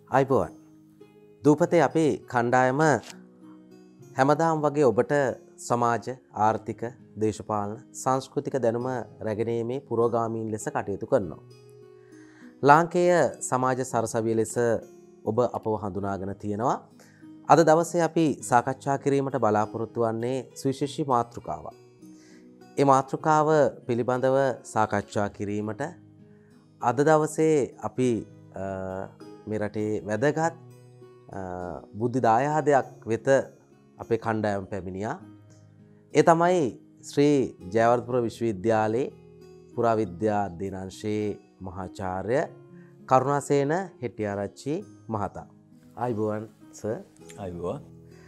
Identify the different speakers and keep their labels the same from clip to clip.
Speaker 1: අයිබෝවන් දූපතේ අපේ කණ්ඩායම හැමදාම් වගේ ඔබට සමාජ ආර්ථික දේශපාලන සංස්කෘතික දැනුම රැගෙනීමේ පුරෝගාමීන් ලෙස කටයුතු කරනවා. ලාංකේය සමාජ සරසවිය ලෙස ඔබ අපව හඳුනාගෙන තියෙනවා. අද දවසේ අපි සාකච්ඡා කිරීමට බලාපොරොත්තු වන්නේ සුවිශේෂී මාතෘකාවක්. ඒ මාතෘකාව පිළිබඳව සාකච්ඡා කිරීමට අද දවසේ අපි මේ රටේ වැදගත් බුද්ධ දායාදයක් වෙත අපේ කණ්ඩායම පැමිණියා. ඒ තමයි ශ්‍රී ජයවර්ධනපුර විශ්වවිද්‍යාලයේ පුරාවිද්‍යා අධ්‍යනාංශයේ මහාචාර්ය කරුණාසේන හෙට්ටිආරච්චි මහතා. ආයුබෝවන් සර්.
Speaker 2: ආයුබෝවන්.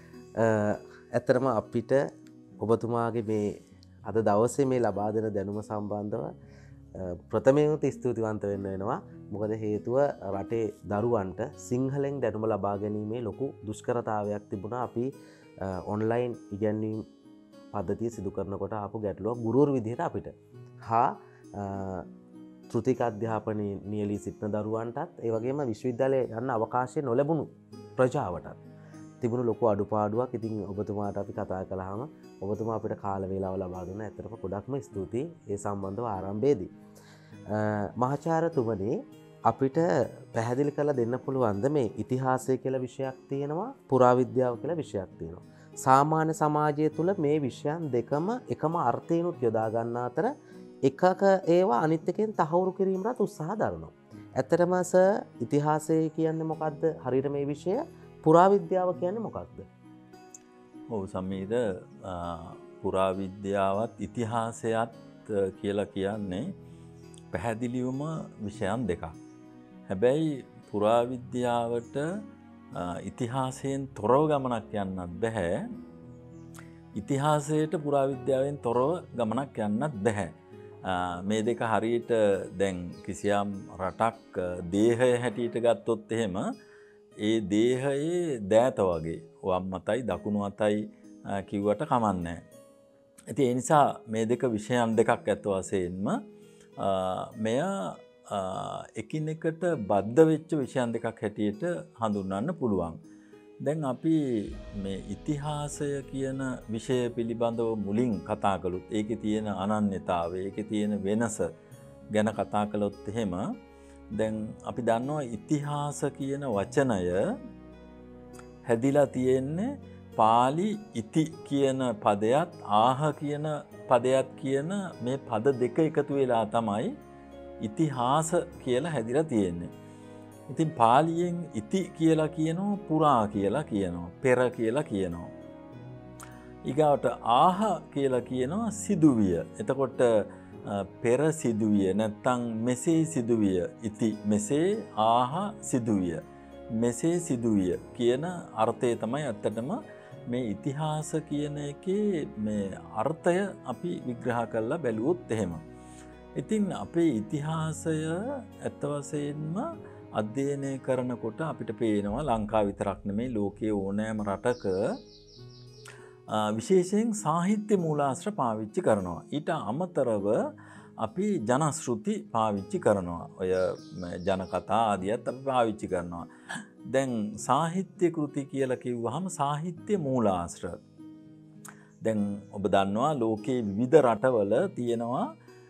Speaker 1: ඇත්තටම අපිට ඔබතුමාගේ මේ අද දවසේ මේ ලබා දෙන දැනුම සම්බන්ධව ප්‍රථමයෙන් ස්තුතිවන්ත වෙන්න වෙනවා. මොකද හේතුව රටේ දරුවන්ට සිංහලෙන් දැනුම ලබා ගැනීමේ ලොකු දුෂ්කරතාවයක් තිබුණා. අපි ඔන්ලයින් ඉගැන්වීම් පද්ධතිය සිදු කරනකොට ආපු ගැටලුව ගුරුවරු විදිහට අපිට හා තෘතික අධ්‍යාපනයේ නියැලී සිටින දරුවන්ටත් ඒ වගේම විශ්වවිද්‍යාලයේ යන්න අවකාශය නොලැබුණු ප්‍රජාවටත් තිබුණු ලොකු අඩුපාඩුවක්. ඉතින් ඔබතුමාට අපි කතා කළාම ඔබතුමා අපිට කාල වේලාව ලබා දුන්න. ඇත්තටම ගොඩක්ම ස්තුතියි ඒ සම්බන්ධව ආරම්භයේදී. මහාචාර්යතුමනි, අපිට පැහැදිලි කරලා දෙන්න පුළුවන්ද මේ ඉතිහාසය කියලා විෂයක් තියෙනවා, පුරාවිද්‍යාව කියලා විෂයක් තියෙනවා. සාමාන්‍ය සමාජය තුළ මේ විෂයන් දෙකම එකම අර්ථයනුත් යොදා ගන්න අතර එකක ඒවා අනිත් එකෙන් තහවුරු කිරීමට උත්සාහ දරනවා. ඇත්තටම ඉතිහාසය කියන්නේ මොකක්ද? හරියට මේ විෂය පුරාවිද්‍යාව කියන්නේ මොකක්ද?
Speaker 2: ඔව් සමීර, පුරාවිද්‍යාවත් ඉතිහාසයත් කියලා කියන්නේ පැහැදිලිවම විෂයන් දෙකක්. හැබැයි පුරාවිද්‍යාවට ඉතිහාසයෙන් තොරව ගමනක් යන්නත් බැහැ. ඉතිහාසයට පුරාවිද්‍යාවෙන් තොරව ගමනක් යන්නත් බැහැ. මේ දෙක හරියට දැන් කිසියම් රටක් දේහය හැටියට ගත්තොත් එහෙම ඒ දේහයේ දෑත වගේ වම් අතයි දකුණු අතයි කිව්වට කමන්නේ නැහැ. ඉතින් ඒ නිසා මේ දෙක විෂයන් දෙකක් ඇත්ත වශයෙන්ම මෙය එකිනෙකට බද්ධ වෙච්ච විෂයන් දෙකක් හැටියට හඳුන්වන්න පුළුවන්. දැන් අපි මේ ඉතිහාසය කියන විෂය පිළිබඳව මුලින් කතා කළොත් ඒකේ තියෙන අනන්‍යතාවය, ඒකේ තියෙන වෙනස ගැන කතා කළොත් එහෙම දැන් අපි දන්නවා ඉතිහාස කියන වචනය හැදිලා තියෙන්නේ පාලි ඉති කියන පදයක් ආහ කියන පදයක් කියන මේ පද දෙක එකතු වෙලා තමයි ඉතිහාස කියලා හැදිලා තියෙන්නේ. ඉතින් පාලියෙන් ඉති කියලා කියනවා, පුරා කියලා කියනවා, පෙර කියලා කියනවා. ඊගාවට ආහ කියලා කියනවා සිදුවිය. එතකොට පෙර සිදුවිය නැත්තම් මෙසේ සිදුවිය, ඉති මෙසේ, ආහ සිදුවිය, මෙසේ සිදුවිය කියන අර්ථය තමයි ඇත්තටම මේ ඉතිහාස කියන එකේ මේ අර්ථය අපි විග්‍රහ කරලා බැලුවොත් එහෙම. ඉතින් අපේ ඉතිහාසය ඇත්ත වශයෙන්ම අධ්‍යයනය කරනකොට අපිට පේනවා ලංකාව විතරක් නෙමෙයි ලෝකයේ ඕනෑම රටක විශේෂයෙන් සාහිත්‍ය මූලාශ්‍ර පාවිච්චි කරනවා. ඊට අමතරව අපි ජනශ්‍රුති පාවිච්චි කරනවා. ඔය ජනකථා ආදියත් අපි පාවිච්චි කරනවා. දැන් සාහිත්‍ය කෘති කියලා කිව්වහම සාහිත්‍ය මූලාශ්‍ර. දැන් ඔබ දන්නවා ලෝකයේ විවිධ රටවල තියෙනවා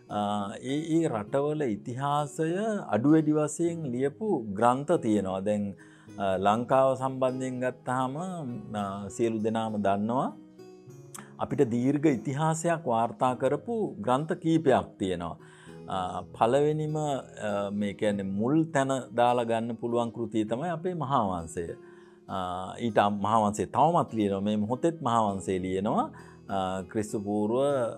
Speaker 2: ඒ රටවල ඉතිහාසය අඩු වැඩි වශයෙන් ලියපු ග්‍රන්ථ තියෙනවා. දැන් ලංකාව සම්බන්ධයෙන් ගත්තාම සියලු දෙනාම දන්නවා අපිට දීර්ඝ ඉතිහාසයක් වාර්තා කරපු ග්‍රන්ථ කීපයක් තියෙනවා. පළවෙනිම මේ කියන්නේ මුල් තැන දාලා ගන්න පුළුවන් කෘතිය තමයි අපේ මහා වංශය. ඊට මහා වංශය තවමත් ලියනවා. මේ මොහොතේත් මහා වංශය ලියනවා. ක්‍රිස්තු පූර්ව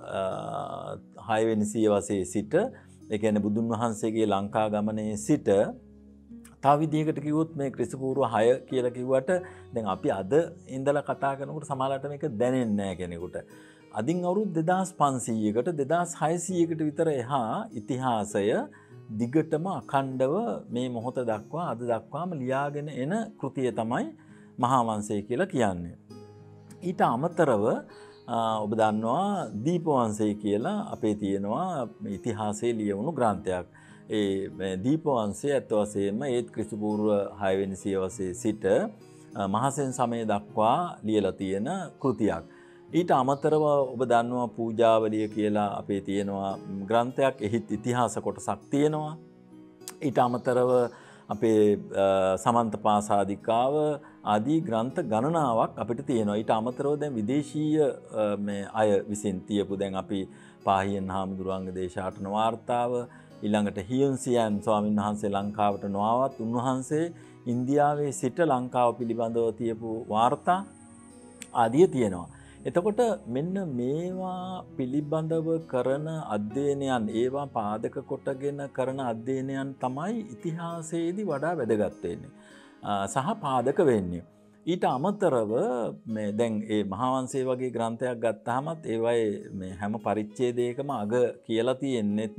Speaker 2: 6 වෙනි සියවසේ සිට ඒ කියන්නේ බුදුන් වහන්සේගේ ලංකා ගමනේ සිට තව විදිහකට කිව්වොත් මේ ක්‍රිස්තු පූර්ව 6 කියලා කිව්වට දැන් අපි අද ඉඳලා කතා කරනකොට සමහරවිට මේක දැනෙන්නේ නැහැ කෙනෙකුට. අදින් අවුරුදු 2500කට 2600කට විතර එහා ඉතිහාසය දිගටම අඛණ්ඩව මේ මොහොත දක්වා අද දක්වාම ලියාගෙන එන කෘතිය තමයි මහා වංශය කියලා කියන්නේ. ඊට අමතරව ඔබ දන්නවා දීපවංශය කියලා අපේ තියෙනවා ඉතිහාසයේ ලියවුණු ග්‍රන්ථයක්. ඒ දීපවංශය ඇත්ත වශයෙන්ම ඒත් ක්‍රිස්තුපූර්ව 6 වෙනි සියවසේ සිට මහසෙන් සමය දක්වා ලියලා තියෙන කෘතියක්. ඊට අමතරව ඔබ දන්නවා පූජාවලිය කියලා අපේ තියෙනවා ග්‍රන්ථයක්. එහිත් ඉතිහාස කොටසක් තියෙනවා. ඊට අමතරව අපේ සමන්තපාසාදිකාව ආදී ග්‍රන්ථ ගණනාවක් අපිට තියෙනවා. ඊට අමතරව දැන් විදේශීය මේ අය විසින් තියපු දැන් අපි පාහියන් හාමුදුරුවන්ගේ දේශාටන වාර්තාව ඊළඟට හියුන්සියන් ස්වාමීන් වහන්සේ ලංකාවට නොආවත් උන්වහන්සේ ඉන්දියාවේ සිට ලංකාව පිළිබඳව තියපු වාර්තා ආදිය තියෙනවා. එතකොට මෙන්න මේවා පිළිබඳව කරන අධ්‍යයනයන් ඒවා පාදක කොටගෙන කරන අධ්‍යයනයන් තමයි ඉතිහාසයේදී වඩා වැදගත් වෙන්නේ සහ පාදක වෙන්නේ. ඊට අමතරව මේ දැන් ඒ මහාවංශය වගේ ග්‍රන්ථයක් ගත්තාමත් ඒවයේ මේ හැම පරිච්ඡේදයකම අග කියලා තියෙන්නේත්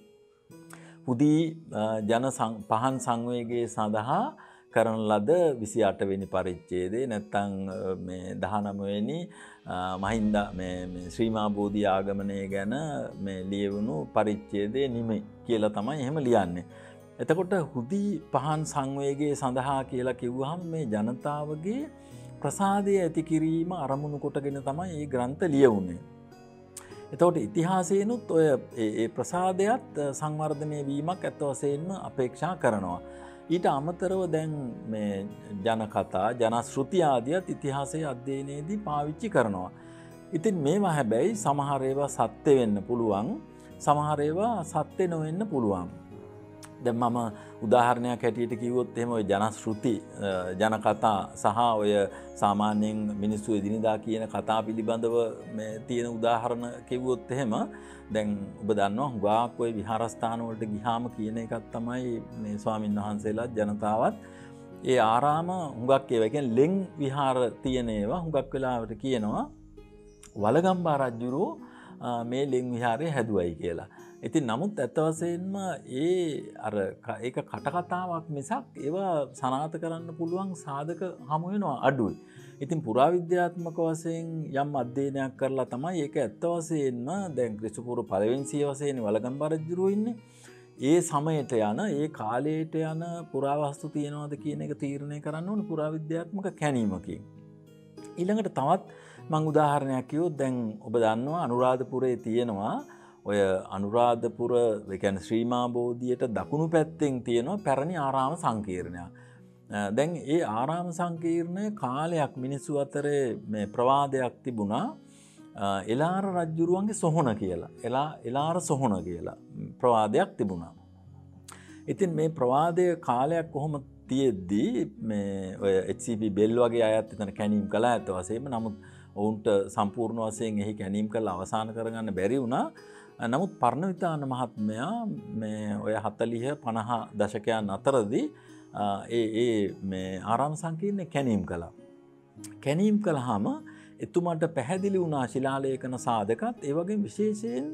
Speaker 2: හුදී ජන පහන් සංවේගයේ සඳහා කරන ලද 28 වෙනි පරිච්ඡේදයේ නැත්නම් මේ 19 වෙනි මහින්ද මේ ශ්‍රීමා බෝධි ආගමනය ගැන මේ ලියවුණු පරිච්ඡේදයේ නිමි කියලා තමයි එහෙම ලියන්නේ. එතකොට හුදී පහන් සංවේගයේ සඳහා කියලා කිව්වහම මේ ජනතාවගේ ප්‍රසාදය ඇති කිරීම අරමුණු කොටගෙන තමයි මේ ග්‍රන්ථ ලියවුනේ. එතකොට ඉතිහාසයෙන්ුත් ඔය ඒ ප්‍රසාදයට සංවර්ධනය වීමක් ඇත්ත වශයෙන්ම අපේක්ෂා කරනවා. ඊට අමතරව දැන් මේ ජනකතා ජනශ්‍රුති ආදියත් ඉතිහාසයේ අධ්‍යයනයේදී පාවිච්චි කරනවා. ඉතින් මේවා හැබැයි සමහර ඒවා සත්‍ය වෙන්න පුළුවන්, සමහර ඒවා සත්‍ය නොවෙන්න පුළුවන්. දැන් මම උදාහරණයක් හැටියට කිව්වොත් එහෙම ඔය ජනශ්‍රුති ජනකතා සහ ඔය සාමාන්‍යයෙන් මිනිස්සු එදිනෙදා කියන කතා පිළිබඳව මේ තියෙන උදාහරණ කිව්වොත් එහෙම දැන් ඔබ දන්නවා හුඟක් ඔය විහාරස්ථාන වලට ගිහාම කියන එකක් තමයි මේ ස්වාමින් වහන්සේලාත් ජනතාවත් ඒ ආරාම හුඟක් ඒවා කියන්නේ ලෙන් විහාර තියෙන ඒවා හුඟක් වෙලාවට කියනවා වලගම්බා රජුරෝ මේ ලෙන් විහාරය හැදුවයි කියලා. ඉතින් නමුත් ඇත්ත වශයෙන්ම ඒක කටකතාවක් මිසක් ඒවා සනාථ කරන්න පුළුවන් සාධක හමු වෙනවා අඩුයි. ඉතින් පුරාවිද්‍යාත්මක වශයෙන් යම් අධ්‍යයනයක් කරලා තමයි ඒක ඇත්ත වශයෙන්ම දැන් ක්‍රිස්තුපූර්ව 1 වෙනි සියවසේ වලගම්බා රජුරෝ ඉන්නේ. ඒ සමයට යන ඒ කාලයට යන පුරාවස්තු තියනවාද කියන එක තීරණය කරන්න ඕන පුරාවිද්‍යාත්මක කැණීමකින්. ඊළඟට තවත් මම උදාහරණයක් කිව්වොත් දැන් ඔබ දන්නවා අනුරාධපුරයේ තියෙනවා ඔය අනුරාධපුර ඒ කියන්නේ ශ්‍රීමා බෝධියට දකුණු පැත්තෙන් තියෙනවා පැරණි ආරාම සංකීර්ණයක්. දැන් ඒ ආරාම සංකීර්ණය කාලයක් මිනිස්සු අතරේ මේ ප්‍රවාදයක් තිබුණා එලාර රජුරුවන්ගේ සොහොන කියලා. එලාර සොහොන කියලා ප්‍රවාදයක් තිබුණා. ඉතින් මේ ප්‍රවාදය කාලයක් කොහොම තියෙද්දී මේ ඔය HCP බෙල් වගේ අයත් එතන කැණීම් කළා ඇත්ත වශයෙන්ම. නමුත් ඔවුන්ට සම්පූර්ණ වශයෙන් එහි කැණීම් කරලා අවසන් කරගන්න බැරි වුණා. නමුත් පර්ණවිතාන මහත්මයා මේ ඔය 40 50 දශකයන් අතරදී ඒ මේ ආරාම සංකීර්ණය කැණීම් කළා. කැණීම් කළාම එතුමාට පැහැදිලි වුණා ශිලාලේඛන සාධකත් ඒ වගේ විශේෂයෙන්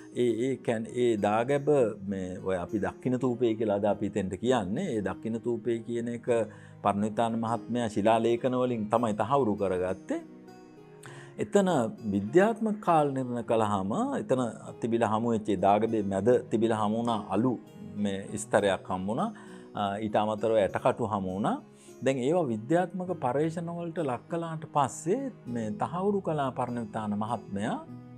Speaker 2: ඒ දාගැබ මේ ඔය අපි දක්ඛින තූපේ කියලා අද අපි තෙන්ට කියන්නේ. ඒ දක්ඛින තූපේ කියන එක පර්ණවිතාන මහත්මයා ශිලාලේඛන වලින් තමයි තහවුරු කරගත්තේ. එතන විද්‍යාත්මක කාල නිර්ණය කළාම එතන තිබිලා හමු වෙච්ච දාගබේ මැද තිබිලා හමු වුණා අලු මේ ස්තරයක් හමු වුණා. ඊට අමතරව ඇටකටු හමු වුණා. දැන් ඒවා විද්‍යාත්මක පරීක්ෂණ වලට ලක් කළාට පස්සේ මේ තහවුරු කළා පර්ණවිතාන මහත්මයා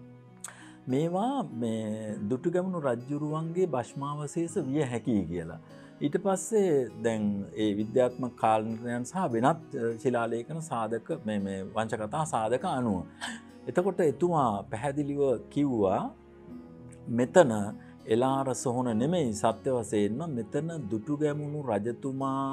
Speaker 2: මේවා මේ දුටුගැමුණු රජුරුවන්ගේ භස්මාවශේෂ විය හැකියි කියලා. ඊට පස්සේ දැන් ඒ විද්‍යාත්මක කාල නිර්ණයන් සහ වෙනත් ශිලාලේඛන සාධක මේ වංශකථා සාධක අනුව. එතකොට එතුමා පැහැදිලිව කිව්වා මෙතන එලාර සොහොන නෙමෙයි සත්‍ය වශයෙන්ම මෙතන දුටුගැමුණු රජතුමා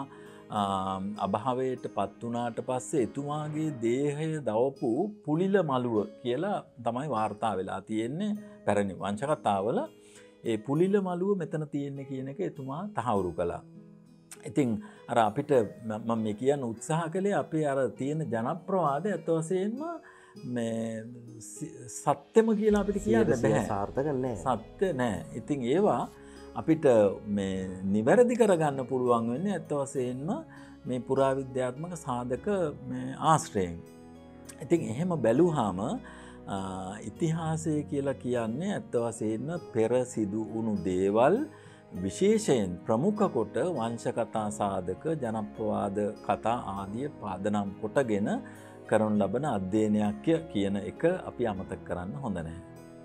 Speaker 2: අභාවයට පත් වුණාට පස්සේ එතුමාගේ දේහය දවපු පුලිල මළුව කියලා තමයි වාර්තා වෙලා තියෙන්නේ පැරණි වංශකථාවල. ඒ පුලිල මළුව මෙතන තියෙන්නේ කියන එක එතුමා තහවුරු කළා. ඉතින් අර අපිට මම මේ කියන්න උත්සාහ කළේ අපේ අර තියෙන ජනප්‍රවාද ඇත්ත වශයෙන්ම මේ සත්‍යම කියලා අපිට කියන්න බෑ.
Speaker 1: සාර්ථක නෑ.
Speaker 2: සත්‍ය නෑ. ඉතින් ඒවා අපිට මේ නිවැරදි කරගන්න පුළුවන් වෙන්නේ ඇත්ත වශයෙන්ම මේ පුරාවිද්‍යාත්මක සාධක මේ ආශ්‍රයෙන්. ඉතින් එහෙම බැලුවාම ඉතිහාසය කියලා කියන්නේ ඇත්ත වශයෙන්ම පෙර සිදු වුණු දේවල් විශේෂයෙන් ප්‍රමුඛ කොට වංශ කතා සාධක ජනප්‍රවාද කතා ආදිය පාදනම් කොටගෙන කරනු ලබන අධ්‍යයනයක් කියන එක අපි අමතක කරන්න හොඳ නැහැ.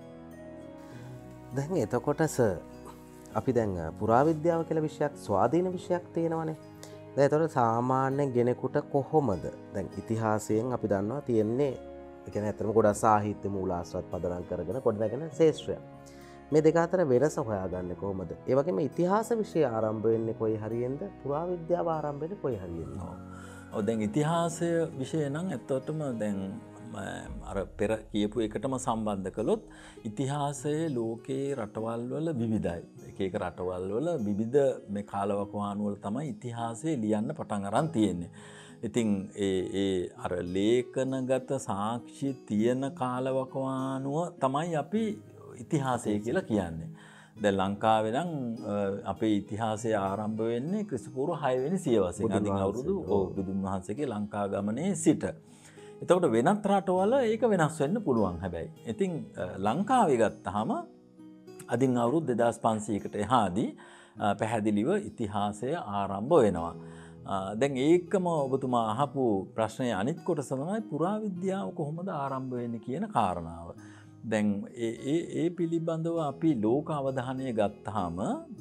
Speaker 1: දැන් එතකොට අපි දැන් පුරාවිද්‍යාව කියලා විෂයක් ස්වාධීන විෂයක් තියෙනවනේ. දැන් එතකොට සාමාන්‍ය කෙනෙකුට කොහොමද දැන් ඉතිහාසයෙන් අපි දන්නවා තියෙන්නේ ඒ කියන්නේ අතරම ගොඩක් සාහිත්‍ය මූලාශ්‍රත් පදනම් කරගෙන ගොඩනගෙන ශාස්ත්‍රයක්. මේ දෙක අතර වෙනස හොයාගන්නේ කොහොමද? ඒ වගේම ඉතිහාස විෂය ආරම්භ වෙන්නේ කොයි හරියෙන්ද? පුරාවිද්‍යාව ආරම්භ වෙන්නේ කොයි හරියෙන්ද?
Speaker 2: ඔව් දැන් ඉතිහාසය විෂය නම් ඇත්තටම දැන් අර පෙර කියපු එකටම සම්බන්ධ කළොත් ඉතිහාසයේ ලෝකයේ රටවල් වල විවිධයි. එක එක රටවල් වල විවිධ මේ කාලවකවානු වල තමයි ඉතිහාසය ලියන්න පටන් අරන් තියෙන්නේ. ඉතින් ඒ අර ලේඛනගත සාක්ෂි තියෙන කාලවකවානුව තමයි අපි ඉතිහාසය කියලා කියන්නේ. දැන් ලංකාවේ නම් අපේ ඉතිහාසය ආරම්භ වෙන්නේ ක්‍රිස්තුපූර්ව 6 වෙනි සියවසේ. අදින් අවුරුදු බුදුන් වහන්සේගේ ලංකා ගමනේ සිට. එතකොට වෙනත් රටවල ඒක වෙනස් වෙන්න පුළුවන් හැබැයි. ඉතින් ලංකාවේ ගත්තාම අදින් අවුරුදු 2500කට එහාදී පැහැදිලිව ඉතිහාසය ආරම්භ වෙනවා. දැන් ඒකම ඔබතුමා අහපු ප්‍රශ්නයේ අනිත් කොටස තමයි පුරාවිද්‍යාව කොහොමද ආරම්භ වෙන්නේ කියන කාරණාව. දැන් ඒ පිළිබඳව අපි ලෝක අවධානය ගත්තාම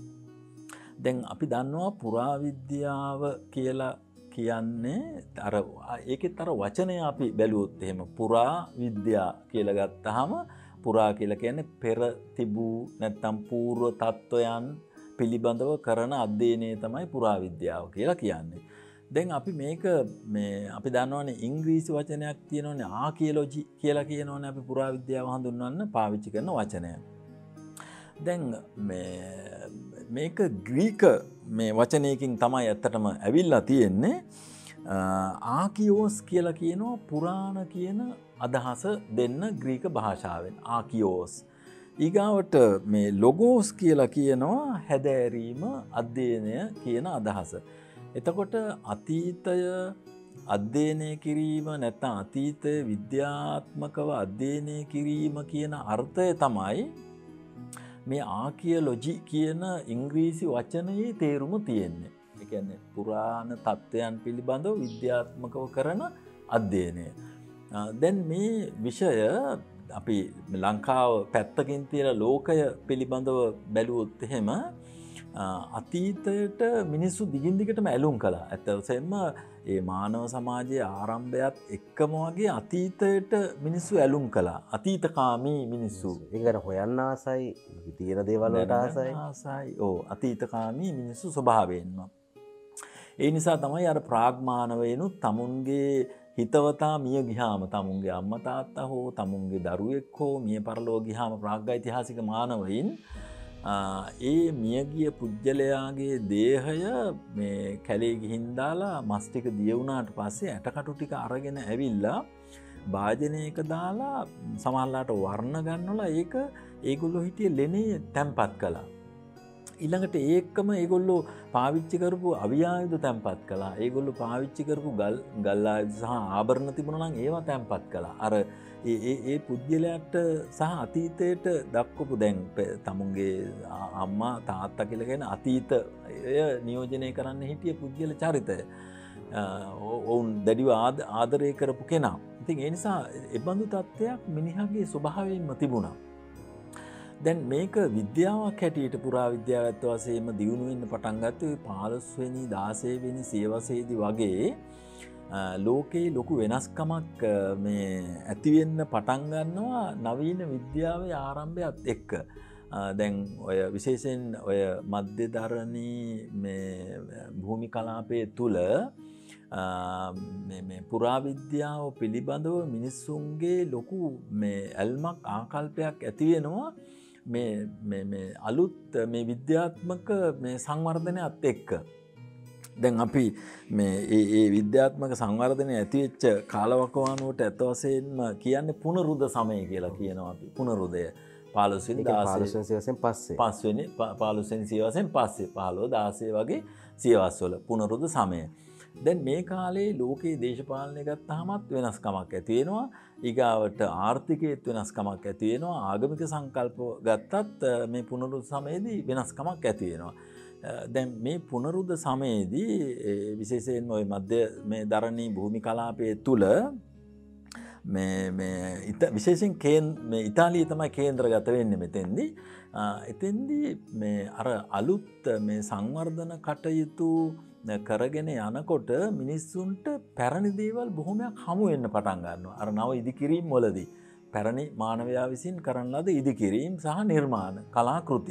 Speaker 2: දැන් අපි දන්නවා පුරාවිද්‍යාව කියලා කියන්නේ අර ඒකෙත් අර වචනය අපි බැලුවොත් එහෙම පුරා විද්‍යා කියලා ගත්තාම පුරා කියලා කියන්නේ පෙර තිබූ නැත්නම් పూర్ව තත්වයන් පිළිබඳව කරන අධ්‍යයනය තමයි පුරාවිද්‍යාව කියලා කියන්නේ. දැන් අපි මේක අපි දන්නවනේ ඉංග්‍රීසි වචනයක් තියෙනවනේ ආකියොලොජි කියලා කියනවනේ අපි පුරාවිද්‍යාව හඳුන්වන්න පාවිච්චි කරන වචනය. දැන් මේක ග්‍රීක මේ වචනයකින් තමයි ඇත්තටම ඇවිල්ලා තියෙන්නේ. ආකියෝස් කියලා කියනවා පුරාණ කියන අදහස දෙන්න ග්‍රීක භාෂාවෙන් ආකියෝස්. ඊගාවට මේ ලොගෝස් කියලා කියනවා හැදෑරීම අධ්‍යයනය කියන අදහස. එතකොට අතීතය අධ්‍යයනය කිරීම නැත්නම් අතීතය විද්‍යාත්මකව අධ්‍යයනය කිරීම කියන අර්ථය තමයි මේ ආකියොලොජි කියන ඉංග්‍රීසි වචනයේ තේරුම තියෙන්නේ. ඒ කියන්නේ පුරාණ තත්ත්වයන් පිළිබඳව විද්‍යාත්මකව කරන අධ්‍යයනය. දැන් මේ විෂය අපි ලංකාව පැත්තකින් තියලා ලෝකය පිළිබඳව බැලුවොත් එහෙම අතීතයට මිනිස්සු දිගින් දිගටම ඇලුම් කළා. ඇත්තටම ඒ මානව සමාජයේ ආරම්භයත් එක්කම වගේ අතීතයට මිනිස්සු ඇලුම් කළා. අතීතකාමී මිනිස්සු.
Speaker 1: ඒක ගැන හොයන්න ආසයි, තියෙන දේවල් වලට
Speaker 2: ආසයි. ඔව් අතීතකාමී මිනිස්සු ස්වභාවයෙන්ම. ඒ නිසා තමයි අර ප්‍රාග්මානවයනුත් තමුන්ගේ හිතවතා මිය ගියාම තමුන්ගේ අම්මා තාත්තා හෝ තමුන්ගේ දරුවෙක් හෝ මිය පරලෝ ගියාම ප්‍රාග්ඓතිහාසික මානවයින් ඒ මියගිය පුජ්‍යලයාගේ දේහය මේ කැලේ ගිහින් දාලා මස් ටික දිය වුණාට පස්සේ ඇටකටු ටික අරගෙන ඇවිල්ලා භාජනයක දාලා සමහරලාට වර්ණ ගන්නවලා ඒක ඒගොල්ලෝ හිටියේ ලෙනේ තැම්පත් කළා. ඊළඟට ඒකම ඒගොල්ලෝ පාවිච්චි කරපු අවියායුධ තැම්පත් කළා. ඒගොල්ලෝ පාවිච්චි කරපු ගල් ආයුධ සහ ආභරණ තිබුණා නම් ඒවා තැම්පත් කළා. අර ඒ පුද්ගලයාට සහ අතීතයට දක්වපු දැන් තමුන්ගේ අම්මා තාත්තා කියලා කියන අතීතය නියෝජනය කරන්න හිටිය පුද්ගල චරිතය. ඔවුන් දැඩිව ආදරය කරපු කෙනා. ඉතින් ඒ නිසා ඒ බඳු තත්ත්වයක් මිනිහාගේ ස්වභාවයෙන්ම තිබුණා. දැන් මේක විද්‍යාවක් හැටියට පුරාවිද්‍යාවත් වශයෙන්ම දියුණු වෙන්න පටන් ගත්තේ 15 වෙනි 16 වෙනි සියවසේදී වගේ ලෝකේ ලොකු වෙනස්කමක් මේ ඇති වෙන්න පටන් ගන්නවා නවීන විද්‍යාවේ ආරම්භයත් එක්ක. දැන් ඔය විශේෂයෙන් ඔය මධ්‍යධරණී මේ භූමි කලාපයේ තුල මේ පුරාවිද්‍යාව පිළිබඳව මිනිස්සුන්ගේ ලොකු මේ ඇල්මක් ආකල්පයක් ඇති වෙනවා. මේ අලුත් මේ විද්‍යාත්මක මේ සංවර්ධනයත් එක්ක. දැන් අපි මේ ඒ විද්‍යාත්මක සංවර්ධනය ඇති වෙච්ච කාලවකවානුවට ඇත්ත වශයෙන්ම කියන්නේ පුනරුද සමය කියලා කියනවා අපි. පුනරුදය 15 වෙනි 16
Speaker 1: සියවසෙන් පස්සේ
Speaker 2: 5 වෙනි 15 වෙනි සියවසෙන් පස්සේ 15 16 වගේ සියවස්වල පුනරුද සමය. දැන් මේ කාලේ ලෝකයේ දේශපාලනය ගත්තාමත් වෙනස්කමක් ඇති වෙනවා. ඊගාවට ආර්ථිකයේත් වෙනස්කමක් ඇති වෙනවා. ආගමික සංකල්ප ගත්තත් මේ පුනරුත් සමයේදී වෙනස්කමක් ඇති වෙනවා. දැන් මේ පුනරුද සමයේදී විශේෂයෙන්ම ওই මධ්‍ය මේ දරණී භූමි කලාපයේ තුල විශේෂයෙන් මේ ඉතාලිය තමයි කේන්ද්‍රගත වෙන්නේ මෙතෙන්දී. එතෙන්දී මේ අර අලුත් මේ සංවර්ධන කටයුතු කරගෙන යනකොට මිනිස්සුන්ට පැරණි දේවල් බොහොමයක් හමු වෙන්න පටන් ගන්නවා. අර නව ඉදිකිරීම් වලදී පැරණි මානවයා විසින් කරන ලද ඉදිකිරීම් සහ නිර්මාණ කලාකෘති.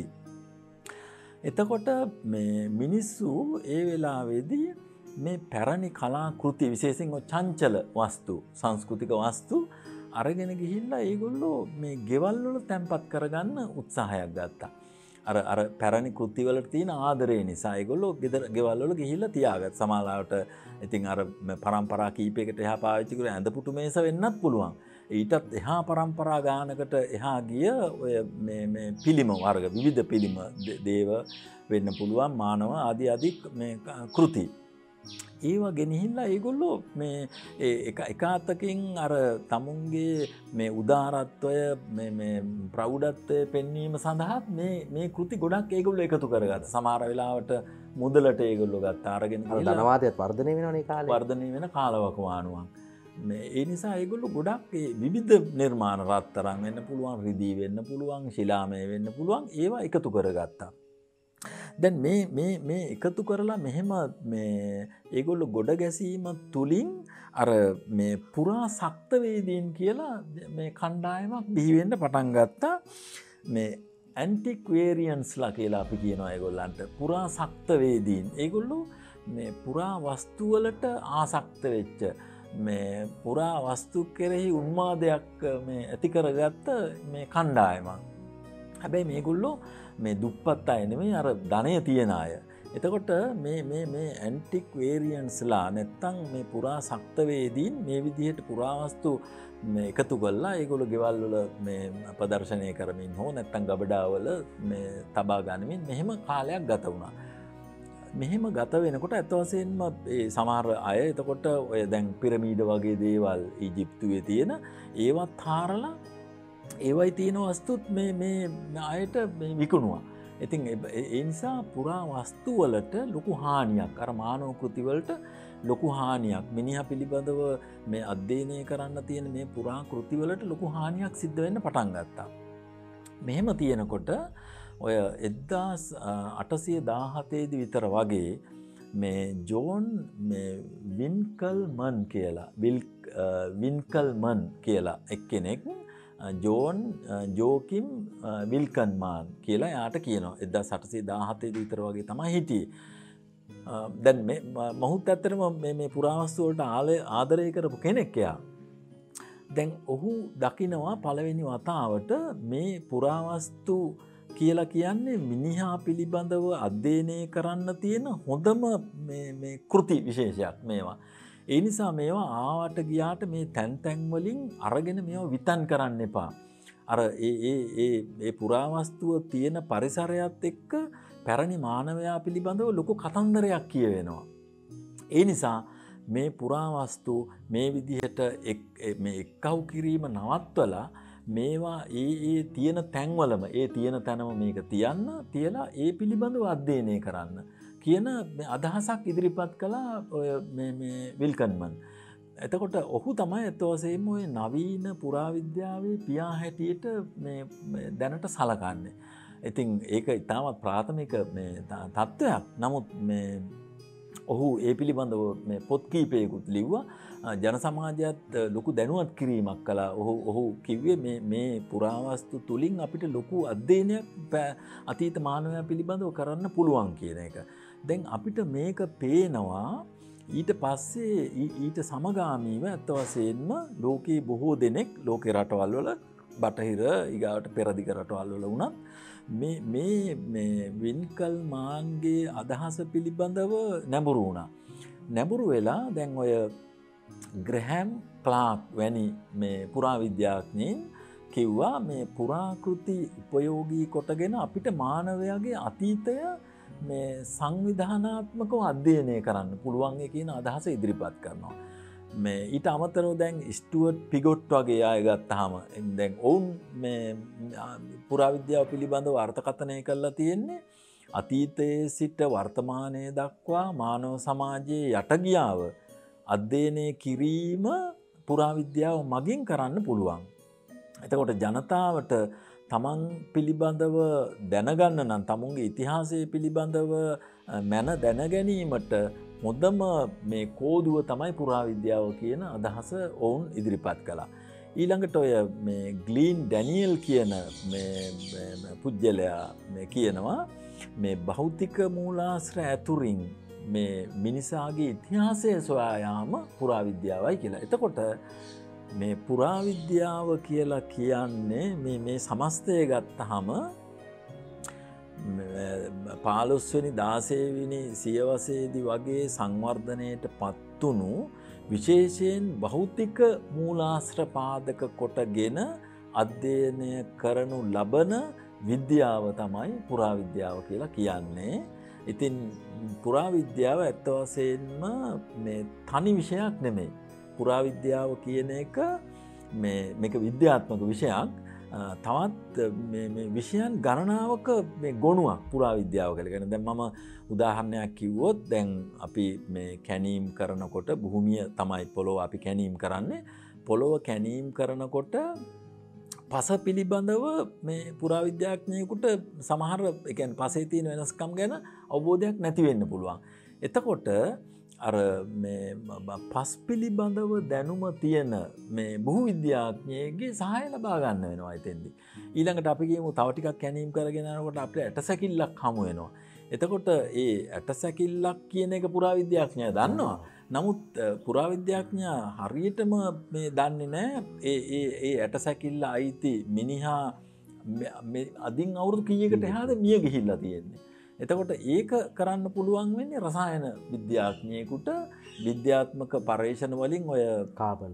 Speaker 2: එතකොට මේ මිනිස්සු ඒ වෙලාවේදී මේ පැරණි කලාකෘති විශේෂයෙන් චංචල වස්තු සංස්කෘතික වස්තු අරගෙන ගිහිල්ලා ඒගොල්ලෝ මේ ගෙවල් වල තැන්පත් කරගන්න උත්සාහයක් ගත්තා. අර පැරණි කෘති වලට තියෙන ආදරය නිසා ඒගොල්ලෝ ගෙවල් වල ගිහිල්ලා තියාගත්තා. සමහරවිට ඉතින් අර පරම්පරා කීපයකට එහා පාවිච්චි කරන ඇඳපුටු මේස වෙන්නත් පුළුවන්. ඊටත් එහා පරම්පරා ගානකට එහා ගිය ඔය මේ පිළිම වර්ග විවිධ පිළිම දේව වෙන්න පුළුවන් මානව ආදී මේ කෘති. ඒවා ගෙනහිල්ලා ඒගොල්ලෝ මේ එක අතකින් අර තමුන්ගේ මේ උදාරත්වය මේ ප්‍රෞಢත්වය පෙන්වීම සඳහා මේ කෘති ගොඩක් ඒගොල්ලෝ එකතු කරගත්තා. සමහර වෙලාවට මුදලට ඒගොල්ලෝ ගත්තා. අරගෙන
Speaker 1: ධනවාදයත් වර්ධනය වෙනවනේ කාලේ.
Speaker 2: වර්ධනය වෙන කාලවකවානුවක්. ඒ නිසා ඒගොල්ලෝ ගොඩක් විවිධ නිර්මාණ රත්තරන් වෙන්න පුළුවන්, රිදී වෙන්න පුළුවන්, ශිලාමය වෙන්න පුළුවන් ඒවා එකතු කරගත්තා. දැන් මේ එකතු කරලා මෙහෙම මේ ඒගොල්ලෝ ගොඩ ගැසීම තුලින් අර මේ පුරා සක්තවේදීන් කියලා මේ කණ්ඩායමක් බිහි වෙන්න පටන් ගත්තා. මේ ඇන්ටික්වේරියන්ස්ලා කියලා අපි කියනවා ඒගොල්ලන්ට. පුරා සක්තවේදීන්. ඒගොල්ලෝ මේ පුරා වස්තු වලට ආසක්ත වෙච්ච මේ පුරා වස්තු කෙරෙහි උන්මාදයක් මේ ඇති කරගත්ත මේ කණ්ඩායමක්. හැබැයි මේගොල්ලෝ මේ දුප්පත් අය නෙමෙයි අර ධනය තියන අය. එතකොට මේ ඇන්ටික්වේරියන්ස්ලා නැත්තම් මේ පුරා සක්තවේදීන් මේ විදිහට පුරාවස්තු මේ එකතු කරලා ඒගොල්ලෝ ගෙවල් වල මේ ප්‍රදර්ශනය කරමින් හෝ නැත්තම් ගබඩාවල මේ තබා ගනිමින් මෙහෙම කාලයක් ගත වුණා. මෙහෙම ගත වෙනකොට ඇත්ත වශයෙන්ම ඒ සමහර අය එතකොට ඔය දැන් පිරමීඩ වගේ දේවල් ඊජිප්තුවේ තියෙන ඒවත් හාරලා ඒවයි තියෙන වස්තුත් මේ අයට විකුණුවා. ඉතින් ඒ නිසා පුරා වස්තු වලට ලොකු හානියක් අර මානව කෘති වලට ලොකු හානියක් මිනිහා පිළිබඳව මේ අධ්‍යයනය කරන්න තියෙන මේ පුරා කෘති වලට ලොකු හානියක් සිද්ධ වෙන්න පටන් ගත්තා. මෙහෙම තියෙනකොට ඔය 1817 දී විතර වගේ මේ ජෝන් මේ වින්කල්මන් කියලා එක්කෙනෙක් ජෝකිම් විල්කන්මාන් කියලා යාට කියනවා. 1817 දී විතර වගේ තමයි හිටියේ. දැන් මොහොත් ඇත්තටම මේ පුරාවස්තු වලට ආදරය කරපු කෙනෙක් යා. දැන් ඔහු දකිනවා පළවෙනි වතාවට මේ පුරාවස්තු කියලා කියන්නේ මිනිහා පිළිබඳව අධ්‍යයනය කරන්න තියෙන හොඳම මේ කෘති විශේෂයක් මේවා. ඒ නිසා මේවා ආවට ගියාට මේ තැන් වලින් අරගෙන මේවා විතන් කරන්න එපා. අර ඒ පුරාවස්තුව තියෙන පරිසරයත් එක්ක පැරණි මානවයා පිළිබඳව ලොකු කතන්දරයක් කියවෙනවා. ඒ නිසා මේ පුරාවස්තු මේ විදිහට මේ එක්කව් කිරීම නවත්වලා මේවා ඒ තියෙන තැන්වලම ඒ තියෙන තැනම මේක තියලා ඒ පිළිබඳව අධ්‍යයනය කරන්න කියන අදහසක් ඉදිරිපත් කළා ඔය මේ විල්කන්මන්. එතකොට ඔහු තමයි ඇත්ත වශයෙන්ම ඔය නවීන පුරාවිද්‍යාවේ පියා හැටියට මේ දැනට සලකන්නේ. ඉතින් ඒක ඉතාමත් ප්‍රාථමික මේ තත්ත්වයක්. නමුත් මේ ඔහු ඒ පිළිබඳව මේ පොත් කීපයකුත් ලිව්වා. ජන සමාජයත් ලොකු දැනුවත් කිරීමක් කළා. ඔහු කිව්වේ මේ පුරාවස්තු තුලින් අපිට ලොකු අධ්‍යයනයක් අතීත මානවයා පිළිබඳව කරන්න පුළුවන් කියන එක. දැන් අපිට මේක පේනවා ඊට පස්සේ ඊට සමගාමීව ඇත්ත වශයෙන්ම ලෝකයේ බොහෝ දෙනෙක් ලෝකේ රටවල් වල බටහිර ඊගාවට පෙරදිග රටවල් වල වුණත් මේ වින්කල්මාන්ගේ අදහස පිළිබඳව නැඹුරු වුණා. නැඹුරු වෙලා දැන් ඔය ග්‍රැහැම් ක්ලාක් වැනි මේ පුරාවිද්‍යාඥයින් කිව්වා මේ පුරාකෘති උපයෝගී කොටගෙන අපිට මානවයාගේ අතීතය මේ සංවිධානාත්මකව අධ්‍යයනය කරන්න පුළුවන් කියන අදහස ඉදිරිපත් කරනවා. මේ ඊට අමතරව දැන් ස්ටුවර්ට් පිගොට් වගේ අය ගත්තාම දැන් ඔවුන් මේ පුරාවිද්‍යාව පිළිබඳව අර්ථකථනය කරලා තියෙන්නේ අතීතයේ සිට වර්තමානය දක්වා මානව සමාජයේ යටගියාව අධ්‍යයනය කිරීම පුරාවිද්‍යාව මගින් කරන්න පුළුවන්. එතකොට ජනතාවට තමන් පිළිබඳව දැනගන්න නම් තමුන්ගේ ඉතිහාසය පිළිබඳව මැන දැනගැනීමට හොඳම මේ කෝදුව තමයි පුරාවිද්‍යාව කියන අදහස ඔවුන් ඉදිරිපත් කළා. ඊළඟට ඔය මේ ග්ලීන් ඩැනියල් කියන පුද්ගලයා කියනවා මේ භෞතික මූලාශ්‍ර ඇතුරින් මේ මිනිසාගේ ඉතිහාසය සොයා යාම පුරාවිද්‍යාවයි කියලා. එතකොට මේ පුරාවිද්‍යාව කියලා කියන්නේ මේ සමස්තය ගත්තහම 15වෙනි 16වෙනි සියවසේදී වගේ සංවර්ධනයට පත්වුණු විශේෂයෙන් භෞතික මූලාශ්‍ර පාදක කොටගෙන අධ්‍යයනය කරනු ලබන විද්‍යාව තමයි පුරාවිද්‍යාව කියලා කියන්නේ. ඉතින් පුරාවිද්‍යාව ඇත්ත වශයෙන්ම මේ තනි විෂයක් නෙමෙයි. පුරාවිද්‍යාව කියන එක මේක විද්‍යාත්මක විෂයක්. තවත් මේ විෂයන් ගණනාවක මේ ගොනුවක් පුරාවිද්‍යාව කියලා කියන. දැන් මම උදාහරණයක් කිව්වොත් දැන් අපි මේ කැනීම් කරනකොට භූමිය තමයි පොළොව අපි කැනීම් කරන්නේ. පොළොව කැනීම් කරනකොට පස පිළිබඳව මේ පුරාවිද්‍යාඥයෙකුට සමහර ඒ කියන්නේ පසේ තියෙන වෙනස්කම් ගැන අවබෝධයක් නැති වෙන්න පුළුවන්. එතකොට අර මේ පස් පිළිබඳව දැනුම තියෙන මේ භූවිද්‍යාඥයෙක්ගේ සහාය ලබා ගන්න වෙනවා එතෙන්දී. ඊළඟට අපි කියමු තව ටිකක් කැනීම් කරගෙන යනකොට අපිට ඇටසැකිල්ලක් හමු වෙනවා. එතකොට ඒ ඇටසැකිල්ලක් කියන එක පුරාවිද්‍යාඥයා දන්නවා. නමුත් පුරාවිද්‍යාඥයා හරියටම මේ දන්නේ නැහැ ඒ ඇටසැකිල්ල අයිති මිනිහා අදින් අවුරුදු කීයකට එහාද මිය ගිහිල්ලා තියෙන්නේ. එතකොට ඒක කරන්න පුළුවන් වෙන්නේ රසායන විද්‍යාඥයෙකුට විද්‍යාත්මක පර්යේෂණ වලින් ඔය කාබන්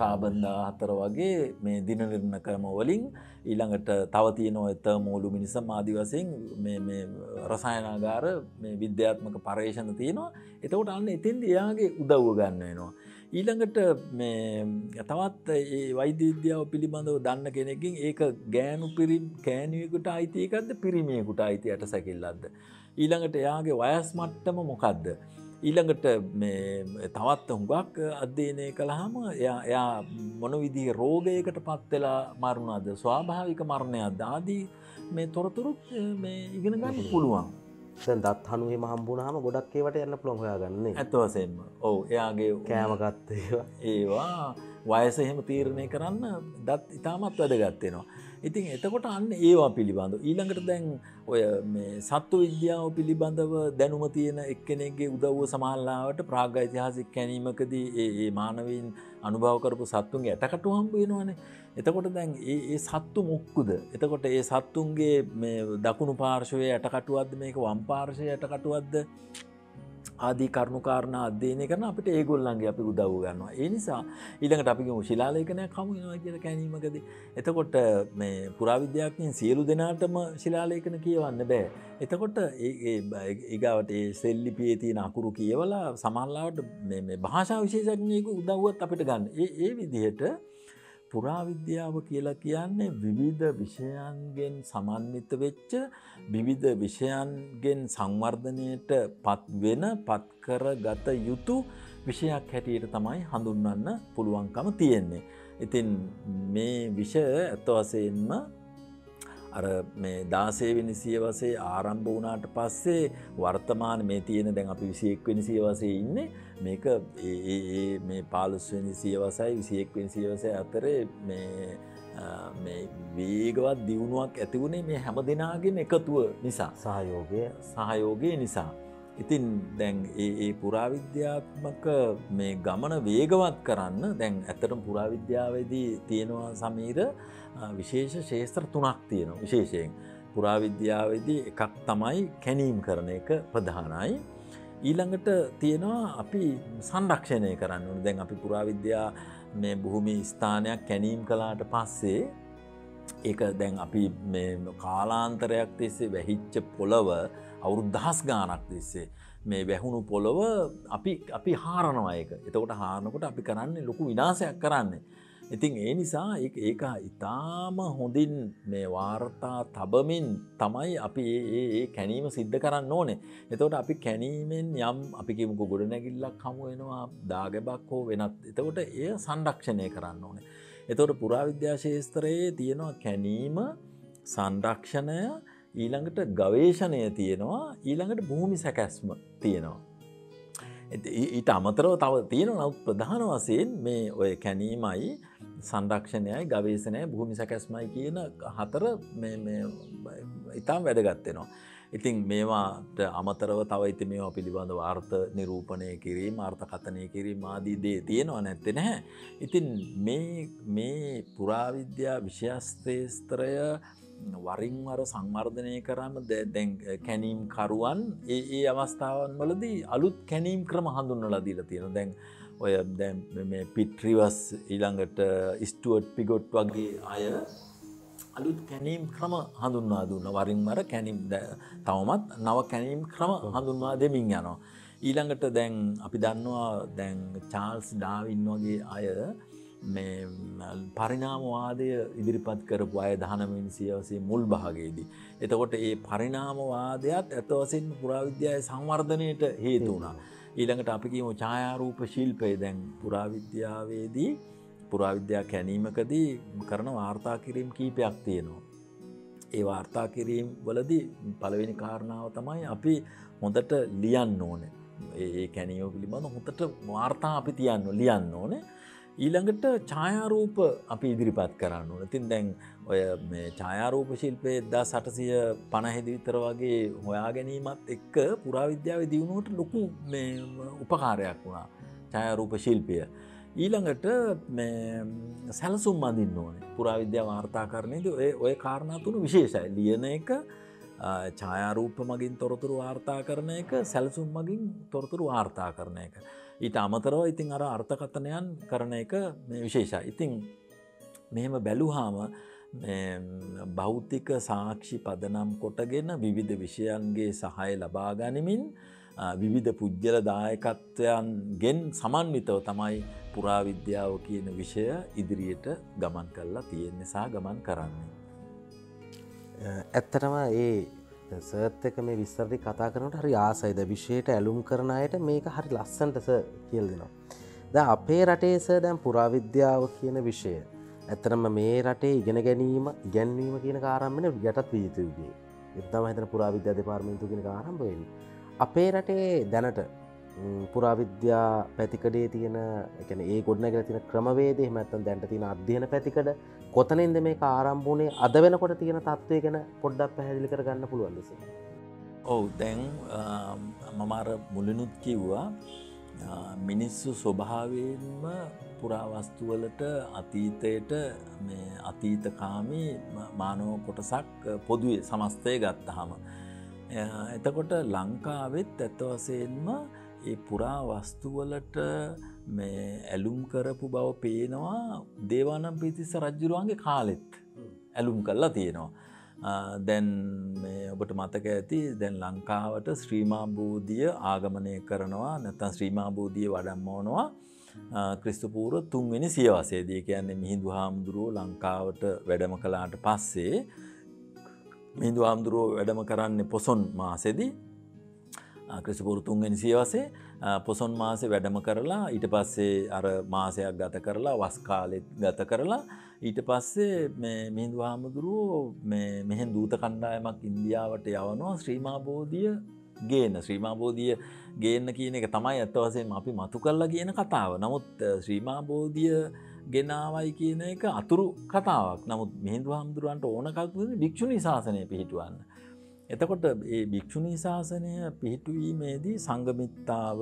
Speaker 2: 14 වගේ මේ දින නිර්ණය ක්‍රම වලින් ඊළඟට තව තියෙන ඔය තර්මෝලුමිනිසම් ආදි වශයෙන් මේ රසායනාගාර මේ විද්‍යාත්මක පර්යේෂණ තියෙනවා. එතකොට අන්න එතෙන්දී එයාගේ උදව්ව ගන්න වෙනවා. ඊළඟට මේ තවත් ඒ වෛද්‍ය විද්‍යාව පිළිබඳව දන්න කෙනෙක්ගෙන් ඒක ගෑණියෙකුට අයිති එකක්ද පිරිමියෙකුට අයිති ඇටසැකිල්ලක්ද? ඊළඟට එයාගේ වයස් මට්ටම මොකක්ද? ඊළඟට මේ තවත් හුඟක් අධ්‍යයනය කළාම එයා මොන විදිහේ රෝගයකට පත් වෙලා මරුණාද? ස්වාභාවික මරණයක්ද? ආදී මේ තොරතුරු මේ ඉගෙන ගන්න පුළුවන්.
Speaker 1: දැන් දත් හනුවේම හම්බුනහම ගොඩක් ඒවට යන්න පුළුවන් හොයාගන්නේ.
Speaker 2: ඇත්ත වශයෙන්ම. ඔව් එයාගේ
Speaker 1: කෑම ගත්ත
Speaker 2: ඒවා වයස එහෙම තීරණය කරන්න දත් ඉතාමත් වැදගත් වෙනවා. ඉතින් එතකොට අන්න ඒවා පිළිබඳව ඊළඟට දැන් ඔය මේ සත්ත්ව විද්‍යාව පිළිබඳව දැනුම තියෙන එක්කෙනෙක්ගේ උදව්ව සමහරවිට ප්‍රාග්යිතිහාසික කැණීමකදී ඒ මානවීන් අනුභව කරපු සත්තුන්ගේ ඇටකටු හම්බ වෙනවනේ. එතකොට දැන් ඒ සත්තු මොක්කුද? එතකොට ඒ සත්තුන්ගේ මේ දකුණු පාර්ශවයේ ඇටකටුවක්ද මේක වම් පාර්ශවයේ ඇටකටුවක්ද? ආදී කරුණු කාරණා අධ්‍යයනය කරන අපිට ඒගොල්ලන්ගේ අපි උදව් ගන්නවා. ඒ නිසා ඊළඟට අපි කියමු ශිලාලේඛනයක් හමු වෙනවා කියලා කැණීමකදී. එතකොට මේ පුරාවිද්‍යාඥයන් සියලු දෙනාටම ශිලාලේඛන කියවන්න බෑ. එතකොට ඊගාවට ඒ සෙල් ලිපියේ තියෙන අකුරු කියවලා සමහරවිට මේ භාෂා විශේෂඥයෙකු උදව්වත් අපිට ගන්න. ඒ විදිහට පුරාවිද්‍යාව කියලා කියන්නේ විවිධ විෂයන්ගෙන් සමන්විත වෙච්ච විවිධ විෂයන්ගෙන් සංවර්ධනයට පත් කරගත යුතු විෂයක් හැටියට තමයි හඳුන්වන්න පුළුවන්කම තියෙන්නේ. ඉතින් මේ විෂය ඇත්ත වශයෙන්ම අර මේ 16 වෙනි සියවසේ ආරම්භ වුණාට පස්සේ වර්තමාන මේ තියෙන දැන් අපි 21 වෙනි සියවසේ ඉන්නේ. මේක මේ 15 වෙනි සියවසයි 21 වෙනි සියවසේ අතරේ මේ වේගවත් දියුණුවක් ඇති වුණේ මේ හැම දිනාගෙන් එකතුව නිසා සහයෝගය නිසා. ඉතින් දැන් ඒ පුරාවිද්‍යාත්මක මේ ගමන වේගවත් කරන්න දැන් ඇත්තටම පුරාවිද්‍යාවේදී තියෙනවා සමීර විශේෂ ශාස්ත්‍ර තුනක් තියෙනවා. විශේෂයෙන් පුරාවිද්‍යාවේදී එකක් තමයි කැණීම් කරන එක ප්‍රධානයි. ඊළඟට තියෙනවා අපි සංරක්ෂණය කරන්න ඕනේ. දැන් අපි පුරාවිද්‍යා මේ භූමි ස්ථානයක් කැණීම් කළාට පස්සේ ඒක දැන් අපි මේ කාලාන්තරයක් තිස්සේ වැහිච්ච පොළව අවුරුදු දහස් ගාණක් තිස්සේ මේ වැහුණු පොළොව අපි හාරනවා ඒක. එතකොට හාරනකොට අපි කරන්නේ ලොකු විනාශයක් කරන්නේ. ඉතින් ඒ නිසා ඒක ඉතාම හොඳින් මේ වාර්තා තබමින් තමයි අපි ඒ කැනීම සිද්ධ කරන්න ඕනේ. එතකොට අපි කැනීමෙන් යම් අපි කියමුකෝ ගොඩනැගිල්ලක් හමු වෙනවා, දාගැබක් හෝ වෙනත්. එතකොට එය සංරක්ෂණය කරන්න ඕනේ. එතකොට පුරාවිද්‍යා ශාස්ත්‍රයේ තියෙනවා කැනීම, සංරක්ෂණය, ඊළඟට ගවේෂණය තියෙනවා, ඊළඟට භූමි සැකැස්ම තියෙනවා. ඊට අමතරව තව තියෙනවා. නමුත් ප්‍රධාන වශයෙන් මේ ඔය කැනීමයි, සංරක්ෂණයයි, ගවේෂණයයි, භූමි සැකැස්මයි කියන හතර මේ ඉතාම වැදගත් වෙනවා. ඉතින් මේවාට අමතරව තව ඉතින් මේවා පිළිබඳව අර්ථ නිරූපණය කිරීම, අර්ථකථනය කිරීම ආදී දේ තියෙනවා නැත්තේ නැහැ. ඉතින් මේ පුරාවිද්‍යා විෂයස්ත්‍රය වරින් වර සංවර්ධනය කරාම දැන් කැනීම් කරුවන් ඒ අවස්ථාවන් වලදී අලුත් කැනීම් ක්‍රම හඳුන්වලා දීලා තියෙනවා. දැන් ඔය දැන් මේ පිට්‍රිවස් ඊළඟට ස්ටුවර්ට් පිගොට් වගේ අය අලුත් කැනීම් ක්‍රම හඳුන්වා දුන්නා. වරින් වර කැනීම් තවමත් නව කැනීම් ක්‍රම හඳුන්වා දෙමින් යනවා. ඊළඟට දැන් අපි දන්නවා දැන් චාල්ස් ඩාවින් වගේ අය මේ පරිණාමවාදය ඉදිරිපත් කරපු අය 19 වෙනි සියවසේ මුල් භාගයේදී. එතකොට ඒ පරිණාමවාදයත් ඇත්ත වශයෙන්ම පුරාවිද්‍යාවේ සංවර්ධනයට හේතු වුණා. ඊළඟට අපි කියමු ඡායාරූප ශිල්පය. දැන් පුරාවිද්‍යාවේදී පුරාවිද්‍යා කැනීමකදී කරන වාර්තා කිරීම කීපයක් තියෙනවා. ඒ වාර්තා කිරීම වලදී පළවෙනි කාරණාව තමයි අපි හොඳට ලියන්න ඕනේ. ඒ කැනීම පිළිබඳව හොඳට වාර්තා අපි ලියන්න ඕනේ. ඊළඟට ඡායාරූප අපි ඉදිරිපත් කරන්න ඕනේ. ඉතින් දැන් ඔය මේ ඡායාරූප ශිල්පයේ 1850 විතර වගේ හොයා ගැනීමත් එක්ක පුරාවිද්‍යාවේ දියුණුවට ලොකු මේ උපකාරයක් වුණා ඡායාරූප ශිල්පය. ඊළඟට මේ සැලසුම් අඳින්න ඕනේ. පුරාවිද්‍යා වාර්තාකරණයේදී ඔය කාරණා තුන විශේෂයි. ලියන එක, ඡායාරූප මගින් තොරතුරු වාර්තා කරන එක, සැලසුම් මගින් තොරතුරු වාර්තා කරන එක. ඊට අමතරව ඉතින් අර අර්ථකථනයන් කරන එක මේ විශේෂයි. ඉතින් මෙහෙම බැලුවාම භෞතික සාක්ෂි පදනම් කොටගෙන විවිධ විෂයන්ගේ සහාය ලබා ගනිමින් විවිධ පුද්ගල දායකත්වයන්ගෙන් සමන්විතව තමයි පුරාවිද්‍යාව කියන විෂය ඉදිරියට ගමන් කරලා තියෙන්නේ සහ ගමන් කරන්නේ.
Speaker 1: ඇත්තටම ඒ සර්ත් එක මේ විස්තරටි කතා කරනට හරි ආසයිද විෂයට ඇලුම් කරන අයට මේක හරි ලස්සන්ට කියල් දෙනවා. දැන් අපේ රටේ සර් දැන් පුරාවිද්‍යාව කියන විෂය ඇත්තටම මේ රටේ ඉගෙන ගැනීම කියන කාරම්භනේ යටත් වී යුතුයි. ඒක තමයි හිතන පුරාවිද්‍යා දෙපාර්තමේන්තුව කියන ආරම්භ වෙන්නේ. අපේ රටේ දැනට පුරාවිද්‍යා පැතිකඩේ තියෙන ඒ ගොඩනැගිලා තියෙන ක්‍රමවේදය එහෙම නැත්නම් දැනට තියෙන අධ්‍යයන පැතිකඩ කොතනින්ද මේක ආරම්භ වුණේ අද වෙනකොට තියෙන තත්ත්වය ගැන පොඩ්ඩක් පැහැදිලි කරගන්න පුළුවන්ද සර්?
Speaker 2: ඔව් දැන් මම අර මුලිනුත් කිව්වා මිනිස්සු ස්වභාවයෙන්ම පුරාවස්තු වලට අතීතයට මේ අතීතකාමී මානව කොටසක් පොදුවේ සමස්තය ගත්තාම එතකොට ලංකාවෙත් ඇත්ත වශයෙන්ම ඒ පුරාවස්තු වලට මේ ඇලුම් කරපු බව පේනවා දේවානම්පියතිස්ස රජුරුවන්ගේ කාලෙත් ඇලුම් කරලා තියෙනවා. දැන් මේ ඔබට මතක ඇති දැන් ලංකාවට ශ්‍රී මහා බෝධිය ආගමනය කරනවා නැත්නම් ශ්‍රී මහා බෝධිය වඩම්මවනවා ක්‍රිස්තු පූර්ව 3 වෙනි සියවසේදී. කියන්නේ මිහිඳු හාමුදුරුවෝ ලංකාවට වැඩම කළාට පස්සේ මිහිඳු හාමුදුරුවෝ වැඩම කරන්නේ පොසොන් මාසෙදී ක්‍රිස්තු පූර්ව 3 වෙනි සියවසේ පොසොන් මාසේ වැඩම කරලා ඊට පස්සේ අර මාසයක් ගත කරලා වස් කාලෙත් ගත කරලා ඊට පස්සේ මේ මිහිඳු හාමුදුරුවෝ මේ මෙහෙන් දූත කණ්ඩායමක් ඉන්දියාවට යවනවා ශ්‍රී මහා බෝධිය ගේන්න. ශ්‍රී මහා බෝධිය ගේන්න කියන එක තමයි අත් වශයෙන්ම අපි මතු කරලා කියන කතාව. නමුත් ශ්‍රී මහා බෝධිය ගෙනාවයි කියන එක අතුරු කතාවක්. නමුත් මිහිඳු හාමුදුරුවන්ට ඕන කල්පුනේ භික්ෂුණී ශාසනය පිහිටුවන්න. එතකොට මේ භික්ෂුණී ශාසනය පිහිටුවීමේදී සංඝමිත්තාව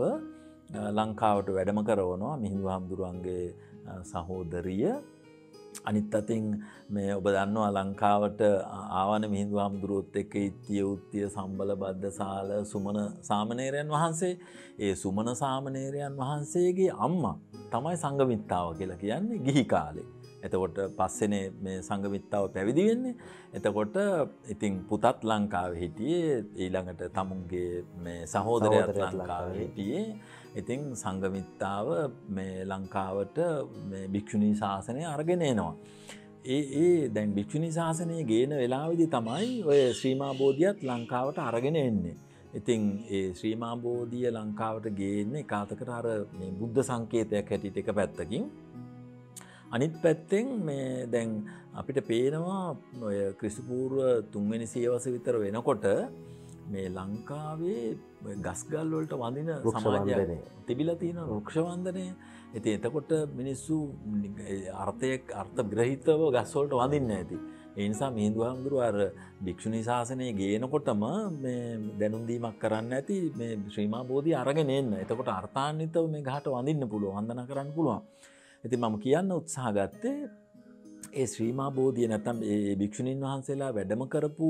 Speaker 2: ලංකාවට වැඩම කරවනවා මිහිඳු හාමුදුරුවන්ගේ සහෝදරිය. අනිත් අතින් මේ ඔබ දන්නවා ලංකාවට ආවන මිහිඳු හාමුදුරුවොත් එක්ක ඉත්තිය උත්තිය සම්බල බද්දසාල සුමන සාමණේරයන් වහන්සේ. ඒ සුමන සාමණේරයන් වහන්සේගේ අම්මා තමයි සංඝමිත්තාව කියලා කියන්නේ ගිහි කාලේ. එතකොට පස්සෙනේ මේ සංගමිත්තාව පැවිදි වෙන්නේ. එතකොට ඉතින් පුතත් ලංකාවේ හිටියේ, ඊළඟට තමුන්ගේ මේ සහෝදරයත් ලංකාවේ හිටියේ. ඉතින් සංගමිත්තාව මේ ලංකාවට මේ භික්ෂුණී ශාසනය අරගෙන එනවා. ඒ දැන් භික්ෂුණී ශාසනය ගේන වෙලාවේදී තමයි ඔය ශ්‍රීමා බෝධියත් ලංකාවට අරගෙන එන්නේ. ඉතින් ඒ ශ්‍රීමා බෝධිය ලංකාවට ගේන්නේ කාතකට අර මේ බුද්ධ සංකේතයක් හැටියට එක පැත්තකින්. අනිත් පැත්තෙන් මේ දැන් අපිට පේනවා ඔය ක්‍රිස්තුපූර්ව 3 වෙනි සියවස විතර වෙනකොට මේ ලංකාවේ ගස්ගල් වලට වඳින සමාජයක් තිබිලා තියෙන වෘක්ෂ වන්දනය. ඉතින් එතකොට මිනිස්සු අර්ථ ග්‍රහිතව ගස් වලට වඳින්නේ නැති. ඒ නිසා මිහිඳු හාමුදුරුවෝ අර භික්ෂුණී ශාසනය ගේනකොටම මේ දැනුම් දීමක් කරන්න ඇති මේ ශ්‍රීමා බෝධිය අරගෙන එන්න. එතකොට අර්ථාන්විතව මේ ගහට වඳින්න පුළුවන්, වන්දනා කරන්න පුළුවන්. ඉතින් මම කියන්න උත්සාහ ගත්තේ ඒ ශ්‍රීමා බෝධිය නැත්නම් ඒ භික්ෂුණීන් වහන්සේලා වැඩම කරපු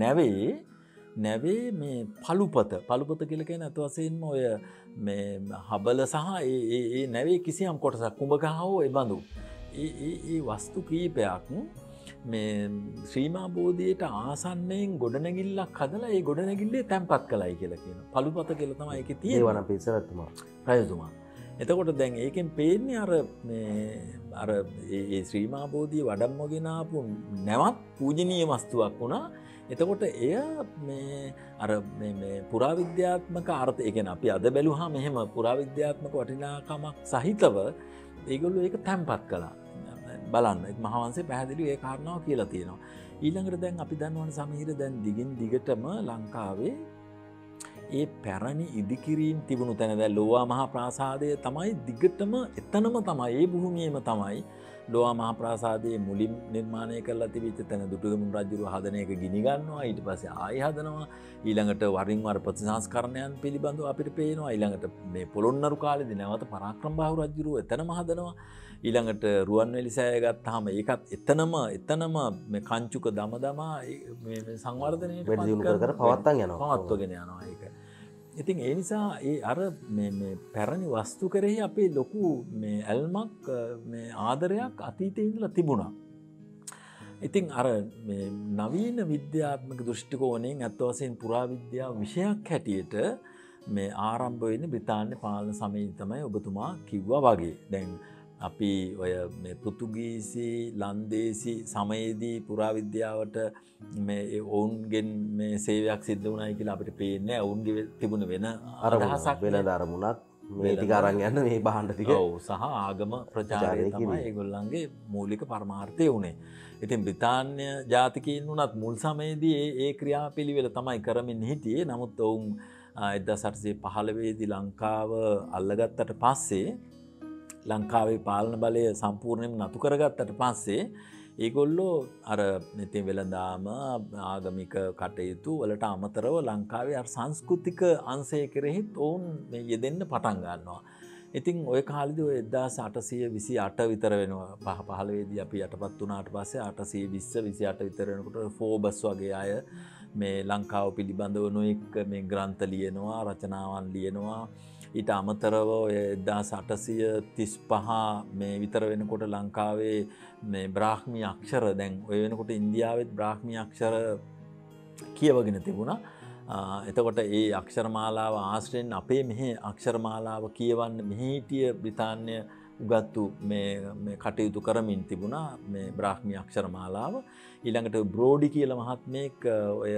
Speaker 2: නැවේ මේ පළුපත කියලා කියන අත වශයෙන්ම ඔය මේ හබල සහ ඒ නැවේ කිසියම් කොටසක් කුඹගහ හෝ ඒ බඳු ඒ වස්තු කීපයක් මේ ශ්‍රීමා බෝධියට ආසන්නයෙන් ගොඩනැගිල්ලක් හදලා ඒ ගොඩනැගිල්ලේ තැන්පත් කළයි කියලා කියනවා. පළුපත කියලා තමයි ඒකේ තියෙන්නේ.
Speaker 1: ඒ වන පිසරතුමා.
Speaker 2: රජතුමා. එතකොට දැන් ඒකෙන් පේන්නේ අර ඒ ශ්‍රීමා බෝධිය වඩම්මගෙන ආපු නැවත් පූජනීය වස්තුවක් වුණා. එතකොට එය මේ පුරාවිද්‍යාත්මක අර්ථ, ඒ කියන්නේ අපි අද බැලුවාම එහෙම පුරාවිද්‍යාත්මක වටිනාකමක් සහිතව ඒගොල්ලෝ ඒක තැන්පත් කළා. බලන්න මහාවංශයේ පැහැදිලිව ඒ කාරණාව කියලා තියෙනවා. ඊළඟට දැන් අපි දන්නවනේ සමීර දැන් දිගින් දිගටම ලංකාවේ ඒ පැරණි ඉදිකිරීම් තිබුණු තැන දැන් ලෝවා මහා ප්‍රාසාදය තමයි දිගටම එතනම තමයි ඒ භූමියේම තමයි ලෝවා මහා ප්‍රාසාදයේ මුලින් නිර්මාණය කරලා තිබිච්ච තැන දුටුගැමුණු රජුව හදන එක ගිනි ගන්නවා. ඊට පස්සේ ආයෙ හදනවා. ඊළඟට වරින් වර ප්‍රතිසංස්කරණයන් පිළිබඳව අපිට පේනවා. ඊළඟට මේ පොළොන්නරු කාලේදී නැවත පරාක්‍රම බාහු රජුව එතනම හදනවා. ඊළඟට රුවන්වැලි සෑය ගත්තාම ඒකත් එතනම මේ කංචුක දමදමා මේ සංවර්ධනයට පවත්වාගෙන යනවා ඒක. ඉතින් ඒ නිසා ඒ අර මේ පැරණි වස්තු කෙරෙහි අපේ ලොකු මේ ඇල්මක් මේ ආදරයක් අතීතයේ ඉඳලා තිබුණා. ඉතින් අර මේ නවීන විද්‍යාත්මක දෘෂ්ටි කෝණයෙන් අත් වශයෙන් පුරාවිද්‍යාව විෂයක් හැටියට මේ ආරම්භ වෙන්නේ බ්‍රිතාන්‍ය පාලන සමයේ තමයි ඔබතුමා කිව්වා වගේ. දැන් අපි ඔය මේ පෘතුගීසි ලන්දේසි සමයේදී පුරාවිද්‍යාවට මේ ඔවුන්ගෙන් මේ සේවයක් සිද්ධ වුණායි කියලා අපිට පේන්නේ. ඔවුන්ගේ තිබුණ වෙන අදහසක්
Speaker 1: වෙනද අරමුණක් මේ ටික අරන් යන්න මේ බහන්න ටික.
Speaker 2: ඔව් සහ ආගම ප්‍රචාරය තමයි ඒගොල්ලන්ගේ මූලික පරමාර්ථය උනේ. ඉතින් බ්‍රිතාන්‍ය ජාතිකයින් වුණත් මුල් සමයේදී ඒ ක්‍රියාපිළිවෙල තමයි කරමින් හිටියේ. නමුත් ඔවුන් 1815 දී ලංකාව අල්ලගත්තට පස්සේ ලංකාවේ පාලන බලය සම්පූර්ණයෙන්ම නතු කරගත්තට පස්සේ ඒගොල්ලෝ අර ඉතින් වෙළඳාම ආගමික කටයුතු වලට අමතරව ලංකාවේ අර සංස්කෘතික අංශය කෙරෙහිත් ඔවුන් මේ යෙදෙන්න පටන් ගන්නවා. ඉතින් ওই කාලෙදී ඔය 1828 විතර වෙනවා. 15 දී අපි යටපත් වුණාට පස්සේ 820 28 විතර වෙනකොට ෆෝබස් වගේ අය මේ ලංකාව පිළිබඳව නොඑක් මේ ග්‍රන්ථ ලියනවා, රචනාවන් ලියනවා. ඊට අමතරව 1835 මේ විතර වෙනකොට ලංකාවේ මේ බ්‍රාහ්මී අක්ෂර දැන් ඔය වෙනකොට ඉන්දියාවෙත් බ්‍රාහ්මී අක්ෂර කියවගෙන තිබුණා. එතකොට ඒ අක්ෂරමාලාව ආශ්‍රයෙන් අපේ මෙහි අක්ෂරමාලාව කියවන්න මෙහි හිටිය බ්‍රිතාන්‍ය උගත්තු මේ කටයුතු කරමින් තිබුණා මේ බ්‍රාහ්මී අක්ෂරමාලාව. ඊළඟට බ්‍රෝඩි කියලා මහත්මයෙක් ඔය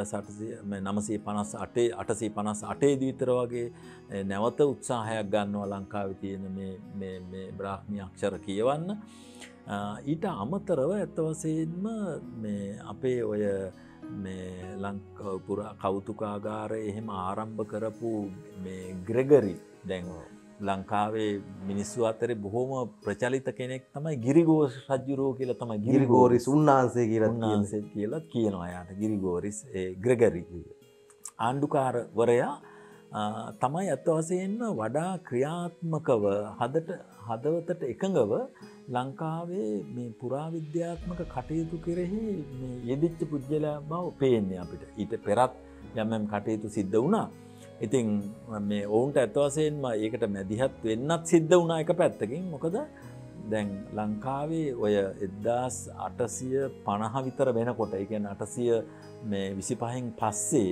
Speaker 2: 858 දී විතර වගේ නැවත උත්සාහයක් ගන්නවා ලංකාවේ තියෙන මේ බ්‍රාහ්මී අක්ෂර කියවන්න. ඊට අමතරව ඇත්ත වශයෙන්ම මේ අපේ ඔය මේ ලංකා කෞතුකාගාරය එහෙම ආරම්භ කරපු මේ ග්‍රෙගරි දැන් ලංකාවේ මිනිස්සු අතරේ බොහොම ප්‍රචලිත කෙනෙක් තමයි ගිරිගෝරිස් රජුරෝ කියලා තමයි
Speaker 1: ගිරිගෝරිස් උන්නාන්සේ
Speaker 2: කියලා කියනවා යාට ගිරිගෝරිස් ග්‍රෙගරි ආණ්ඩුකාරවරයා තමයි අත් වශයෙන්ම වඩා ක්‍රියාත්මකව හදවතට එකඟව ලංකාවේ මේ පුරාවිද්‍යාත්මක කටයුතු කෙරෙහි මේ යෙදිච්ච පුද්ගලයා බව පේන්නේ අපිට. ඊට පෙරත් යම් කටයුතු සිද්ධ වුණා. ඉතින් මේ ඔවුන්ට ඇත්ත වශයෙන්ම ඒකට මැදිහත් වෙන්නත් සිද්ධ වුණා එක පැත්තකින්. මොකද දැන් ලංකාවේ ඔය 1850 විතර වෙනකොට, ඒ කියන්නේ 825න් පස්සේ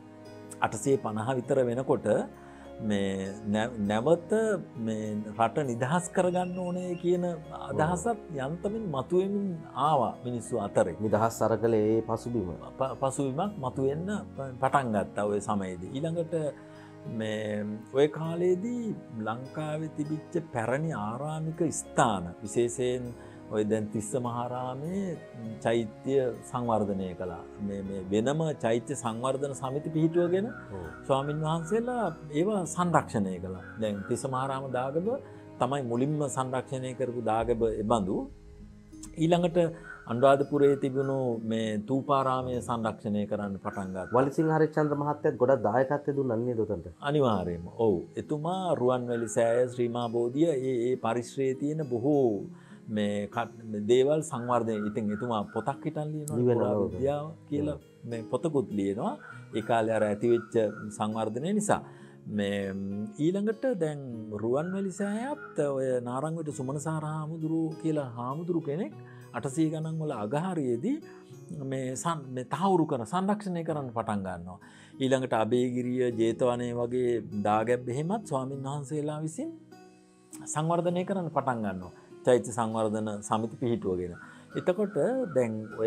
Speaker 2: 850 විතර වෙනකොට මේ නැවත මේ රට නිදහස් කරගන්න ඕනේ කියන අදහසත් යන්තමින් මතුවෙමින් ආවා මිනිස්සු අතරේ.
Speaker 1: නිදහස් සරකලේ
Speaker 2: පසුබිමක් මතුවෙන්න පටන් ගත්තා ඔය සමයේදී. ඊළඟට මේ ඔය කාලේදී ලංකාවේ තිබිච්ච පැරණි ආරාමික ස්ථාන, විශේෂයෙන් ඔය දැන් තිස්ස මහාරාමේ චෛත්‍ය සංවර්ධනය කළා. මේ වෙනම චෛත්‍ය සංවර්ධන සමිති පිහිටුවගෙන ස්වාමින් වහන්සේලා ඒවා සංරක්ෂණය කළා. දැන් තිස්ස මහාරාම දාගැබ තමයි මුලින්ම සංරක්ෂණය කරපු දාගැබ එබඳු. ඊළඟට අනුරාධපුරයේ තිබුණු මේ තූපාරාමය සංරක්ෂණය කරන්න පටන් ගත්තා.
Speaker 1: වලිසිංහ හරිචන්ද්‍ර මහත්තයාත් ගොඩක් දායකත්වය දුන්නා නේද උතන්ට?
Speaker 2: අනිවාර්යයෙන්ම. ඔව්. එතුමා රුවන්වැලි සෑය, ශ්‍රී මහා බෝධිය ඒ පරිශ්‍රයේ තියෙන බොහෝ මේ දේවල් සංවර්ධනය. ඉතින් එතුමා පොතක් හිටන් ලියනවා, පුරා විද්‍යාව කියලා මේ පොතකුත් ලියනවා. ඒ කාලේ අර ඇතිවෙච්ච සංවර්ධනය නිසා. මේ ඊළඟට දැන් රුවන්වැලි සෑයත් ඔය නාරංගවිට සුමනසාර හාමුදුරුවෝ කියලා හාමුදුරු කෙනෙක් 800 ගණන් වල අගහරියේදී මේ තහවුරු කරන සංරක්ෂණය කරන්න පටන් ගන්නවා. ඊළඟට අබේගිරිය, ජේතවනයේ වගේ දාගැබ් එහෙමත් ස්වාමින් වහන්සේලා විසින් සංවර්ධනය කරන්න පටන් ගන්නවා. චෛත්‍ය සංවර්ධන සමිති පිහිටුවගෙන. එතකොට දැන් ඔය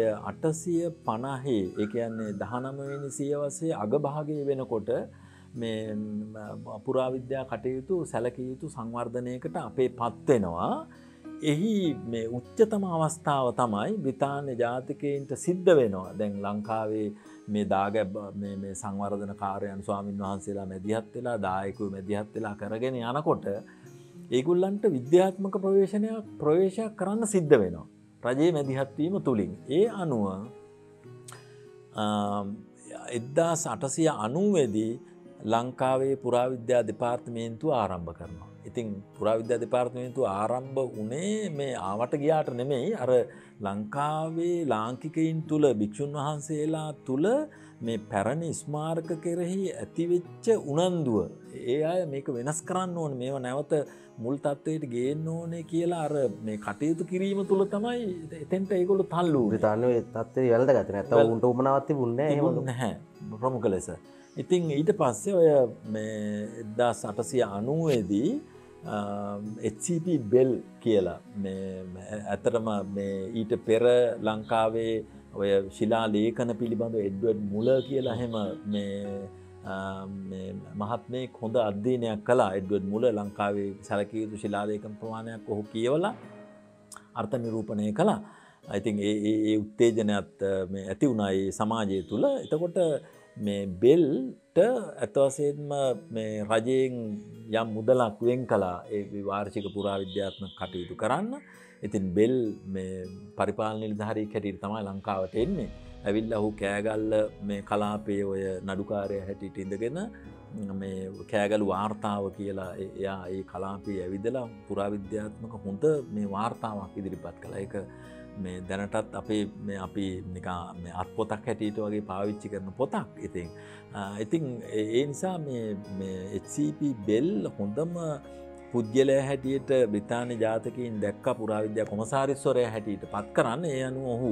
Speaker 2: 850 ඒ කියන්නේ 19 වෙනි සියවසේ අගභාගයේ වෙනකොට මේ පුරාවිද්‍යා කටයුතු සැලකිය යුතු සංවර්ධනයකට අපේ පත් වෙනවා. එහි මේ උච්චතම අවස්ථාව තමයි බ්‍රිතාන්‍ය ජාතිකයින්ට සිද්ධ වෙනවා. දැන් ලංකාවේ මේ දාගැබ මේ සංවර්ධන කාර්යයන් ස්වාමින් වහන්සේලා මැදිහත් වෙලා, දායකයෝ මැදිහත් වෙලා කරගෙන යනකොට ඒගොල්ලන්ට විද්‍යාත්මක ප්‍රවේශයක් කරන්න සිද්ධ වෙනවා. රජයේ මැදිහත් වීම තුලින්. ඒ අනුව 1890 දී ලංකාවේ පුරාවිද්‍යා දෙපාර්තමේන්තුව ආරම්භ කරනවා. ඉතින් පුරාවිද්‍යා දෙපාර්තමේන්තුව ආරම්භ වුණේ මේ ආවට ගියාට නෙමෙයි, අර ලංකාවේ ලාංකිකයින් තුල, භික්ෂුන් වහන්සේලා තුල මේ පැරණි ස්මාරක කෙරෙහි ඇතිවෙච්ච උනන්දුව, ඒ අය මේක වෙනස් කරන්න ඕනේ, මේව නැවත මුල් තත්ත්වයට ගේන්න ඕනේ කියලා අර මේ කටයුතු කිරීම තුල තමයි එතෙන්ට ඒගොල්ලෝ තල්ලු වුනේ.
Speaker 1: බ්‍රිතාන්‍යයේ තත්ත්වය වැළඳගත්තේ නැත්නම් උන්ට උමනාවක් තිබුණේ
Speaker 2: නැහැ ප්‍රමුඛ ලෙස. ඉතින් ඊට පස්සේ ඔය මේ 1890 දී HCP බෙල් කියලා මේ ඇතරම මේ ඊට පෙර ලංකාවේ ඔය ශිලා ලේඛන පිළිබඳව එඩ්වඩ් මුලර් කියලා එහෙම මේ මහත්මයෙක් හොඳ අධ්‍යයනයක් කළා. එඩ්වඩ් මුලර් ලංකාවේ සැලකිය යුතු ශිලා ලේඛන ප්‍රමාණයක් ඔහු කියවලා අර්ථ නිරූපණය කළා. ඉතින් ඒ උත්තේජනයත් මේ ඇති වුණා ඒ සමාජය තුල. එතකොට මේ බෙල්ට ඇත්ත වශයෙන්ම මේ රජයෙන් යම් මුදලක් වෙන් කළා ඒ වාර්ෂික පුරාවිද්‍යාත්මක කටයුතු කරන්න. ඉතින් බෙල් මේ පරිපාලන නිලධාරියෙක් හැටියට තමයි ලංකාවට එන්නේ. ඇවිල්ලා ඔහු කෑගල්ල මේ කලාපයේ ඔය නඩුකාරයා හැටියට ඉඳගෙන මේ කෑගලු වාර්තාව කියලා එයා ඒ කලාපයේ ඇවිදලා පුරාවිද්‍යාත්මක හොඳ මේ වාර්තාවක් ඉදිරිපත් කළා. ඒක මේ දැනටත් අපේ මේ අපි නිකන් මේ අත්පොතක් හැටියට වගේ පාවිච්චි කරන පොතක්. ඉතින් ඒ නිසා මේ HCP බෙල් හොඳම පුද්ගලයා හැටියට බ්‍රිතාන්‍ය ජාතකයින් දැක්ක පුරාවිද්‍යා කොමසාරිස්වරයා හැටියට පත් කරන්න. ඒ අනුව ඔහු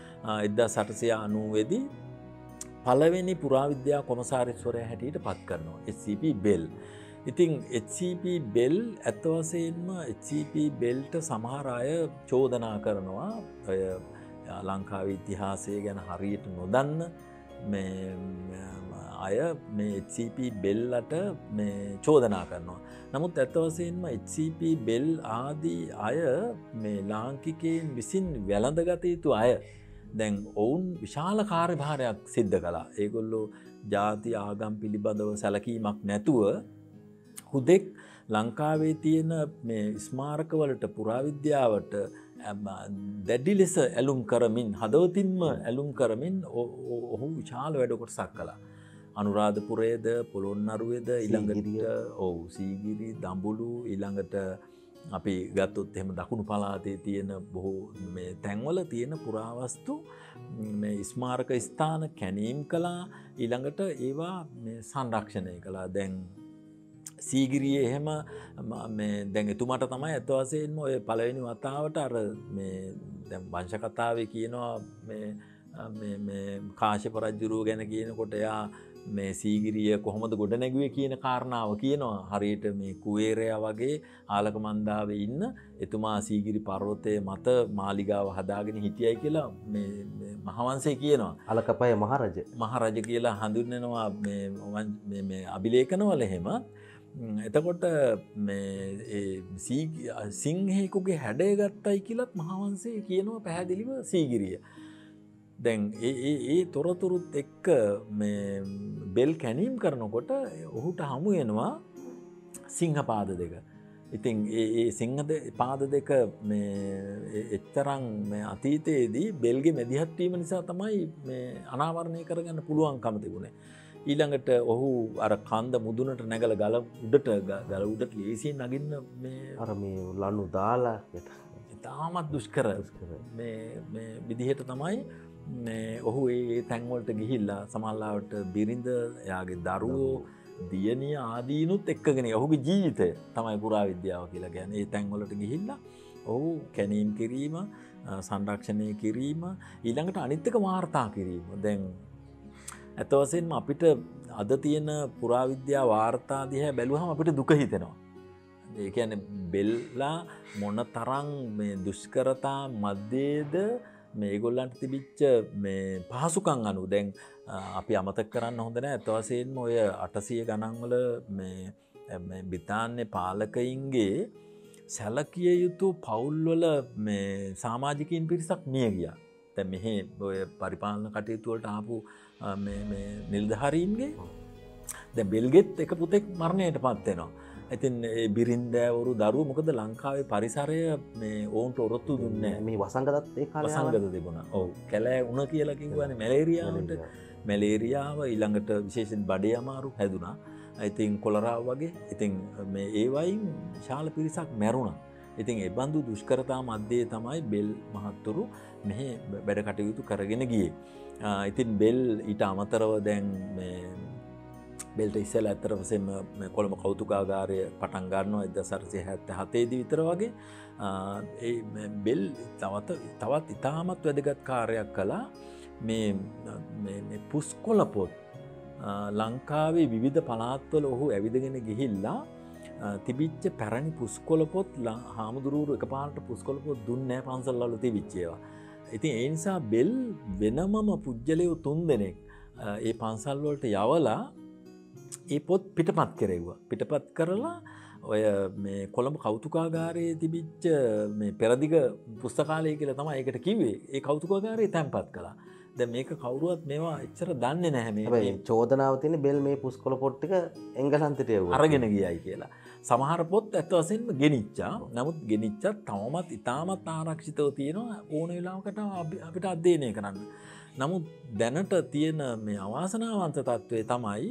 Speaker 2: 1890 දී පළවෙනි පුරාවිද්‍යා කොමසාරිස්වරයා හැටියට පත් කරනවා HCP බෙල්. ඉතින් HCP බෙල් ඇත්ත වශයෙන්ම HCP බෙල්ට සමහර අය චෝදනා කරනවා ඔය ලංකාවේ ඉතිහාසය ගැන හරියට නොදන්න මේ අය මේ HCP බෙල්ලට මේ චෝදනා කරනවා. නමුත් ඇත්ත වශයෙන්ම HCP බෙල් ආදී අය මේ ලාංකිකයන් විසින් වැළඳගත යුතු අය. දැන් ඔවුන් විශාල කාර්යභාරයක් සිද්ධ කළා. ඒගොල්ලෝ ජාති ආගම් පිළිබඳව සැලකීමක් නැතුව හුදෙක් ලංකාවේ තියෙන මේ ස්මාරකවලට පුරාවිද්‍යාවට දැඩි ලෙස ඇලුම් කරමින්, හදවතින්ම ඇලුම් කරමින් ඔහු විශාල වැඩ කොටසක් කළා. අනුරාධපුරයේද, පොළොන්නරුවේද, ඊළඟට සීගිරි, දඹුලු, ඊළඟට අපි ගත්තොත් එහෙම දකුණු පළාතේ තියෙන බොහෝ මේ තැන්වල තියෙන පුරාවස්තු මේ ස්මාරක ස්ථාන කැණීම් කළා. ඊළඟට ඒවා මේ සංරක්ෂණය කළා. දැන් සීගිරියේ එහෙම මේ දැන් එතුමාට තමයි ඇත්ත වශයෙන්ම ඔය පළවෙනි වතාවට අර මේ දැන් වංශ කතාවේ කියනවා මේ කාශ්‍යප රජුරුව ගැන කියනකොට එයා මේ සීගිරිය කොහොමද ගොඩ නැගුවේ කියන කාරණාව කියනවා. හරියට මේ කුවේරයා වගේ ආලක මන්දාවේ ඉන්න එතුමා සීගිරි පර්වතයේ මත මාලිගාව හදාගෙන හිටියයි කියලා මේ මහවංශය කියනවා.
Speaker 1: අලකපය
Speaker 2: මහරජ කියලා හඳුන්වනවා මේ අභිලේඛනවල එහෙම. එතකොට සිංහෙකුගේ හැඩය ගත්තයි කියලත් මහාවංශයේ කියනවා පැහැදිලිව සීගිරිය. දැන් ඒ තොරතුරුත් එක්ක බෙල් කැනීම් කරනකොට ඔහුට හමු වෙනවා සිංහ පාද දෙක. ඉතින් ඒ සිංහ පාද දෙක එච්තරම් අතීතයේදී බෙල්ගේ මැදිහත් වීම නිසා තමයි අනාවරණය කරගන්න පුළුවන්කම තිබුණේ. ඊළඟට ඔහු අර කන්ද මුදුනට නැගලා ගල උඩට ලේසියෙන් නගින්න
Speaker 1: මේ ලනු දාලා
Speaker 2: ඉතාමත් දුෂ්කර මේ විදිහට තමයි ඔහු ඒ තැන්වලට ගිහිල්ලා සමහරවිට බිරිඳ එයාගේ දරුවෝ දියණිය ආදීනුත් එක්කගෙන ඔහුගේ ජීවිතය තමයි පුරාවිද්‍යාව කියලා කියන්නේ. ඒ තැන්වලට ගිහිල්ලා ඔහු කැනීම් කිරීම, සංරක්ෂණය කිරීම, ඊළඟට අනිත් එක වාර්තා කිරීම. දැන් ඇත්ත වශයෙන්ම අපිට අද තියෙන පුරාවිද්‍යා වාර්තා දිහා බැලුවහම අපිට දුක හිතෙනවා. ඒ කියන්නේ බෙල්ලා මොන තරම් මේ දුෂ්කරතා මැදේද මේගොල්ලන්ට තිබිච්ච මේ පහසුකම් අනුව දැන් අපි අමතක කරන්න හොඳ නැහැ. ඇත්ත වශයෙන්ම ඔය 800 ගණන් වල මේ බ්‍රිතාන්‍ය පාලකයින්ගේ සැලකිය යුතු පවුල්වල මේ සමාජිකයින් පිරිසක් මිය ගියා. දැන් මෙහි ඔය පරිපාලන කටයුතු වලට ආපු මේ නිලධාරීන්ගේ දැන් බෙල්ගෙත් එක පුතෙක් මරණයටපත් වෙනවා. ඉතින් ඒ බිරින්දෑවරු දරුවෝ මොකද ලංකාවේ පරිසරය මේ ඕන්ට ඔරොත්තු දුන්නේ නැහැ.
Speaker 1: මේ වසංගතත් ඒ කාලේ
Speaker 2: වසංගත තිබුණා. ඔව් කැලෑ උණ කියලා කිව්වනේ මැලේරියාවට. මැලේරියාව ඊළඟට විශේෂයෙන් බඩේ අමාරු හැදුනා. ඉතින් කොලරාව වගේ. ඉතින් මේ ඒ වයින් ශාල පිරිසක් මැරුණා. ඉතින් ඒ බඳු දුෂ්කරතා මැද්දේ තමයි බෙල් මහත්තුරු මෙහි වැඩ කටයුතු කරගෙන ගියේ. ඉතින් බෙල් ඊට අමතරව දැන් මේ බෙල්ට ඉස්සෙල්ලා ඇත්තට වශයෙන්ම මේ කොළඹ කෞතුකාගාරය පටන් ගන්නවා 1877 දී විතර වගේ. ඒ බෙල් තවත් ඉතාමත් වැදගත් කාර්යයක් කළා. මේ පුස්කොළ පොත් ලංකාවේ විවිධ පළාත්වල ඔහු ඇවිදගෙන ගිහිල්ලා තිබිච්ච පැරණි පුස්කොළ පොත් හාමුදුරුවෝ එකපාරට පුස්කොළ පොත් දුන්නේ නැහැ පන්සල්වල තිබිච්ච ඒවා. ඉතින් ඒ නිසා බෙල් වෙනමම පුජ්‍යලයෝ 3 දෙනෙක් ඒ පන්සල් වලට යවලා ඒ පොත් පිටපත් කෙරෙව්වා. පිටපත් කරලා ඔය මේ කොළඹ කෞතුකාගාරයේ තිබිච්ච මේ පෙරදිග පුස්තකාලය කියලා තමයි ඒකට කිව්වේ. ඒ කෞතුකාගාරය තැන්පත් කළා. දැන් මේක කවුරුවත් මේවා එච්චර දන්නේ නැහැ මේ.
Speaker 1: හැබැයි චෝදනාව තියෙන්නේ බෙල් මේ පුස්කොළ පොත් ටික එංගලන්තයට යවුවා.
Speaker 2: අරගෙන ගියයි කියලා. සමහර පොත් ඇත්ත වශයෙන්ම ගෙනිච්චා. නමුත් ගෙනිච්චත් තවමත් ඉතාමත් ආරක්ෂිතව තියෙනවා ඕන වෙලාවකට අපිට අධ්‍යයනය කරන්න. නමුත් දැනට තියෙන මේ අවාසනාවන්ත තත්ත්වය තමයි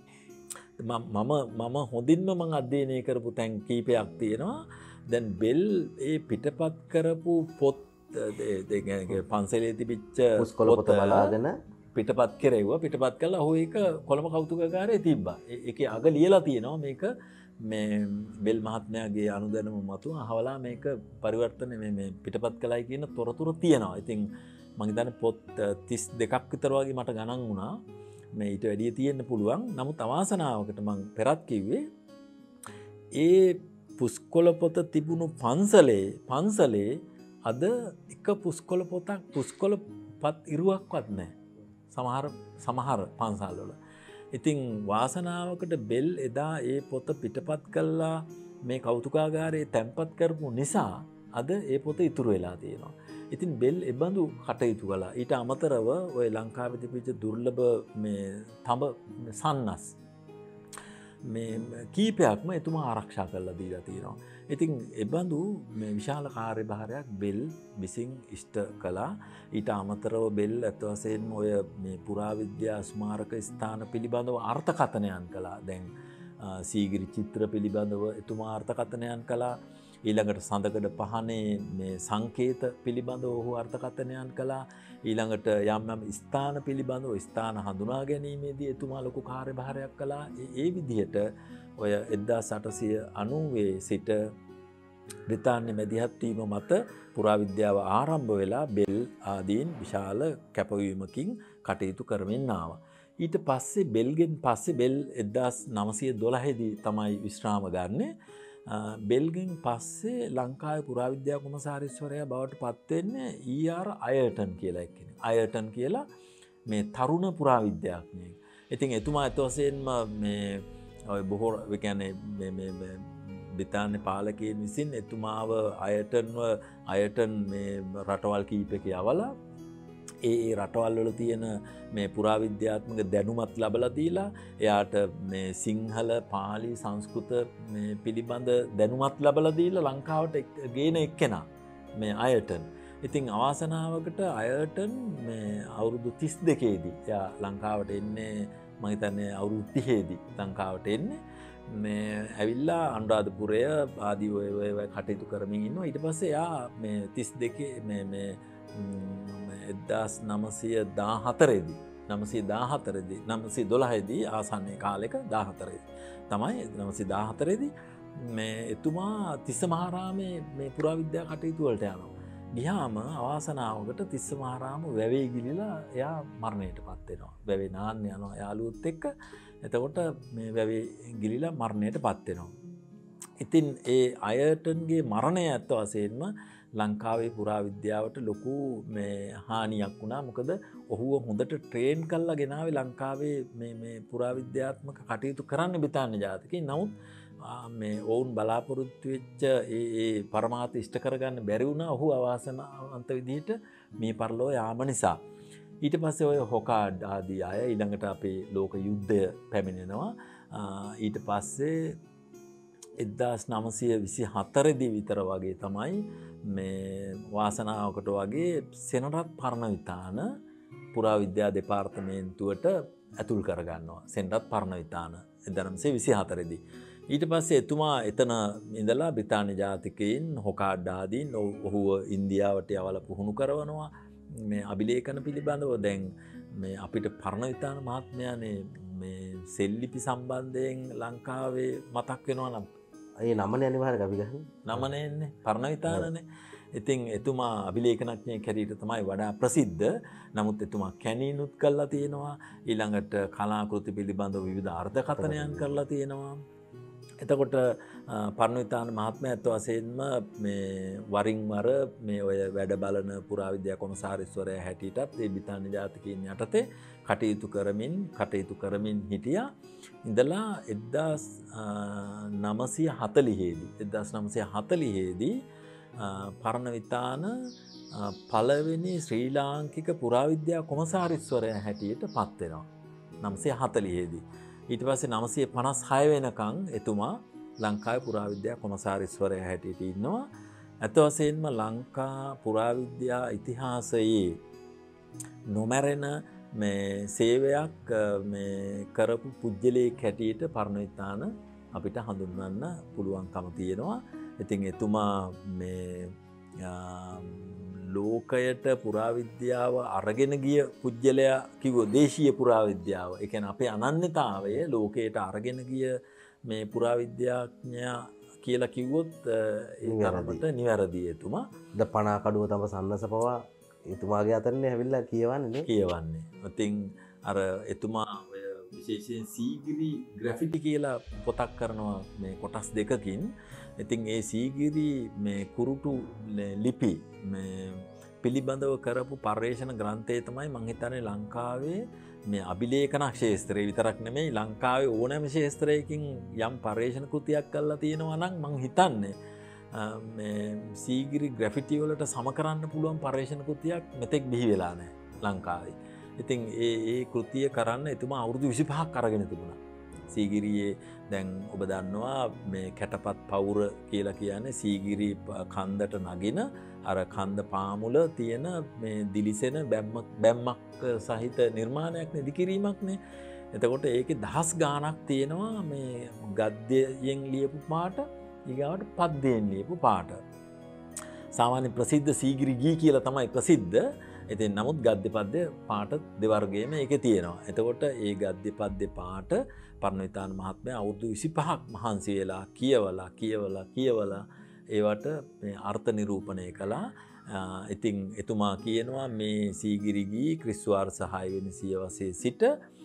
Speaker 2: මම හොඳින්ම මං අධ්‍යයනය කරපු තැන් කීපයක් තියෙනවා. දැන් බෙල් ඒ පිටපත් කරපු පොත් පන්සලේ තිබිච්ච
Speaker 1: පුස්කොළ පොත බලාගෙන
Speaker 2: පිටපත් කෙරෙව්වා. පිටපත් කළා ඔහු ඒක කොළඹ කෞතුකාගාරයේ තිබ්බා. ඒකේ අග ලියලා තියෙනවා මේක මේ බෙල් මහත්මයාගේ අනුදැනුම මත අහවලා මේක පරිවර්තන මේ පිටපත් කළයි කියන තොරතුරු තියෙනවා. ඉතින් මම හිතන්නේ පොත් 32ක් විතර වගේ මට ගණන් වුණා. මේ ඊට වැඩිය තියෙන්න පුළුවන්. නමුත් අවාසනාවකට මම පෙරත් කිව්වේ ඒ පුස්කොළ පොත තිබුණු පන්සලේ අද එක පුස්කොළ පොතක් පුස්කොළ පත් ඉරුවක්වත් නැහැ. සමහර පන්සල් වල. ඉතින් වාසනාවකට බෙල් එදා ඒ පොත පිටපත් කළා මේ කෞතුකාගාරයේ තැන්පත් කරපු නිසා අද ඒ පොත ඉතුරු වෙලා තියෙනවා. ඉතින් බෙල් එබඳු කටයුතු කළා. ඊට අමතරව ඔය ලංකාවේ තිබිච්ච දුර්ලභ මේ තඹ සන්නස් මේ කීපයක්ම එතුමා ආරක්ෂා කරලා දීලා තියෙනවා. ඉතින් එබඳු මේ විශාල කාර්යභාරයක් බෙල් විසින් ඉෂ්ට කළා. ඊට අමතරව බෙල් අත් වශයෙන්ම ඔය මේ පුරාවිද්‍යා ස්මාරක ස්ථාන පිළිබඳව අර්ථකථනයන් කළා. දැන් සීගිරි චිත්‍ර පිළිබඳව එතුමා අර්ථකථනයන් කළා. ඊළඟට සඳකඩ පහනේ මේ සංකේත පිළිබඳව ඔහු අර්ථකථනයන් කළා. ඊළඟට යම් ස්ථාන පිළිබඳව ස්ථාන හඳුනා ගැනීමේදී එතුමා ලොකු කාර්යභාරයක් කළා. ඒ විදිහට ඔය 1890 සිට බ්‍රිතාන්‍ය මැදිහත් වීම මත පුරාවිද්‍යාව ආරම්භ වෙලා බෙල් ආදීන් විශාල කැපවීමකින් කටයුතු කරමින් ආවා. ඊට පස්සේ බෙල්ගෙන් පස්සේ බෙල් 1912 දී තමයි විශ්‍රාම ගන්නෙ. බෙල්ගෙන් පස්සේ ලංකාවේ පුරාවිද්‍යා කොමසාරිස්වරයා බවට පත් වෙන්නේ E.R. අයර්ටන් කියලා එක්කෙනෙක්. අයර්ටන් කියලා මේ තරුණ පුරාවිද්‍යාඥයෙක්. ඉතින් එතුමා අත වශයෙන්ම මේ ඔය බොහෝ කියන්නේ මේ බ්‍රිතාන්‍ය පාලකයන් විසින් එතුමාව අයර්ටන් මේ රටවල් කීපයක යවලා ඒ රටවල් වල තියෙන මේ පුරාවිද්‍යාත්මක දැනුමත් ලැබලා දීලා එයාට මේ සිංහල පාලි සංස්කෘත මේ පිළිබඳ දැනුමත් ලැබලා දීලා ලංකාවට ගේන එක්කෙනා මේ අයර්ටන්. ඉතින් අවාසනාවකට අයර්ටන් මේ අවුරුදු 32 දී එයා ලංකාවට එන්නේ මම හිතන්නේ අවුරුදු 30 දී ලංකාවට එන්නේ. මේ ඇවිල්ලා අනුරාධපුරය ආදී ඔය කටයුතු කරමින් ඉන්නවා. ඊට පස්සේ එයා මේ 32 මේ 912 දී ආසන්නයේ කාලෙක 14 තමයි 914 දී මේ එතුමා තිස්ස මහාරාමේ මේ පුරාවිද්‍යා කටයුතු වලට යනවා. ගියාම අවාසනාවකට තිස්ස මහාරාම වැවේ ගිලිලා එයා මරණයටපත් වෙනවා. වැවේ නාන්න යනවා යාළුවොත් එක්ක. එතකොට මේ වැවේ ගිලිලා මරණයටපත් වෙනවා. ඉතින් ඒ අයර්ටන්ගේ මරණය ඇත්ත වශයෙන්ම ලංකාවේ පුරාවිද්‍යාවට ලොකු මේ හානියක් වුණා. මොකද ඔහුව හොඳට ට්‍රේන් කරලා ගෙනාවේ ලංකාවේ මේ පුරාවිද්‍යාත්මක කටයුතු කරන්න බ්‍රිතාන්‍ය ජාතිකයින්. නමුත් මේ ඔවුන් බලාපොරොත්තු වෙච්ච ඒ පරමාර්ථ ඉෂ්ට කරගන්න බැරි වුණා. ඔහු අවාසනාවන්ත විදිහට මේ පරලෝ යාම නිසා. ඊට පස්සේ ඔය හොකාඩ් ආදී අය ඊළඟට අපේ ලෝක යුද්ධය පැමිණෙනවා. ඊට පස්සේ 1924 දී විතර වගේ තමයි මේ වාසනාවකට වගේ සෙනරත් පරණවිතාන පුරාවිද්‍යා දෙපාර්තමේන්තුවට ඇතුල් කරගන්නවා. සෙනරත් පරණවිතාන 1924 දී. ඊට පස්සේ එතුමා එතන ඉඳලා බ්‍රිතාන්‍ය ජාතිකයින් හොකාඩ් ආදීන් ඔහුව ඉන්දියාවට යවලා පුහුණු කරනවා. මේ අභිලේඛන පිළිබඳව දැන් මේ අපිට පරණවිතාන මහත්මයානේ මේ සෙල්ලිපි සම්බන්ධයෙන් ලංකාවේ මතක් වෙනවා නම්
Speaker 1: ඒ නමනේ අනිවාර්යයෙන් අපි ගන්න.
Speaker 2: නමනේ එන්නේ පරණවිතානනේ. ඉතින් එතුමා අභිලේඛනඥයෙක් හැටියට තමයි වඩා ප්‍රසිද්ධ. නමුත් එතුමා කැණීනුත් කරලා තියෙනවා. ඊළඟට කලාකෘති පිළිබඳව විවිධ අර්ථකථනයන් කරලා තියෙනවා. එතකොට පරණවිතාන මහත්මයා අත් වශයෙන්ම මේ වරින් වර මේ ඔය වැඩ බලන පුරාවිද්‍යා කොමසාරිස්වරයා හැටියටත් ඒ බ්‍රිතාන්‍ය ජාතිකයින් යටතේ කටයුතු කරමින් හිටියා. ඉඳලා 1940 දී පරණවිතාන පළවෙනි ශ්‍රී ලාංකික පුරාවිද්‍යා කොමසාරිස්වරයා හැටියට පත් වෙනවා 940 දී. ඊට පස්සේ 956 වෙනකන් එතුමා ලංකාවේ පුරාවිද්‍යා කොමසාරිස්වරයා හැටියට ඉන්නවා. අත වශයෙන්ම ලංකා පුරාවිද්‍යා ඉතිහාසයේ නොමැරෙන මේ සේවයක් මේ කරපු පුජ්‍යලයක් හැටියට පරණවිතාන අපිට හඳුන්වන්න පුළුවන්කම තියෙනවා. ඉතින් එතුමා මේ ලෝකයට පුරාවිද්‍යාව අරගෙන ගිය පුජ්‍යලයා කිව්වොත් දේශීය පුරාවිද්‍යාව. ඒ කියන්නේ අපේ අනන්‍යතාවය ලෝකයට අරගෙන ගිය මේ පුරාවිද්‍යාඥයා කියලා කිව්වොත් ඒ තරමට නිවැරදි එතුමා.
Speaker 1: ද පනා කඩුව තම සන්නස පවා එතුමාගේ අතරින් ඇවිල්ලා කියවන්නේ.
Speaker 2: ඉතින් අර එතුමා විශේෂයෙන් සීගිරි ග්‍රැෆිටි කියලා පොතක් කරනවා මේ කොටස් දෙකකින්. ඉතින් ඒ සීගිරි මේ කුරුටු ලිපි මේ පිළිබඳව කරපු පර්යේෂණ ග්‍රන්ථය තමයි මම හිතන්නේ ලංකාවේ මේ අභිලේඛන ක්ෂේත්‍රයේ විතරක් නෙමෙයි ලංකාවේ ඕනෑම ක්ෂේත්‍රයකින් යම් පර්යේෂණ කෘතියක් කරලා තියෙනවා නම් මම හිතන්නේ මේ සීගිරි ග්‍රැෆිටි වලට සම කරන්න පුළුවන් පර්යේෂණ කෘතියක් මෙතෙක් බිහි වෙලා නැහැ ලංකාවේ. ඉතින් ඒ කෘතිය කරන්න එතුමා අවුරුදු 25ක් අරගෙන තිබුණා. සීගිරියේ දැන් ඔබ දන්නවා මේ කැටපත් පවුර කියලා කියන්නේ සීගිරි කන්දට නගින අර කන්ද පාමුල තියෙන මේ දිලිසෙන බැම්මක් සහිත නිර්මාණයක් නේ ඉදිකිරීමක් නේ. එතකොට ඒකේ දහස් ගාණක් තියෙනවා මේ ගද්‍යයෙන් ලියපු පාට ඊගාවට පද්‍යයෙන් ලියපු පාට. සාමාන්‍ය ප්‍රසිද්ධ සීගිරි ගී කියලා තමයි ප්‍රසිද්ධ. ඉතින් නමුත් ගද්‍ය පද්‍ය පාට දෙවර්ගයේම ඒකේ තියෙනවා. එතකොට ඒ ගද්‍ය පද්‍ය පාට පරණවිතාන මහත්මයා අවුරුදු 25ක් මහන්සි වෙලා කියවලා ඒවට මේ අර්ථ නිරූපණය කළා. ඉතින් එතුමා කියනවා මේ සීගිරි ගී ක්‍රිස්තු වර්ෂ 6 වෙනි සියවසේ සිට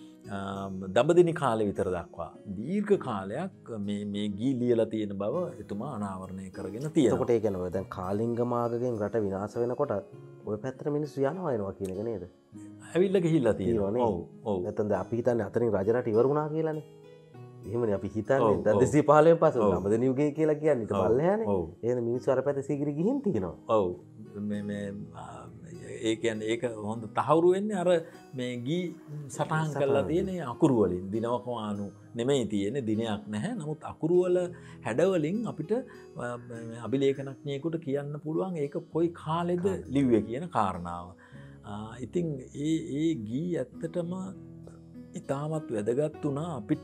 Speaker 2: දඹදිනි කාලෙ විතර දක්වා දීර්ඝ කාලයක් මේ ගී ලියලා තියෙන බව එතුමා අනාවරණය කරගෙන තියෙනවා.
Speaker 1: එතකොට ඒ කියන්නේ දැන් කාලිංග මාර්ගයෙන් රට විනාශ වෙනකොට ඔය පැත්තට මිනිස්සු යනවා එනවා කියන එක නේද?
Speaker 2: ඇවිල්ලා ගිහිල්ලා තියෙනවා නේ. ඔව්.
Speaker 1: නැත්නම් අපි හිතන්නේ අතනින් රජරට ඉවර වුණා කියලානේ. එහෙමනේ අපි හිතන්නේ 215 පස්සේ දඹදිනි යුගය කියලා කියන්නේ ඊට පල්ලෙහානේ. එහෙනම් මිනිස්සු අර පැත්තේ සීගිරි ගිහින් තියෙනවා.
Speaker 2: ඔව්. මේ ඒ කියන්නේ ඒක හොඳ තහවුරු වෙන්නේ අර මේ ගී සටහන් කරලා තියෙන අකුරු වලින්. දිනවකවානු නෙමෙයි තියෙන්නේ, දිනයක් නැහැ. නමුත් අකුරු වල හැඩ වලින් අපිට අභිලේඛනඥයෙකුට කියන්න පුළුවන් ඒක කොයි කාලෙද ලිව්වේ කියන කාරණාව. ඉතින් ඒ ගී ඇත්තටම ඉතාමත් වැදගත් වුණා අපිට.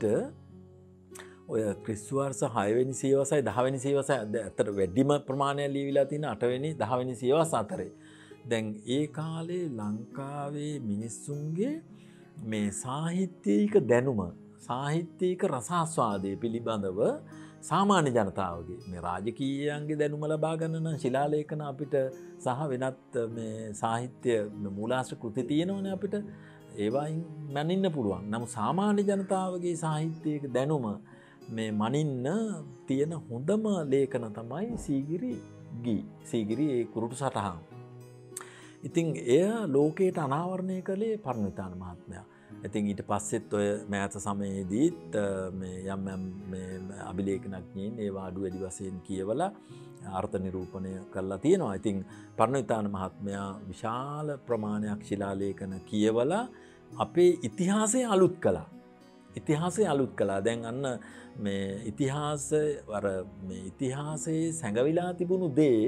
Speaker 2: ඔය ක්‍රිස්තු වර්ෂ 6 වෙනි සියවසයි 10 වෙනි සියවසයි ඇත්තට වැඩිම ප්‍රමාණයක් ලියවිලා තියෙන 8 වෙනි 10 වෙනි සියවස් අතරේ. දැන් ඒ කාලේ ලංකාවේ මිනිස්සුන්ගේ මේ සාහිත්‍යීක දැනුම, සාහිත්‍යීක රසාස්වාදය පිළිබඳව සාමාන්‍ය ජනතාවගේ මේ රාජකීයයන්ගේ දැනුම ලබා ගන්න නම් ශිලාලේඛන අපිට සහ වෙනත් මේ සාහිත්‍ය මූලාශ්‍ර කෘති තියෙනවනේ අපිට. ඒවායින් මනින්න පුළුවන්. නමුත් සාමාන්‍ය ජනතාවගේ සාහිත්‍යයක දැනුම මේ මනින්න තියෙන හොඳම ලේඛන තමයි සීගිරි ගී. සීගිරි ඒ කුරුටු සටහන්. ඉතින් එය ලෝකයට අනාවරණය කළේ පරණවිතාන මහත්මයා. ඉතින් ඊට පස්සෙත් ඔය මෑත සමයේදීත් මේ යම් මේ අභිලේඛනඥයින් ඒවා අඩු වැඩි වශයෙන් කියවලා අර්ථ නිරූපණය කරලා තියෙනවා. ඉතින් පරණවිතාන මහත්මයා විශාල ප්‍රමාණයක් ශිලාලේඛන කියවලා අපේ ඉතිහාසය අලුත් කළා. දැන් අන්න මේ ඉතිහාසයේ සැඟවිලා තිබුණු දේ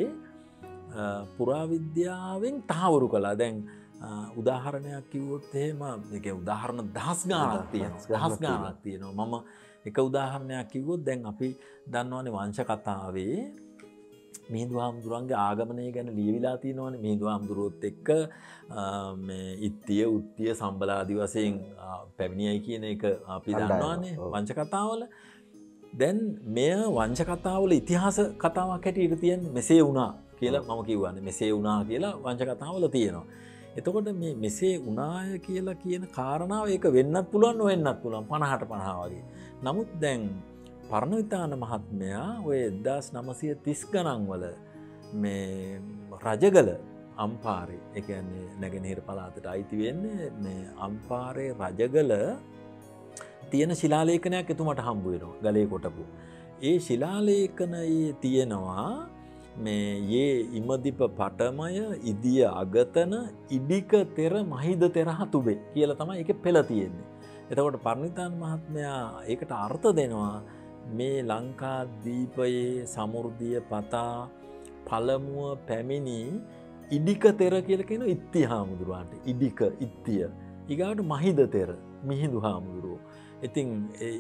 Speaker 2: පුරාවිද්‍යාවෙන් තහවුරු කළා. දැන් උදාහරණයක් කිව්වොත් එහෙම මේක උදාහරණ දහස් ගාණක් තියෙනවා. මම එක උදාහරණයක් කිව්වොත් දැන් අපි දන්නවනේ වංශ කතාවේ මිහිඳු හාමුදුරන්ගේ ආගමනය ගැන ලියවිලා තියෙනවනේ. මිහිඳු හාමුදුරුවොත් එක්ක මේ ඉත්තිය උත්තිය සම්බලාදි වශයෙන් පැමිණියයි කියන එක අපි දන්නවනේ වංශ කතාවල. දැන් මෙය වංශ කතාවල ඉතිහාස කතාවක් හැටියට තියෙන්නේ මෙසේ වුණා කියලා මම කියවන්නේ. මෙසේ වුණා කියලා වංශ කතාවල තියෙනවා. එතකොට මේ මෙසේ වුණාය කියලා කියන කාරණාව ඒක වෙන්නත් පුළුවන් නොවෙන්නත් පුළුවන් 50ට 50 වගේ. නමුත් දැන් පරණවිතාන මහත්මයා ඔය 1930 ගණන් වල මේ රජගල අම්පාරේ, ඒ කියන්නේ නැගෙනහිර පළාතට අයිති වෙන්නේ මේ අම්පාරේ රජගල තියෙන ශිලාලේඛනයක් එතුමට හම්බ වෙනවා ගලේ කොටපු. ඒ ශිලාලේඛනයේ තියෙනවා මේ යේ ඉමදිප පටමය ඉදිය අගතන ඉඩික තෙර මහිද තෙරහ තුබේ කියලා තමයි ඒකේ පෙළ තියෙන්නේ. එතකොට පරණවිතාන මහත්මයා ඒකට අර්ථ දෙනවා මේ ලංකාදීපයේ සමෘද්ධිය පතා පළමුව පැමිණි ඉඩික තෙර කියලා කියන ඉත්ති හාමුදුරුවන්ට. ඉඩික ඉත්තිය. ඊගාට මහිද තෙර මිහිඳු හාමුදුරුවෝ. ඉතින්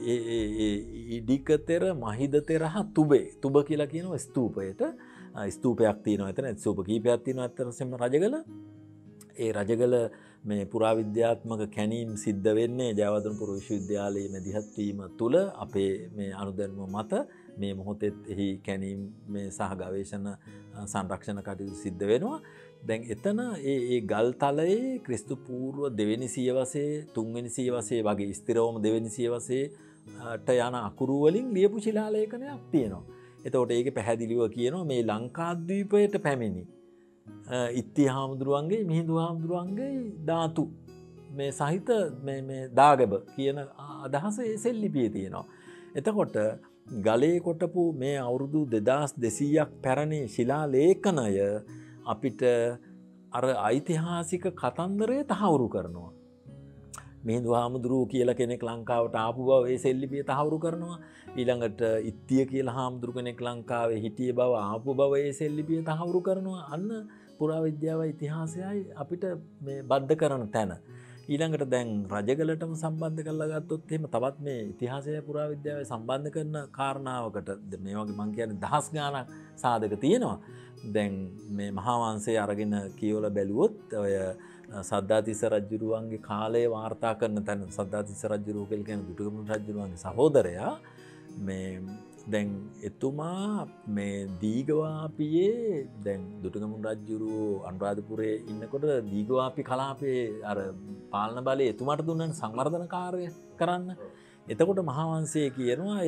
Speaker 2: ඉඩික තෙර මහිද තෙරහ තුබේ. තුබ කියලා කියනවා ස්තූපයට. ස්තූපයක් තියෙනවා එතන. ස්තූප කීපයක් තියෙනවා අතරසෙම රජගල. ඒ රජගල මේ පුරාවිද්‍යාත්මක කැණීම් සිද්ධ වෙන්නේ ජයවර්ධනපුර විශ්වවිද්‍යාලයේ මැදිහත් වීම තුළ අපේ මේ අනුදැනුම මත මේ මොහොතෙත් එහි කැණීම් මේ සහ ගවේෂණ සංරක්ෂණ කටයුතු සිද්ධ වෙනවා. දැන් එතන ඒ ගල්තලයේ ක්‍රිස්තු පූර්ව 2 වෙනි සියවසේ 3 වෙනි සියවසේ වගේ ස්ථිරවම 2 වෙනි සියවසේට යන අකුරු වලින් ලියපු ශිලාලේඛනයක් තියෙනවා. එතකොට ඒකේ පැහැදිලිව කියනවා මේ ලංකාද්වීපයට පැමිණි ඉත්ති හාමුදුරුවන්ගේ මිහිඳු හාමුදුරුවන්ගේ ධාතු මේ සහිත මේ දාගැබ කියන අදහස ඒ සෙල්ලිපියේ තියෙනවා. එතකොට ගලේ කොටපු මේ අවුරුදු 2200ක් පැරණි ශිලාලේඛනය අපිට අර ඓතිහාසික කතන්දරය තහවුරු කරනවා. මිහිඳු හාමුදුරුවෝ කියලා කෙනෙක් ලංකාවට ආපු බව ඒ සෙල්ලිපිය තහවුරු කරනවා. ඊළඟට ඉත්තිය කියලා හාමුදුරු කෙනෙක් ලංකාවේ හිටිය බව ආපු බව ඒ සෙල්ලිපිය තහවුරු කරනවා. අන්න පුරාවිද්‍යාවයි ඉතිහාසයයි අපිට මේ බද්ධ කරන තැන. ඊළඟට දැන් රජගලටම සම්බන්ධ කරලා ගත්තොත් එහෙම තවත් මේ ඉතිහාසය පුරාවිද්‍යාවයි සම්බන්ධ කරන කාරණාවකට මේ වගේ මම කියන්නේ දහස් ගාණක් සාධක තියෙනවා. දැන් මේ මහාවංශය අරගෙන කියවල බැලුවොත් ඔය සද්ධාතිස්ස රජ්ජුරුවන්ගේ කාලය වාර්තා කරන තැන සද්ධාතිස්ස රජ්ජුරුව කියලා කියන දුටුගැමුණු රජ්ජුරුවන්ගේ සහෝදරයා මේ දැන් එතුමා මේ දීඝවාපියේ දැන් දුටුගැමුණු රජ්ජුරුව අනුරාධපුරයේ ඉන්නකොට දීඝවාපි කලාපයේ අර පාලන බලය එතුමාට දුන්නන සංවර්ධන කාර්යය කරන්න. එතකොට මහාවංශයේ කියනවා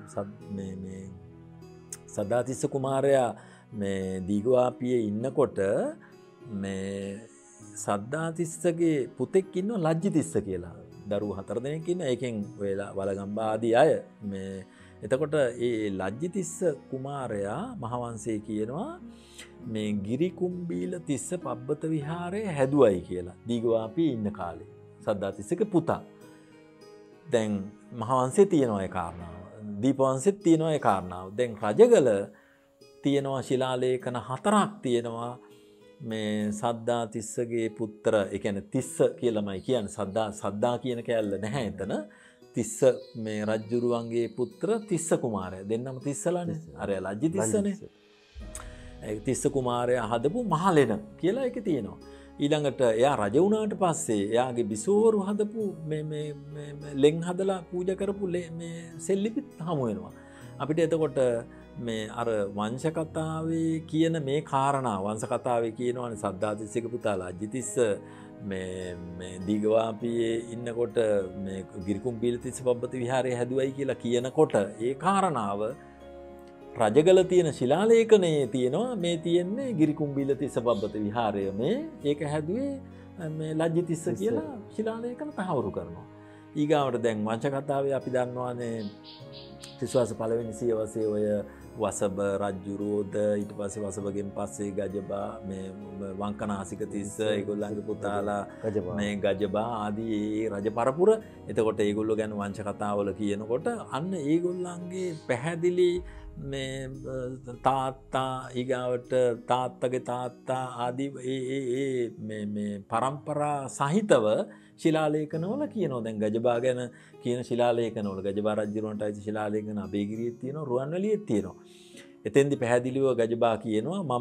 Speaker 2: මේ සද්ධාතිස්ස කුමාරයා මේ දීඝවාපියේ ඉන්නකොට මේ සද්ධාතිස්සගේ පුතෙක් ඉන්නවා ලජ්ජිතිස්ස කියලා. දරුවෝ 4 දෙනෙක් ඉන්නවා. ඒකෙන් ඔයලා වලගම්බා ආදී අය මේ එතකොට ඒ ලජ්ජිතිස්ස කුමාරයා මහාවංශයේ කියනවා මේ ගිරිකුම්බීල තිස්ස පබ්බත විහාරය හැදුවයි කියලා. දීඝවාපියේ ඉන්න කාලේ සද්ධාතිස්සගේ පුතා. දැන් මහාවංශයේ තියෙනවා ඒ කාරණාව. දීපවංශෙත් තියෙනවා ඒ කාරණාව. දැන් රජගල තියෙනවා ශිලාලේඛන 4ක් තියෙනවා. මේ සද්ධාතිස්සගේ පුත්‍ර ඒ කියන්නේ තිස්ස කියලාමයි කියන්නේ සද්දා කියන කෑල්ල නැහැ එතන. තිස්ස මේ රජ්ජුරුවන්ගේ පුත්‍ර තිස්ස කුමාරයා දෙන්නම තිස්සලානේ. අර ලජ්ජිතිස්සනේ. ඒ තිස්ස කුමාරයා හදපු මහලෙන කියලා එකේ තියෙනවා. ඊළඟට එයා රජ වුණාට පස්සේ එයාගේ බිසෝවරු හදපු මේ ලෙන් හදලා පූජා කරපු මේ සෙල්ලිපිත් හමු වෙනවා. අපිට එතකොට මේ අර වංශ කතාවේ කියන මේ කාරණා වංශ කතාවේ කියනවානේ සද්ධාතිස්සගේ පුතා ලජ්ජිතිස්ස මේ දීඝවාපියේ ඉන්නකොට මේ ගිරිකුම්බීල තිස්ස පබ්බත විහාරය හැදුවයි කියලා කියනකොට ඒ කාරණාව රජගල තියෙන ශිලාලේඛනයේ තියෙනවා මේ තියෙන්නේ ගිරිකුම්බීල තිස්ස පබ්බත විහාරය මේ ඒක හැදුවේ මේ ලජ්ජිතිස්ස කියලා ශිලාලේඛන තහවුරු කරනවා. ඊගාවට දැන් වංශ කතාවේ අපි දන්නවානේ තිස්වාස පළවෙනි සියවසේ ඔය වසබ රජ්ජුරුවෝද ඊට පස්සේ වසබගෙන් පස්සේ ගජබා මේ වංකනාසික තිස්ස ඒගොල්ලන්ගේ පුතාලා මේ ගජබා ආදී ඒ රජ පරපුර. එතකොට ඒගොල්ලෝ ගැන වංශ කතාවල කියනකොට අන්න ඒගොල්ලන්ගේ පැහැදිලි මේ තාත්තා ඊගාවට තාත්තගේ තාත්තා ආදී මේ පරම්පරා සහිතව ශිලාලේඛනවල කියනවා. දැන් ගජබා ගැන කියන ශිලාලේඛනවල ගජබා රජුරන්ට අයිති ශිලාලේඛන අබේගිරියේ තියෙනවා රුවන්වැලියේ තියෙනවා. එතෙන්දි පැහැදිලිව ගජබා කියනවා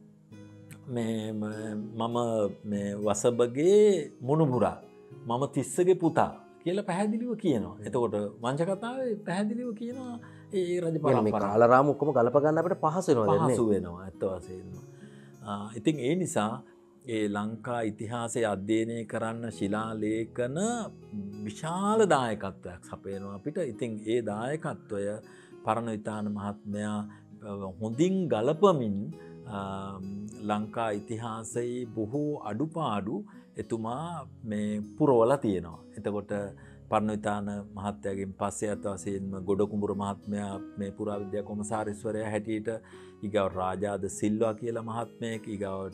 Speaker 2: මම මේ වසබගේ මුණුබුරා මම තිස්සගේ පුතා කියලා පැහැදිලිව කියනවා. එතකොට වංශ කතාවේ පැහැදිලිව කියනවා ඒ රජ පරම්පරාව
Speaker 1: කාලරාම ඔක්කොම ගලප ගන්න අපිට පහසු වෙනවා.
Speaker 2: පහසු වෙනවා ඇත්ත වශයෙන්ම. ඉතින් ඒ නිසා ඒ ලංකා ඉතිහාසය අධ්‍යයනය කරන්න ශිලාලේඛන විශාල දායකත්වයක් සපයනවා අපිට. ඉතින් ඒ දායකත්වය පරණවිතාන මහත්මයා හොඳින් ගලපමින් ලංකා ඉතිහාසයේ බොහෝ අඩුපාඩු එතුමා මේ පුරවලා තියෙනවා. එතකොට පරණවිතාන මහත්තයාගෙන් පස්සේ අත වශයෙන්ම ගොඩකුඹුර මහත්මයා මේ පුරාවිද්‍යා කොමසාරිස්වරයා හැටියට ඊගාවට රාජාද සිල්වා කියලා මහත්මයෙක් ඊගාවට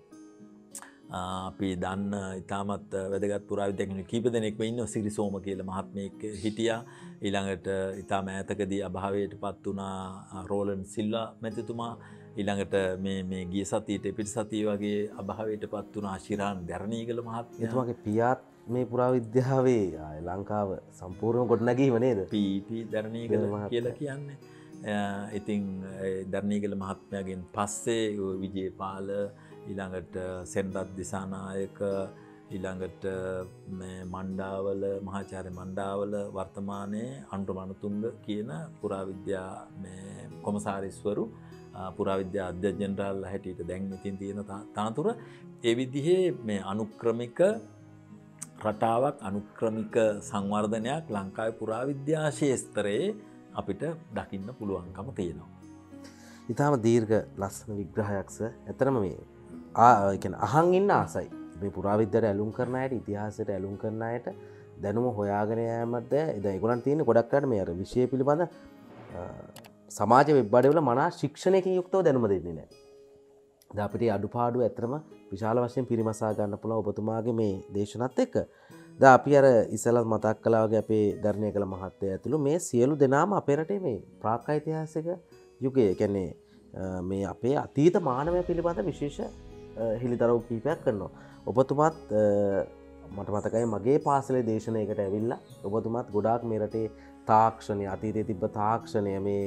Speaker 2: අපි දන්න ඉතාමත් වැදගත් පුරාවිද්‍යාඥයෝ කීප දෙනෙක්ම ඉන්නවා. සිරිසෝම කියලා මහත්මයෙක් හිටියා. ඊළඟට ඉතාම ඈතකදී අභාවයට පත් වුණා රෝලන් සිල්වා මැතිතුමා. ඊළඟට මේ ගිය සතියේ පිට සතිය වගේ අභාවයට පත් වුණා ශිරාන් දැරණීගල මහත්මයා.
Speaker 1: එතුමාගේ පියාත් මේ පුරාවිද්‍යාවේ ලංකාව සම්පූර්ණව ගොඩනැගීම නේද?
Speaker 2: පී දැරණීගල කියලා කියන්නේ. ඉතින් දැරණීගල මහත්මයාගෙන් පස්සේ විජේපාල ඊළඟට සෙන්රත් දිසානායක ඊළඟට මණ්ඩාවල මහාචාර්ය මණ්ඩාවල වර්තමානයේ අනුර මනතුංග කියන පුරාවිද්‍යා කොමසාරිස්වරු පුරාවිද්‍යා අධ්‍යක්ෂ ජෙනරාල් හැටියට දැන් ඉතින් තියෙන තනතුර ඒ විදිහේ මේ අනුක්‍රමික රටාවක් අනුක්‍රමික සංවර්ධනයක් ලංකාවේ පුරාවිද්‍යා ශාස්ත්‍රයේ අපිට දකින්න පුළුවන්කම තියෙනවා.
Speaker 1: ඊටාම දීර්ඝ ලස්සන විග්‍රහයක්ස. ඇත්තටම මේ අහන් ඉන්න ආසයි මේ පුරාවිද්‍යාවට ඇලුම් කරන අයට ඉතිහාසයට ඇලුම් කරන අයට දැනුම හොයාගෙන යෑමද දැන් ඒගොල්ලන් තියෙන ගොඩක් අයට මේ අර විෂය පිළිබඳ සමාජ වෙබ් අඩවිවල මනා ශික්ෂණයකින් යුක්තව දැනුම දෙන්නේ නැහැ. දැන් අපිට අඩුපාඩු ඇත්තටම විශාල වශයෙන් පිරිමසා ගන්න පුළුවන් ඔබතුමාගේ මේ දේශනත් එක්ක. දැන් අපි අර ඉස්සෙල්ලා මතක් කළා වගේ අපේ ධර්ණීය කළ මහත්තයා ඇතුළු මේ සියලු දෙනාම අපේ රටේ මේ ප්‍රාග්ඓතිහාසික යුගයේ කියන්නේ මේ අපේ අතීත මානවය පිළිබඳ විශේෂ හිලිතරව් කීපයක් කරනවා. ඔබතුමාත් මට මතකයි මගේ පාසලේ දේශනයකට ඇවිල්ලා ඔබතුමාත් ගොඩාක් මේ රටේ තාක්ෂණය අතීතයේ තිබ්බ තාක්ෂණය මේ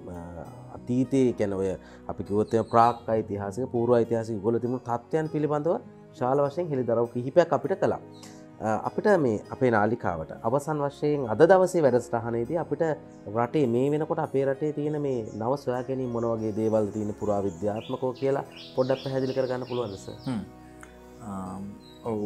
Speaker 1: අතීතයේ කියන්නේ ඔය අපි කිව්වොත් එහෙම ප්‍රාග් ඓතිහාසික පූර්ව ඓතිහාසික ගොල තිබුණු තත්ත්වයන් පිළිබඳව ශාල වශයෙන් හෙළිදරව් කිහිපයක් අපිට කළා. අපිට මේ අපේ නාලිකාවට අවසන් වශයෙන් අද දවසේ වැඩසටහනේදී අපිට රටේ මේ වෙනකොට අපේ රටේ තියෙන මේ නව සොයා ගැනීම මොන වගේ දේවල් තියෙන පුරාවිද්‍යාත්මකව කියලා පොඩ්ඩක් පැහැදිලි කරගන්න පුළුවන්ද සර්?
Speaker 2: ඔව්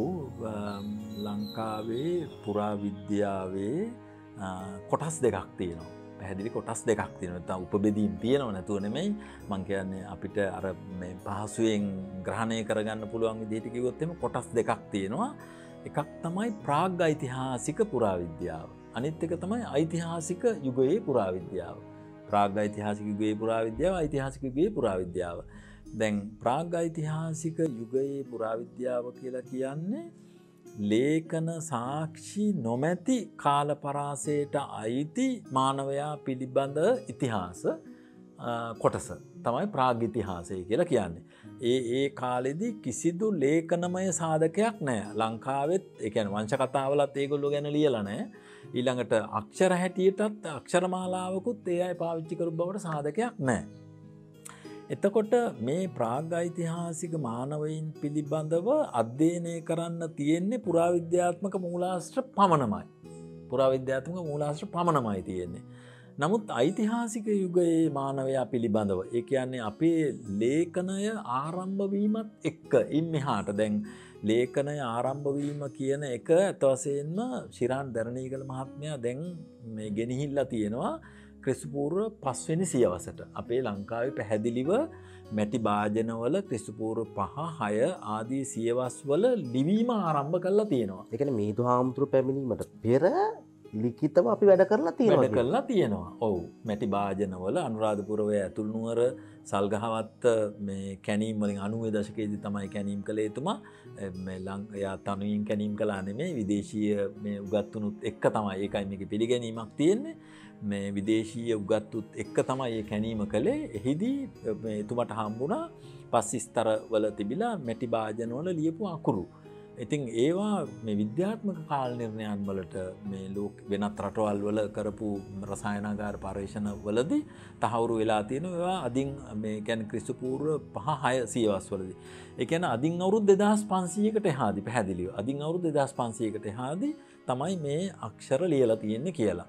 Speaker 2: ලංකාවේ පුරාවිද්‍යාවේ කොටස් දෙකක් තියෙනවා. පැහැදිලි කොටස් දෙකක් තියෙනවා. නැත්නම් උපබෙදීම් තියෙනව නැතුව නෙමෙයි. මම කියන්නේ අපිට අර මේ පහසුවෙන් ග්‍රහණය කරගන්න පුළුවන් විදිහට කිව්වොත් එහෙම කොටස් දෙකක් තියෙනවා. එකක් තමයි ප්‍රාග් ඓතිහාසික පුරාවිද්‍යාව. අනිත් එක තමයි ඓතිහාසික යුගයේ පුරාවිද්‍යාව. ප්‍රාග් ඓතිහාසික යුගයේ පුරාවිද්‍යාව, ඓතිහාසික යුගයේ පුරාවිද්‍යාව. දැන් ප්‍රාග් ඓතිහාසික යුගයේ පුරාවිද්‍යාව කියලා කියන්නේ ලේඛන සාක්ෂි නොමැති කාල පරාසයට අයිති මානවයා පිළිබඳ ඉතිහාස කොටස තමයි ප්‍රාග් ඉතිහාසය කියලා කියන්නේ. ඒ කාලෙදී කිසිදු ලේඛනමය සාධකයක් නැහැ. ලංකාවෙත් ඒ කියන්නේ වංශ කතාවලත් ඒගොල්ලෝ ගැන ලියලා නැහැ. ඊළඟට අක්ෂර හැටියටත් අක්ෂරමාලාවකුත් ඒ අය පාවිච්චි කරු බවට සාධකයක් නැහැ. එතකොට මේ ප්‍රාග් ඓතිහාසික මානවයින් පිළිබඳව අධ්‍යයනය කරන්න තියෙන්නේ පුරාවිද්‍යාත්මක මූලාශ්‍ර පමණමයි. පුරාවිද්‍යාත්මක මූලාශ්‍ර පමණමයි තියෙන්නේ. නමුත් ඓතිහාසික යුගයේ මානවයා පිළිබඳව ඒ කියන්නේ අපේ ලේඛනය ආරම්භ වීමත් එක්ක ඉන් මෙහාට දැන් ලේඛනය ආරම්භ වීම කියන එක අත වශයෙන්ම ශිරාන් දරණීගල මහත්මයා දැන් මේ ගෙනහිල්ලා තියෙනවා ක්‍රිස්තුපූර්ව 5 වෙනි සියවසට. අපේ ලංකාවේ පැහැදිලිව මැටි භාජනවල ක්‍රිස්තුපූර්ව 5 6 ආදී සියවස්වල ලිවීම ආරම්භ කරලා තියෙනවා.
Speaker 1: ඒ කියන්නේ මිහිඳු හාමුදුරුවෝ පැමිණීමට පෙර ලිඛිතව අපි වැඩ කරලා තියෙනවා.
Speaker 2: වැඩ කරලා තියෙනවා. ඔව්. මැටි භාජනවල අනුරාධපුරයේ ඇතුළු නුවර සල්ගහවත් මේ කැනීම් වලින් 90 දශකයේදී තමයි කැනීම් කළේ එතුමා. මේ එයා තනුවෙන් කැනීම් කළා නෙමෙයි විදේශීය මේ උගත්තුනුත් එක්ක තමයි. ඒකයි මේකේ පිළිගැනීමක් තියෙන්නේ. මේ විදේශීය උගත්තුත් එක්ක තමයි මේ කැනීම කළේ. එහිදී මේ එතුමට හම්බුණා පස්සිස්තර වල තිබිලා මැටි භාජනවල ලියපු අකුරු. ඉතින් ඒවා මේ විද්‍යාත්මක කාල නිර්ණයන් වලට මේ ලෝක වෙනත් රටවල් වල කරපු රසායනාගාර පරීක්ෂණ වලදී තහවුරු වෙලා තියෙනවා. ඒවා අදින් මේ කියන්නේ ක්‍රිස්තුපූර්ව 5 6 සියවස් වලදී. ඒ කියන්නේ අදින් අවුරුදු 2500කට එහාදී පැහැදිලිව. අදින් අවුරුදු 2500කට එහාදී තමයි මේ අක්ෂර ලියලා තියෙන්නේ කියලා.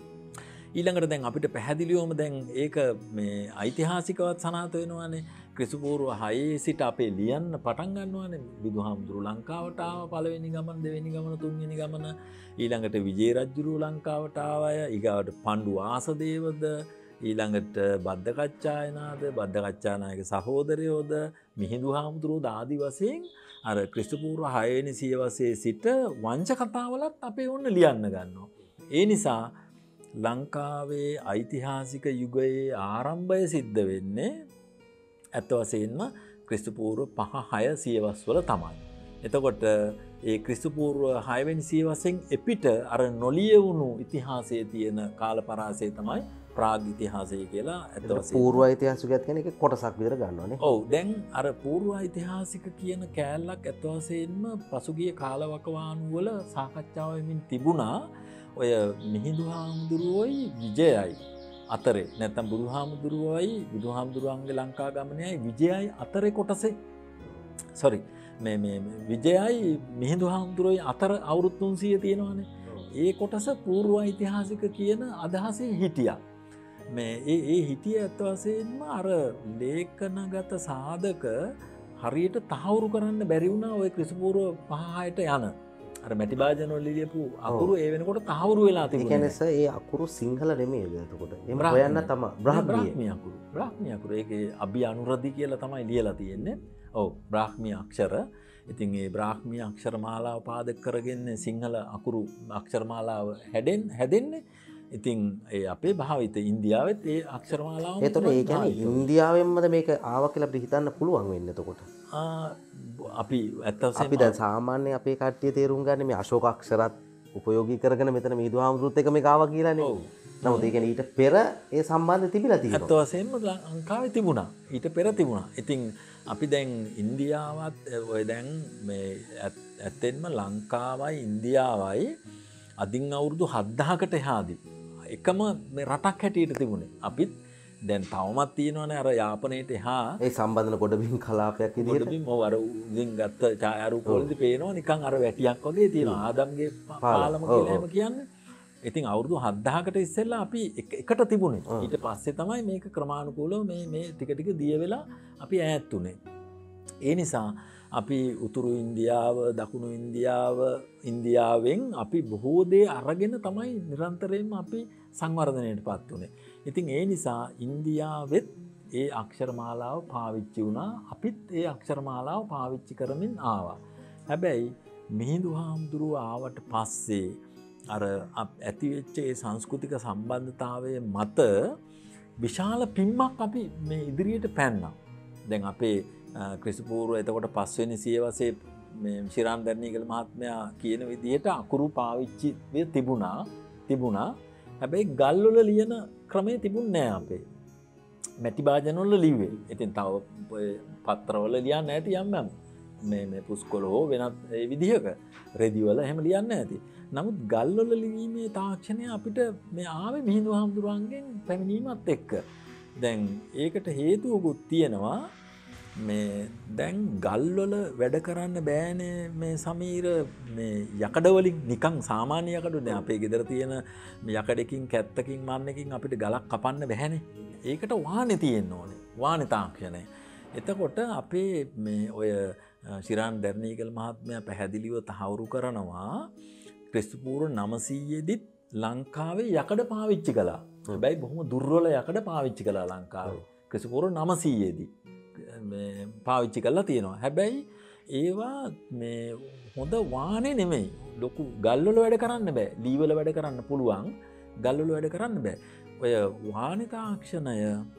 Speaker 2: ඊළඟට දැන් අපිට පැහැදිලිවම දැන් ඒක මේ ඓතිහාසිකවත් සනාථ වෙනවානේ. ක්‍රිස්තුපූර්ව 6 සිට අපේ ලියන්න පටන් ගන්නවානේ. බුදුහාමුදුරු ලංකාවට ආව පළවෙනි ගමන, දෙවෙනි ගමන, තුන්වෙනි ගමන. ඊළඟට විජේ රජුරු ලංකාවට ආවය. ඊගාවට පණ්ඩු ආසදේවද, ඊළඟට බද්දකච්චායනාද, බද්දකච්චානායක සහෝදරයෝද, මිහිඳු හාමුදුරුවෝ ආදී වශයෙන් අර ක්‍රිස්තුපූර්ව 6 වෙනි සියවසේ සිට වංශ කතාවලත් අපේ ඕන්න ලියන්න ගන්නවා. ඒ නිසා ලංකාවේ ඓතිහාසික යුගයේ ආරම්භය සිද්ධ වෙන්නේ ඇත්ත වශයෙන්ම ක්‍රිස්තුපූර්ව 5 6 සියවස්වල තමයි. එතකොට ඒ ක්‍රිස්තුපූර්ව 6 වෙනි සියවසෙන් එපිට අර නොලියවුණු ඉතිහාසයේ තියෙන කාල පරාසය තමයි ප්‍රාග් ඉතිහාසය කියලා ඇත්ත වශයෙන්ම.
Speaker 1: පූර්ව ඓතිහාසිකයත් කියන්නේ ඒක කොටසක් විතර ගන්නවානේ.
Speaker 2: ඔව් දැන් අර පූර්ව ඓතිහාසික කියන කෑල්ලක් ඇත්ත වශයෙන්ම පසුගිය කාලවකවානු වල සාකච්ඡා වෙමින් තිබුණා. ඔය මිහිඳු හාමුදුරුවෝයි විජයයි අතරේ නැත්නම් බුදුහාමුදුරුවන්ගේ ලංකා ගමනේයි විජයයි අතරේ කොටසේ මේ විජයයි මිහිඳු හාමුදුරුවෝයි අතර අවුරුදු 300 තියෙනවානේ. ඒ කොටස පූර්ව ඓතිහාසික කියන අදහසේ හිටියා. මේ ඒ හිටිය ඇත්ත වශයෙන්ම අර ලේඛනගත සාධක හරියට තහවුරු කරන්න බැරි වුණා ওই ක්‍රිස්තුපූර්ව 5 6ට යන. අර මැටි භාජන වල ලියපු අකුරු ඒ වෙනකොට තහවුරු වෙලා තිබුණා.
Speaker 1: ඒ කියන්නේ සර් ඒ අකුරු සිංහල නෙමෙයිද එතකොට? එහෙම හොයන්න තමයි බ්‍රාහ්මී
Speaker 2: අකුරු. බ්‍රාහ්මී අකුරු. ඒකේ අභි අනුරදි කියලා තමයි ලියලා තියෙන්නේ. ඔව් බ්‍රාහ්මී අක්ෂර. ඉතින් ඒ බ්‍රාහ්මී අක්ෂර මාලාව පාදක කරගෙන සිංහල අකුරු අක්ෂර මාලාව හැදෙන්නේ. ඉතින් ඒ අපේ භාවිත ඉන්දියාවෙත් ඒ අක්ෂර මාලාව
Speaker 1: එතකොට ඒ කියන්නේ ඉන්දියාවෙන්මද මේක ආවා කියලා අපිට හිතන්න පුළුවන් වෙන්නේ එතකොට.
Speaker 2: අපි ඇත්තටම
Speaker 1: අපි දැන් සාමාන්‍ය අපේ කට්ටිය තේරුම් ගන්න මේ අශෝක අක්ෂරත් උපයෝගී කරගෙන මෙතන මිහිඳු හාමුදුරුවොත් එක මේක ආවා කියලානේ. නමුත් ඒ කියන්නේ ඊට පෙර ඒ සම්බන්ධය තිබිලා තියෙනවා.
Speaker 2: ඇත්ත වශයෙන්ම ලංකාවේ තිබුණා. ඊට පෙර තිබුණා. ඉතින් අපි දැන් ඉන්දියාවත් ඔය දැන් මේ ඇත්තෙන්ම ලංකාවයි ඉන්දියාවයි අදින් අවුරුදු 7000කට එහාදී එකම මේ රටක් හැටියට තිබුණේ. අපිත් දැන් තවමත් තියෙනවනේ අර යාපනයට එහා
Speaker 1: ඒ සම්බන්ධන ගොඩබිම් කලාපයක් විදිහට
Speaker 2: ගොඩබිම් ඔව් අර උගෙන් ගත්ත ඡායාරූප වලදී පේනවා නිකන් අර වැටියක් වගේ තියෙනවා ආදම්ගේ පාලම කියලා එහෙම කියන්නේ. ඉතින් අවුරුදු 7000කට ඉස්සෙල්ලා අපි එකට තිබුණේ. ඊට පස්සේ තමයි මේක ක්‍රමානුකූලව මේ ටික දිය වෙලා අපි ඈත් උනේ. ඒ නිසා අපි උතුරු ඉන්දියාව, දකුණු ඉන්දියාවෙන් අපි බොහෝ දේ අරගෙන තමයි නිරන්තරයෙන්ම අපි සංවර්ධනයටපත් උනේ. ඉතින් ඒ නිසා ඉන්දියාවෙත් ඒ අක්ෂරමාලාව පාවිච්චි වුණා. අපිත් ඒ අක්ෂරමාලාව පාවිච්චි කරමින් ආවා. හැබැයි මිහිඳු හාමුදුරුවෝ ආවට පස්සේ අර ඇතිවෙච්ච ඒ සංස්කෘතික සම්බන්ධතාවය මත විශාල පිම්මක් අපි මේ ඉදිරියට පැන්නා. දැන් අපේ ක්‍රිස්තුපූර්ව එතකොට 5 වෙනි සියවසේ මේ ශිරාන් දර්ණීගල මහත්මයා කියන විදිහට අකුරු පාවිච්චි තිබුණා. හැබැයි ගල්වල ලියන ක්‍රමේ තිබුණේ නැහැ අපේ. මැටි භාජනවල ලිව්වේ. ඉතින් තව පත්‍රවල ලියන්න නැති යම් මේ පුස්කොළ හෝ වෙනත් ඒ විදිහක රෙදිවල එහෙම ලියන්න නැති. නමුත් ගල්වල ලිවීමේ තාක්ෂණය අපිට මේ ආවේ මිහිඳු හාමුදුරුවන්ගෙන් පැමිණීමත් එක්ක. දැන් ඒකට හේතුවකුත් තියෙනවා. මේ දැන් ගල්වල වැඩ කරන්න බෑනේ මේ සමීර මේ යකඩවලින් නිකන් සාමාන්‍ය යකඩ නෑ අපේ ගෙදර තියෙන මේ යකඩකින් කැත්තකින් මන්නකින් අපිට ගලක් කපන්න බෑනේ. ඒකට වාහනේ තියෙන්න ඕනේ. වාහනේ තාක්ෂණය. එතකොට අපේ මේ ඔය ශිරාන් දර්ණීගල මහත්මයා පැහැදිලිව තහවුරු කරනවා ක්‍රිස්තුපූර්ව 900 දිත් ලංකාවේ යකඩ පාවිච්චි කළා. හැබැයි බොහොම දුර්වල යකඩ පාවිච්චි කළා ලංකාවේ. ක්‍රිස්තුපූර්ව 900 දී පාවිච්චි කරලා තියෙනවා. හැබැයි ඒවා මේ හොඳ වාහනේ නෙමෙයි. ලොකු ගල්වල වැඩ කරන්න බෑ. ලීවල වැඩ කරන්න පුළුවන්. ගල්වල වැඩ කරන්න බෑ. ඔය වාහනේ තාක්ෂණය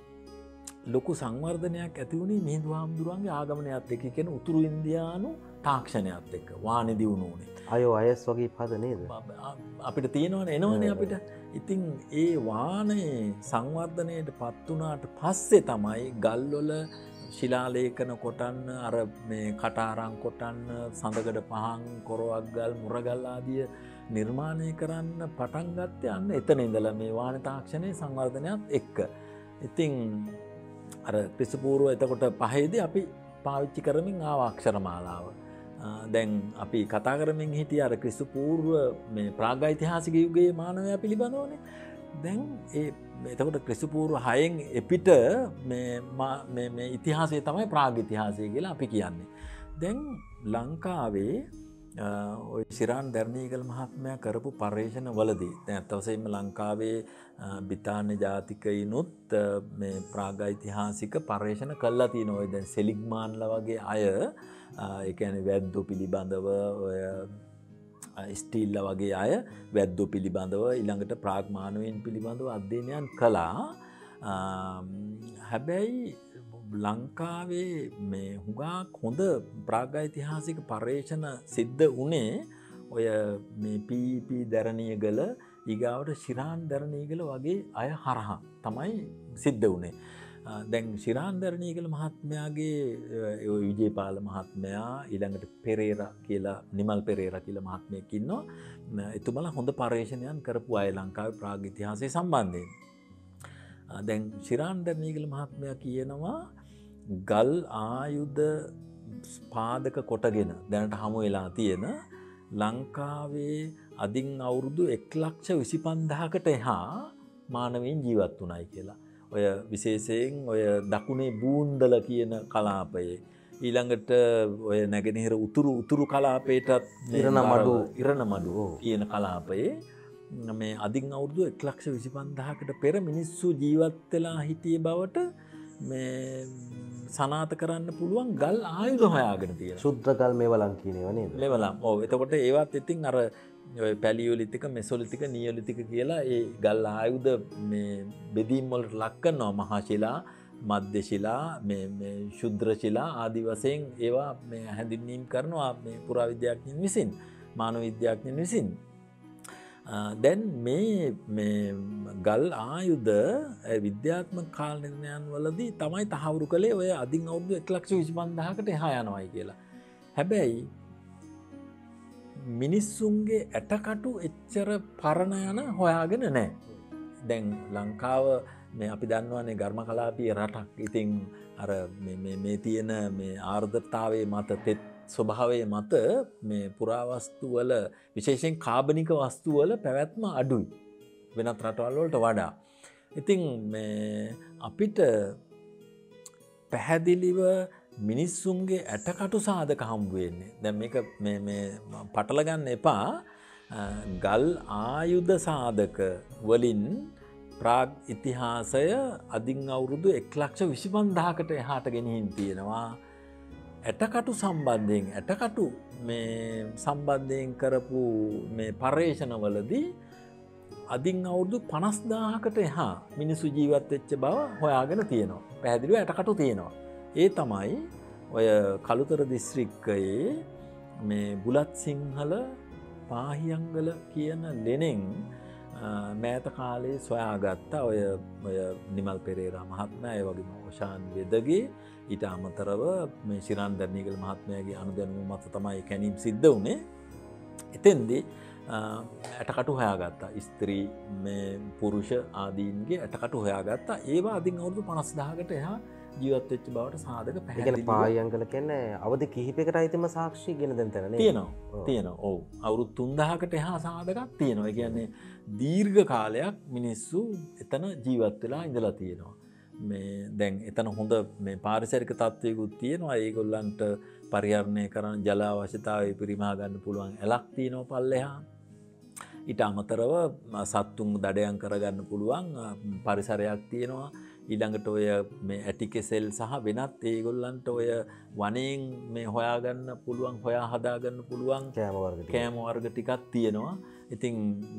Speaker 2: ලොකු සංවර්ධනයක් ඇති වුණේ මිහිඳු හාමුදුරුවන්ගේ ආගමනයත් එක්ක කියන උතුරු ඉන්දියානු තාක්ෂණයත් එක්ක වාහනේ දියුණු වුණේ.
Speaker 1: අයෝස් වගේ පද නේද?
Speaker 2: අපිට තියෙනවනේ එනවනේ අපිට. ඉතින් ඒ වාහනේ සංවර්ධනයට පත් වුණාට පස්සේ තමයි ගල්වල ශිලාලේඛන කොටන්න අර මේ කටාරම් කොටන්න සඳකඩ පහන් කොරවක් ගල් මුරගල් ආදිය නිර්මාණය කරන්න පටන් ගත්තේ අන්න එතන ඉඳලා මේ වාහන තාක්ෂණයේ සංවර්ධනයත් එක්ක. ඉතින් අර ක්‍රිස්තුපූර්ව එතකොට 5 දී අපි පාවිච්චි කරමින් ආව අක්ෂරමාලාව. දැන් අපි කතා කරමින් හිටිය අර ක්‍රිස්තුපූර්ව මේ ප්‍රාග්ඓතිහාසික යුගයේ මානවයා පිළිබඳවනේ. දැන් ඒ එතකොට ක්‍රිස්තුපූර්ව 6න් එපිට මේ ඉතිහාසය තමයි ප්‍රාග් ඉතිහාසය කියලා අපි කියන්නේ. දැන් ලංකාවේ ඔය ශිරාන් දර්ණීගල මහත්මයා කරපු පර්යේෂණ වලදී දැන් අත්වසෙන්ම ලංකාවේ බ්‍රිතාන්‍ය ජාතිකයිනුත් මේ ප්‍රාග්ඓතිහාසික පර්යේෂණ කළා තියෙනවා. ඔය දැන් සෙලිග්මාන්ලා වගේ අය ඒ කියන්නේ වැද්දෝ පිළිබඳව ඔය ස්ටීල්ලා වගේ අය වැද්දෝ පිළිබඳව ඊළඟට ප්‍රාග් මානවයන් පිළිබඳව අධ්‍යයනයන් කළා. හැබැයි ලංකාවේ මේ හුඟක් හොඳ ප්‍රාග්ඓතිහාසික පර්යේෂණ සිද්ධ වුණේ ඔය මේ පීපී දරණියගල ඊගාවට ශිරාන් දරණියගල වගේ අය හරහා තමයි සිද්ධ වුණේ. දැන් ශිරාන් දරණියගල මහත්මයාගේ ඔය විජේපාල මහත්මයා ඊළඟට පෙරේරා කියලා නිමල් පෙරේරා කියලා මහත්මයෙක් ඉන්නවා. එතුමලා හොඳ පර්යේෂණයන් කරපු අය ලංකාවේ ප්‍රාග් ඉතිහාසය සම්බන්ධයෙන්. දැන් ශිරාන් දරණීගල මහත්මයා කියනවා ගල් ආයුධ පාදක කොටගෙන දැනට හමු වෙලා තියෙන ලංකාවේ අදින් අවුරුදු 1,25,000කට එහා මානවයන් ජීවත් වුණයි කියලා. ඔය විශේෂයෙන් ඔය දකුණේ බූන්දල කියන කලාපයේ ඊළඟට ඔය නැගෙනහිර උතුරු කලාපයටත් ඉරණමඩු කියන කලාපයේ මේ අදින් අවුරුදු 1,25,000කට පෙර මිනිස්සු ජීවත් වෙලා හිටිය බවට මේ සනාථ කරන්න පුළුවන් ගල් ආයුධ හොයාගෙන තියෙනවා.
Speaker 1: ශුද්ධ ගල් මෙවලම් කියනවා නේද?
Speaker 2: මෙවලම්. ඔව්. එතකොට ඒවත් ඉතින් අර ඔය පැලියොලිතික මෙසොලිතික නියොලිතික කියලා ඒ ගල් ආයුධ මේ බෙදීම් වලට ලක් කරනවා. මහා ශිලා, මධ්‍ය ශිලා, මේ ශුද්‍ර ශිලා ආදි වශයෙන් ඒවා මේ හැඳින්වීම කරනවා මේ පුරාවිද්‍යාඥයන් විසින්, මානව විද්‍යාඥයන් විසින්. දැන් මේ ගල් ආයුධ විද්‍යාත්මක කාල නිර්ණයන් වලදී තමයි තහවුරු කළේ ඔය අදින් අවුරුදු 1,25,000කට එහා යනවායි කියලා. හැබැයි මිනිස්සුන්ගේ ඇටකටු එච්චර පරණ යන හොයාගෙන නැහැ. දැන් ලංකාව මේ අපි දන්නවනේ ඝර්මකලාපීය රටක්. ඉතින් අර මේ තියෙන මේ ආර්ද්‍රතාවයේ මත තෙත් ස්වභාවයේ මත මේ පුරාවස්තු වල විශේෂයෙන් කාබනික වස්තු වල පැවැත්ම අඩුයි වෙනත් රටවල් වලට වඩා. ඉතින් මේ අපිට පැහැදිලිව මිනිස්සුන්ගේ ඇටකටු සාධක හම්බ වෙන්නේ. දැන් මේක මේ පටල ගන්න එපා. ගල් ආයුධ සාධක වලින් ප්‍රාග් ඉතිහාසය අදින් අවුරුදු 1,25,000කට එහාට ගෙනිහින් තියෙනවා. ඇටකටු සම්බන්ධයෙන් ඇටකටු මේ සම්බන්ධයෙන් කරපු මේ පර්යේෂණවලදී අදින් අවුරුදු 50,000කට එහා මිනිස්සු ජීවත් වෙච්ච බව හොයාගෙන තියෙනවා. පැහැදිලිව ඇටකටු තියෙනවා. ඒ තමයි ඔය කළුතර දිස්ත්‍රික්කයේ මේ බුලත් සිංහල පාහියංගල කියන ලෙනෙන් මෑත කාලේ සොයාගත්ත ඔය නිමල් පෙරේරා මහත්මයා ඒ වගේම ඕෂාන් වෙදගේ ඊට අමතරව මේ ශිරාන් දර්ණීගල මහත්මයාගේ අනුදැනුම මත තමයි කැණීම් සිද්ධ වුණේ. එතෙන්දී ඇටකටු හොයාගත්තා. ස්ත්‍රී මේ පුරුෂ ආදීන්ගේ ඇටකටු හොයාගත්තා. ඒවා අදින් අවුරුදු 50,000කට එහා ජීවත් වෙච්ච බවට සාධක පැහැදිලිව
Speaker 1: පායංගල කියන්නේ අවදි කිහිපයකට අයිතිම සාක්ෂි ගෙන දෙන තැන නේ.
Speaker 2: තියෙනවා. ඔව්. අවුරුදු 3,000කට එහා සාධකක් තියෙනවා. ඒ කියන්නේ දීර්ඝ කාලයක් මිනිස්සු එතන ජීවත් වෙලා ඉඳලා තියෙනවා. මේ දැන් එතන හොඳ මේ පාරිසරික තත්ත්වයකුත් තියෙනවා. ඒගොල්ලන්ට පරිහරණය කරන ජල අවශ්‍යතාවය පිරිමහා ගන්න පුළුවන් ඇලක් තියෙනවා පල්ලෙහා. ඊට අමතරව සත්තුන් දඩයන් කරගන්න පුළුවන් පරිසරයක් තියෙනවා. ඊළඟට ඔය මේ ඇටිකෙසෙල් සහ වෙනත් ඒගොල්ලන්ට ඔය වනයෙන් මේ හොයාගන්න පුළුවන් හොයා හදාගන්න පුළුවන් කෑම වර්ග ටිකක් තියෙනවා. ඉතින්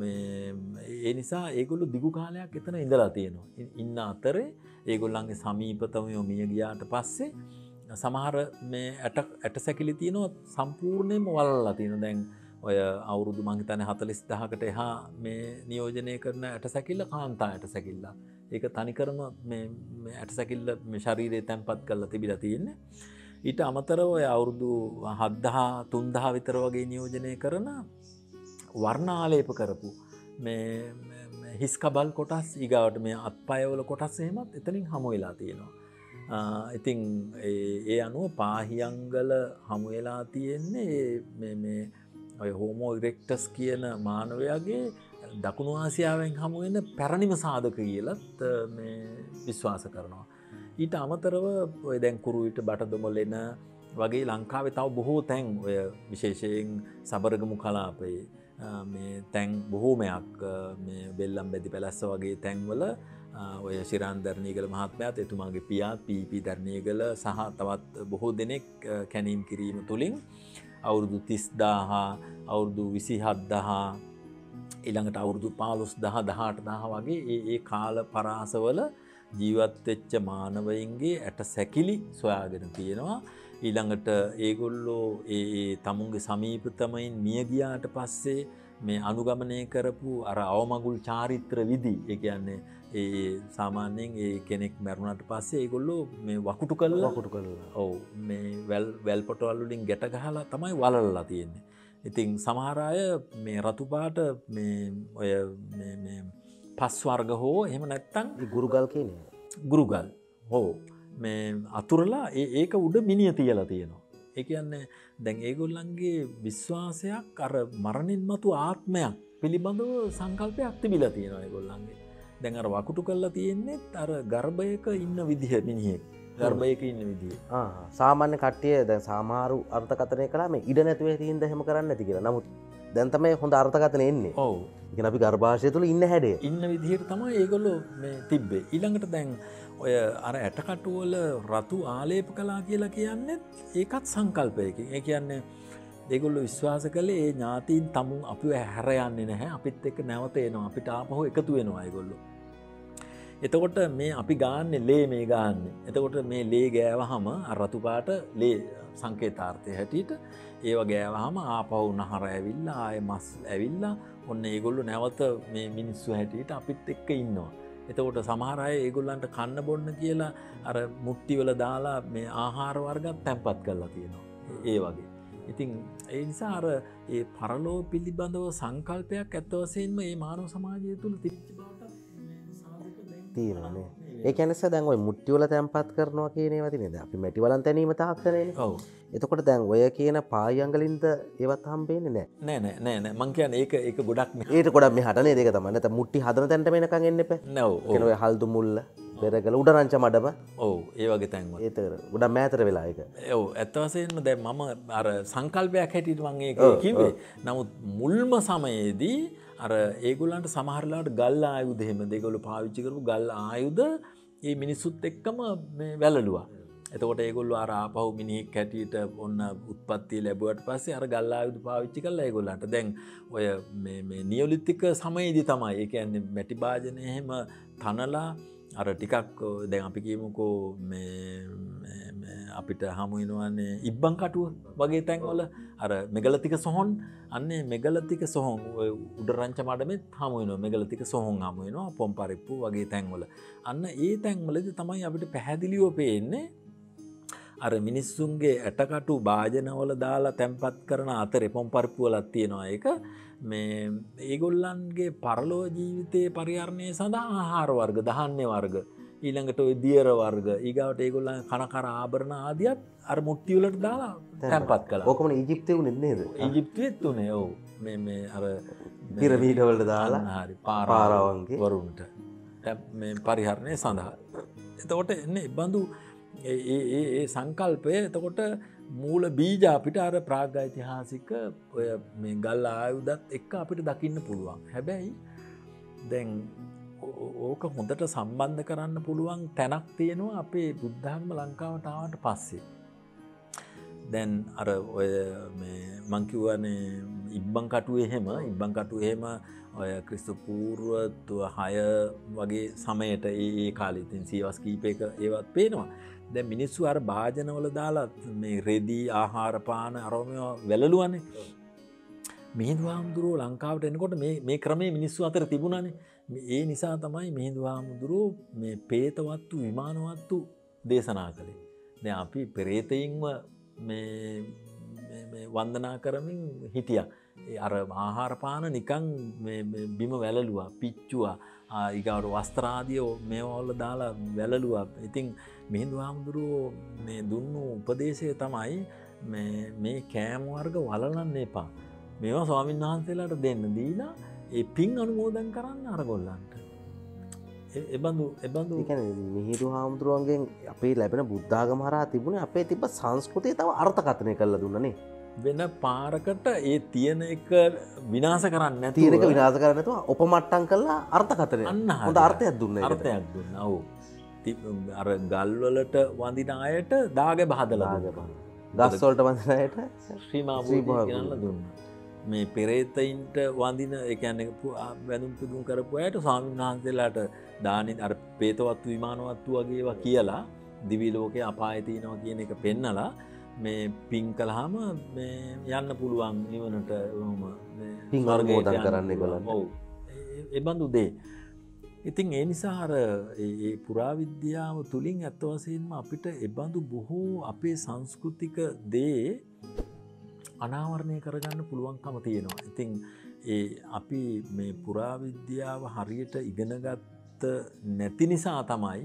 Speaker 2: ඒ නිසා ඒගොල්ලෝ දිගු කාලයක් එතන ඉඳලා තියෙනවා. ඉන්න අතරේ ඒගොල්ලන්ගේ සමීපතමයෝ මිය ගියාට පස්සේ සමහර මේ ඇට සැකිලි තියෙනවා සම්පූර්ණයෙන්ම වලලා තියෙනවා. දැන් ඔය අවුරුදු මං හිතන්නේ 40,000කට එහා මේ නියෝජනය කරන ඇට සැකිල්ල කාන්තා ඇට සැකිල්ල. ඒක තනිකරම මේ ඇට සැකිල්ල මේ ශරීරයේ තැම්පත් කරලා තිබිලා තියෙන්නේ. ඊට අමතරව ඔය අවුරුදු 7,000 3,000 විතර වගේ නියෝජනය කරන වර්ණාලේප කරපු මේ හිස් කබල් කොටස් ඊගාවට මේ අත්පයවල කොටස් එහෙමත් එතනින් හමු වෙලා තියෙනවා. ඉතින් ඒ අනුව පාහියංගල හමු වෙලා තියෙන්නේ මේ ඔය හෝමෝ ඉරෙක්ටස් කියන මානවයාගේ දකුණු ආසියාවෙන් හමු වෙන පැරණිම සාධක කියලත් මේ විශ්වාස කරනවා. ඊට අමතරව ඔය දැන් කුරුවිට බටදොමලෙන වගේ ලංකාවේ තව බොහෝ තැන් ඔය විශේෂයෙන් සබරගමු කලාපයේ මේ තැන් බොහෝමයක් මේ බෙල්ලම් බැදි පැලැස්ස වගේ තැන්වල ඔය ශිරාන් දර්ණීගල මහත්මයාත් එතුමාගේ පියාත් පීපී දර්ණීගල සහ තවත් බොහෝ දෙනෙක් කැණීම් කිරීම තුළින් අවුරුදු 30,000 අවුරුදු 27,000 ඊළඟට අවුරුදු 15,000 18,000 වගේ ඒ කාල පරාසවල ජීවත් වෙච්ච මානවයින්ගේ ඇට සැකිලි සොයාගෙන තියෙනවා. ඊළඟට ඒගොල්ලෝ ඒ තමුන්ගේ සමීපතමයින් මිය ගියාට පස්සේ මේ අනුගමනය කරපු අර අවමගුල් චාරිත්‍ර විදි ඒ කියන්නේ ඒ සාමාන්‍යයෙන් ඒ කෙනෙක් මැරුණාට පස්සේ ඒගොල්ලෝ මේ වකුටු කළා ඔව් මේ වැල් පොටවල් වලින් ගැට ගහලා තමයි වලල්ලා තියෙන්නේ. ඉතින් සමහර අය මේ රතු පාට මේ ඔය මේ පස් වර්ග හෝ එහෙම නැත්තම්
Speaker 1: ගුරුගල් කියන්නේ
Speaker 2: ගුරුගල් හෝ මේ අතුරලා ඒක උඩ මිනිය තියලා තියෙනවා. ඒ කියන්නේ දැන් ඒගොල්ලන්ගේ විශ්වාසයක් අර මරණින් මතු ආත්මයක් පිළිබඳව සංකල්පයක් තිබිලා තියෙනවා ඒගොල්ලන්ගේ. දැන් අර වකුටු කරලා තියෙන්නේ අර ගර්භයක ඉන්න විදිහ මිනිහෙක්. ගර්භයක ඉන්න විදිහ.
Speaker 1: සාමාන්‍ය කට්ටිය දැන් සමහරු අර්ථකථනය කළා මේ ඉඩ නැතුව හිටින්න එහෙම කරන්නේ නැති කියලා. නමුත් දැන් තමයි හොඳ අර්ථකථන එන්නේ.
Speaker 2: ඔව්.
Speaker 1: ඒ කියන්නේ අපි ගර්භාෂය තුල ඉන්න හැඩය.
Speaker 2: ඉන්න විදිහට තමයි ඒගොල්ලෝ මේ තිබ්බේ. ඊළඟට දැන් ඔය අර ඇටකටු වල රතු ආලේප කළා කියලා කියන්නේ ඒකත් සංකල්පයකින්. ඒ කියන්නේ ඒගොල්ලෝ විශ්වාස කළේ ඒ ඥාතීන් තමුන් අපිව හැර යන්නේ නැහැ. අපිත් එක්ක නැවත එනවා. අපිට ආපහු එකතු වෙනවා ඒගොල්ලෝ. එතකොට මේ අපි ගාන්නේ ලේ මේ ගාන්නේ. එතකොට මේ ලේ ගෑවහම අර රතු පාට ලේ සංකේතාර්ථය හැටියට ඒව ගෑවහම ආපහු නහර ඇවිල්ලා ආයේ මස් ඇවිල්ලා ඔන්න ඒගොල්ලෝ නැවත මේ මිනිස්සු හැටියට අපිත් එක්ක ඉන්නවා. එතකොට සමහර අය ඒගොල්ලන්ට කන්න බොන්න කියලා අර මුට්ටි වල දාලා මේ ආහාර වර්ගත් තැම්පත් කරලා තියෙනවා. ඒ වගේ. ඉතින් ඒ නිසා අර ඒ පරලෝ පිළිබඳව සංකල්පයක් ඇත්ත වශයෙන්ම මේ මානව සමාජය තුල තිබිච්ච බවට සාධක දැන්
Speaker 1: තියෙනවානේ. ඒ කියන්නේ දැන් ඔය මුට්ටි වල තැම්පත් කරනවා කියන ඒවා තියෙනද? අපි මැටි වලන් තැනීම තාක්ෂණයනේ.
Speaker 2: ඔව්.
Speaker 1: එතකොට දැන් ඔය කියන පායංගලින්ද ඒවත් හම්බෙන්නේ නැහැ.
Speaker 2: නෑ මං කියන්නේ ඒක ගොඩක්
Speaker 1: ඊට ගොඩක් මෙහාටනේ ඒක තමයි. නැත්නම් මුට්ටි හදන තැනට මෙනකන් එන්න එපා.
Speaker 2: නෑ.
Speaker 1: කියන ඔය හල්දු මුල්ල, බෙරගල, උඩරංච මඩම.
Speaker 2: ඔව් ඒ වගේ තැන්වල.
Speaker 1: ඒතර ගොඩක් මෑතර වෙලා ඒක.
Speaker 2: ඔව් ඇත්ත වශයෙන්ම දැන් මම අර සංකල්පයක් හැටියට මම ඒක කිව්වේ. නමුත් මුල්ම සමයේදී අර ඒගොල්ලන්ට සමහර ලාවට ගල් ආයුධ එහෙම ඒගොල්ලෝ පාවිච්චි කරපු ගල් ආයුධ මේ මිනිස්සුත් එක්කම මේ වැළලුවා. එතකොට ඒගොල්ලෝ අර ආපහු මිනිහෙක් හැටියට ඔන්න උත්පත්ති ලැබුවට පස්සේ අර ගල් ආයුධ පාවිච්චි කළා ඒගොල්ලන්ට. දැන් ඔය මේ නියොලිතික සමයේදී තමයි ඒ කියන්නේ මැටි භාජන එහෙම තනලා අර ටිකක් දැන් අපි කියමුකෝ මේ අපිට හමු වෙනවනේ ඉබ්බන් කටුව වගේ තැන්වල අර මෙගලතික සොහොන් අන්නේ මෙගලතික සොහොන් ඔය උඩරංච මඩමෙත් හමු වෙනවා මෙගලතික සොහොන් හමු වෙනවා පොම්පරිප්පු වගේ තැන්වල අන්න ඒ තැන්වලදී තමයි අපිට පැහැදිලිව පේන්නේ අර මිනිස්සුන්ගේ ඇටකටු භාජනවල දාලා තැම්පත් කරන අතරේ පොම්පරිප්පු වලක් තියෙනවා ඒක මේ ඒගොල්ලන්ගේ පරලෝ ජීවිතයේ පරිහරණය සඳහා ආහාර වර්ග ධාන්‍ය වර්ග ඊළඟට ඔය දියර වර්ග ඊගාවට ඒගොල්ලන් කනකර ආභරණ ආදියත් අර මුට්ටි වලට දාලා තැම්පත් කළා.
Speaker 1: ඕකම ඊජිප්තේ උනේ නේද?
Speaker 2: ඊජිප්තුවේත් උනේ ඔව්. මේ අර
Speaker 1: පිරමීඩ වලට දාලා
Speaker 2: හරි පාරාවන්ගේ වරුන්ට මේ පරිහරණය සඳහා. එතකොට එන්නේ බඳු ඒ සංකල්පය එතකොට මූල බීජ අපිට අර ප්‍රාග්ඓතිහාසික ඔය මේ ගල් ආයුධත් එක්ක අපිට දකින්න පුළුවන්. හැබැයි දැන් ඕක හොඳට සම්බන්ධ කරන්න පුළුවන් තැනක් තියෙනවා අපේ බුද්ධාගම ලංකාවට ආවට පස්සේ. දැන් අර ඔය මේ මං කියවනේ ඉබ්බන් කටුවේ එහෙම ඔය ක්‍රිස්තු පූර්ව 6 වගේ සමයට ඒ කාලේ ඉතින් සීවස් කීපයක ඒවත් පේනවා. දැන් මිනිස්සු අර භාජනවල දාලා මේ රෙදි ආහාර පාන අරෝමය වැළලුවානේ. මිහිඳු හාමුදුරුවෝ ලංකාවට එනකොට මේ ක්‍රමයේ මිනිස්සු අතර තිබුණානේ. ඒ නිසා තමයි මිහිඳු හාමුදුරුවෝ මේ പ്രേතවත්තු විමානවත්තු දේශනා කළේ. දැන් අපි පෙරේතයින්ව මේ වන්දනා කරමින් හිටියා. අර ආහාර පාන නිකන් මේ බිම වැළලුවා, පිච්චුවා. ඊගාවට වස්ත්‍රාදිය මේවල දාලා වැළලුවා. ඉතින් මිහිඳු හාමුදුරුවෝ මේ දුන්නු උපදේශය තමයි මේ කෑම වර්ග වලලන්න එපා. මේවා ස්වාමීන් වහන්සේලාට දෙන්න දීලා ඒ පින් අනුමෝදන් කරන්න අරගොල්ලන්ට. එබඳු ඒ
Speaker 1: කියන්නේ මිහිඳු හාමුදුරුවන්ගෙන් අපේ ලැබෙන බුද්ධාගම හරහා තිබුණේ අපේ තිබ්බ සංස්කෘතිය තව අර්ථකථනය කරලා දුන්නනේ.
Speaker 2: වෙන පාරකට ඒ තියෙන එක විනාශ කරන්නේ නැතුව
Speaker 1: තියෙන එක විනාශ කරන්නේ නැතුව උපමට්ටම් කරලා අර්ථකථනය හොඳ අර්ථයක් දුන්නා.
Speaker 2: අර්ථයක් දුන්නා. ඔව්. අර ගල් වලට වඳින අයට දාගේ බහදලා දුන්නා.
Speaker 1: ගස් වලට වඳින අයට
Speaker 2: ශ්‍රීමා බෝධි කියලා දුන්නා. මේ පෙරේතයින්ට වඳින ඒ කියන්නේ වැඳුම් පිදුම් කරපු අයට ස්වාමීන් වහන්සේලාට දානි අර പ്രേතවත්තු විමානවත්තු වගේ ඒවා කියලා දිවි ලෝකේ අපායේ තියෙනවා කියන එක පෙන්නලා මේ පින් කළාම මේ යන්න පුළුවන් නිවනට මේ
Speaker 1: පින් අනුමෝදන් කරන්න ඒගොල්ලන්ට.
Speaker 2: ඔව්. ඒ බඳු දේ. ඉතින් ඒ නිසා අර ඒ පුරාවිද්‍යාව තුලින් අත් වශයෙන්ම අපිට ඒ බඳු බොහෝ අපේ සංස්කෘතික දේ අනාවරණය කරගන්න පුළුවන්කම තියෙනවා. ඉතින් අපි මේ පුරාවිද්‍යාව හරියට ඉගෙනගත්ත නැති නිසා තමයි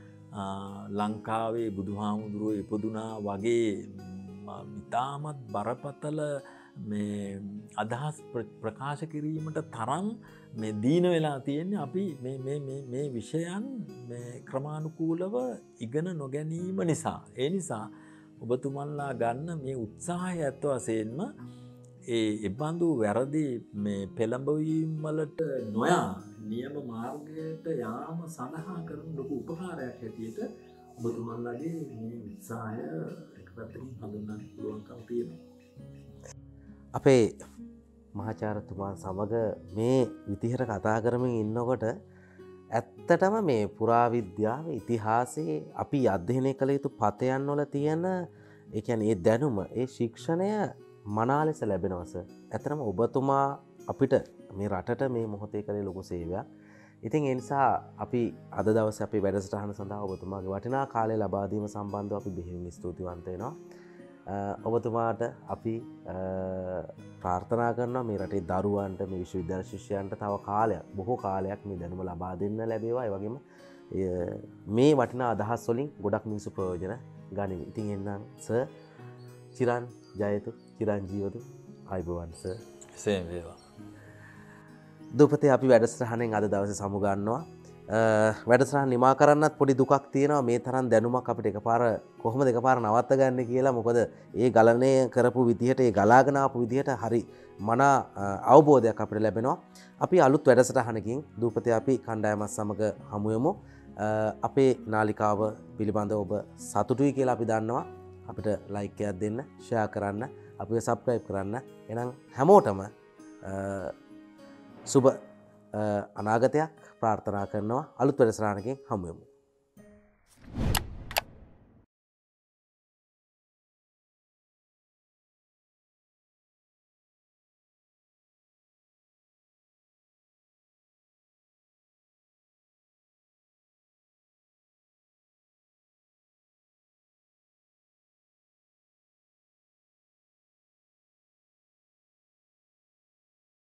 Speaker 2: ලංකාවේ බුදුහාමුදුරුවෝ ඉපදුනා වගේ ඉතාමත් බරපතල මේ අදහස් ප්‍රකාශ කිරීමට තරම් මේ දීන වෙලා තියෙන්නේ අපි මේ විෂයන් මේ ක්‍රමානුකූලව ඉගෙන නොගැනීම නිසා. ඒ නිසා ඔබතුමන්ලා ගන්න මේ උත්සාහය ඇත්ත වශයෙන්ම එබඳු වැරදි මේ පෙළඹවීම් වලට නොයා නියම මාර්ගයට යාම සඳහා කරන ලොකු උපකාරයක් හැටියට ඔබතුමන්ලාගේ මේ උත්සාහය එක පැත්තකින් හඳුන්වන්න පුළුවන්කම තියෙනවා.
Speaker 1: අපේ මහාචාර්යතුමා සමග මේ විදිහට කතා කරමින් ඉන්නකොට ඇත්තටම මේ පුරාවිද්‍යාව ඉතිහාසයේ අපි අධ්‍යයනය කළ යුතු පතයන් වල තියෙන ඒ කියන්නේ ඒ දැනුම ඒ ශික්ෂණය මනා ලෙස ලැබෙනවා සර්. ඇත්තටම ඔබතුමා අපිට මේ රටට මේ මොහොතේ කළේ ලොකු සේවයක්. ඉතින් ඒ නිසා අපි අද දවසේ අපේ වැඩසටහන සඳහා ඔබතුමාගේ වටිනා කාලය ලබා දීම සම්බන්ධව අපි බෙහෙවින් ස්තුතිවන්ත වෙනවා. ඔබතුමාට අපි ප්‍රාර්ථනා කරනවා මේ රටේ දරුවන්ට මේ විශ්වවිද්‍යාල ශිෂ්‍යයන්ට තව කාලයක් බොහෝ කාලයක් මේ දැනුම ලබා දෙන්න ලැබේවා. ඒ වගේම මේ වටිනා අදහස් වලින් ගොඩක් මිනිස්සු ප්‍රයෝජන ගනිමි. ඉතින් එන්නම් සර් චිරන් ජයතු චිරන් ජීවතු අයිබෝවන් සර්.
Speaker 2: සේම වේවා.
Speaker 1: දුපතේ අපි වැඩසටහනෙන් අද දවසේ සමුගන්නවා. වැඩසටහන නිමා කරන්නත් පොඩි දුකක් තියෙනවා මේ තරම් දැනුමක් අපිට එකපාර කොහොමද එකපාර නවත්ත ගන්න කියලා. මොකද ඒ ගලණය කරපු විදිහට ඒ ගලාගෙන ආපු විදිහට හරි මන අවබෝධයක් අපිට ලැබෙනවා. අපි අලුත් වැඩසටහනකින් දුපතේ අපි කණ්ඩායමත් සමග හමු වෙමු. අපේ නාලිකාව පිළිබඳව ඔබ සතුටුයි කියලා අපි දන්නවා. අපිට ලයික් එකක් දෙන්න, ෂෙයා කරන්න, අපිව සබ්ස්ක්‍රයිබ් කරන්න. එහෙනම් හැමෝටම සුබ අනාගතයක් ප්‍රාර්ථනා කරනවා. අලුත් වැඩසටහනකින් හමු වෙමු.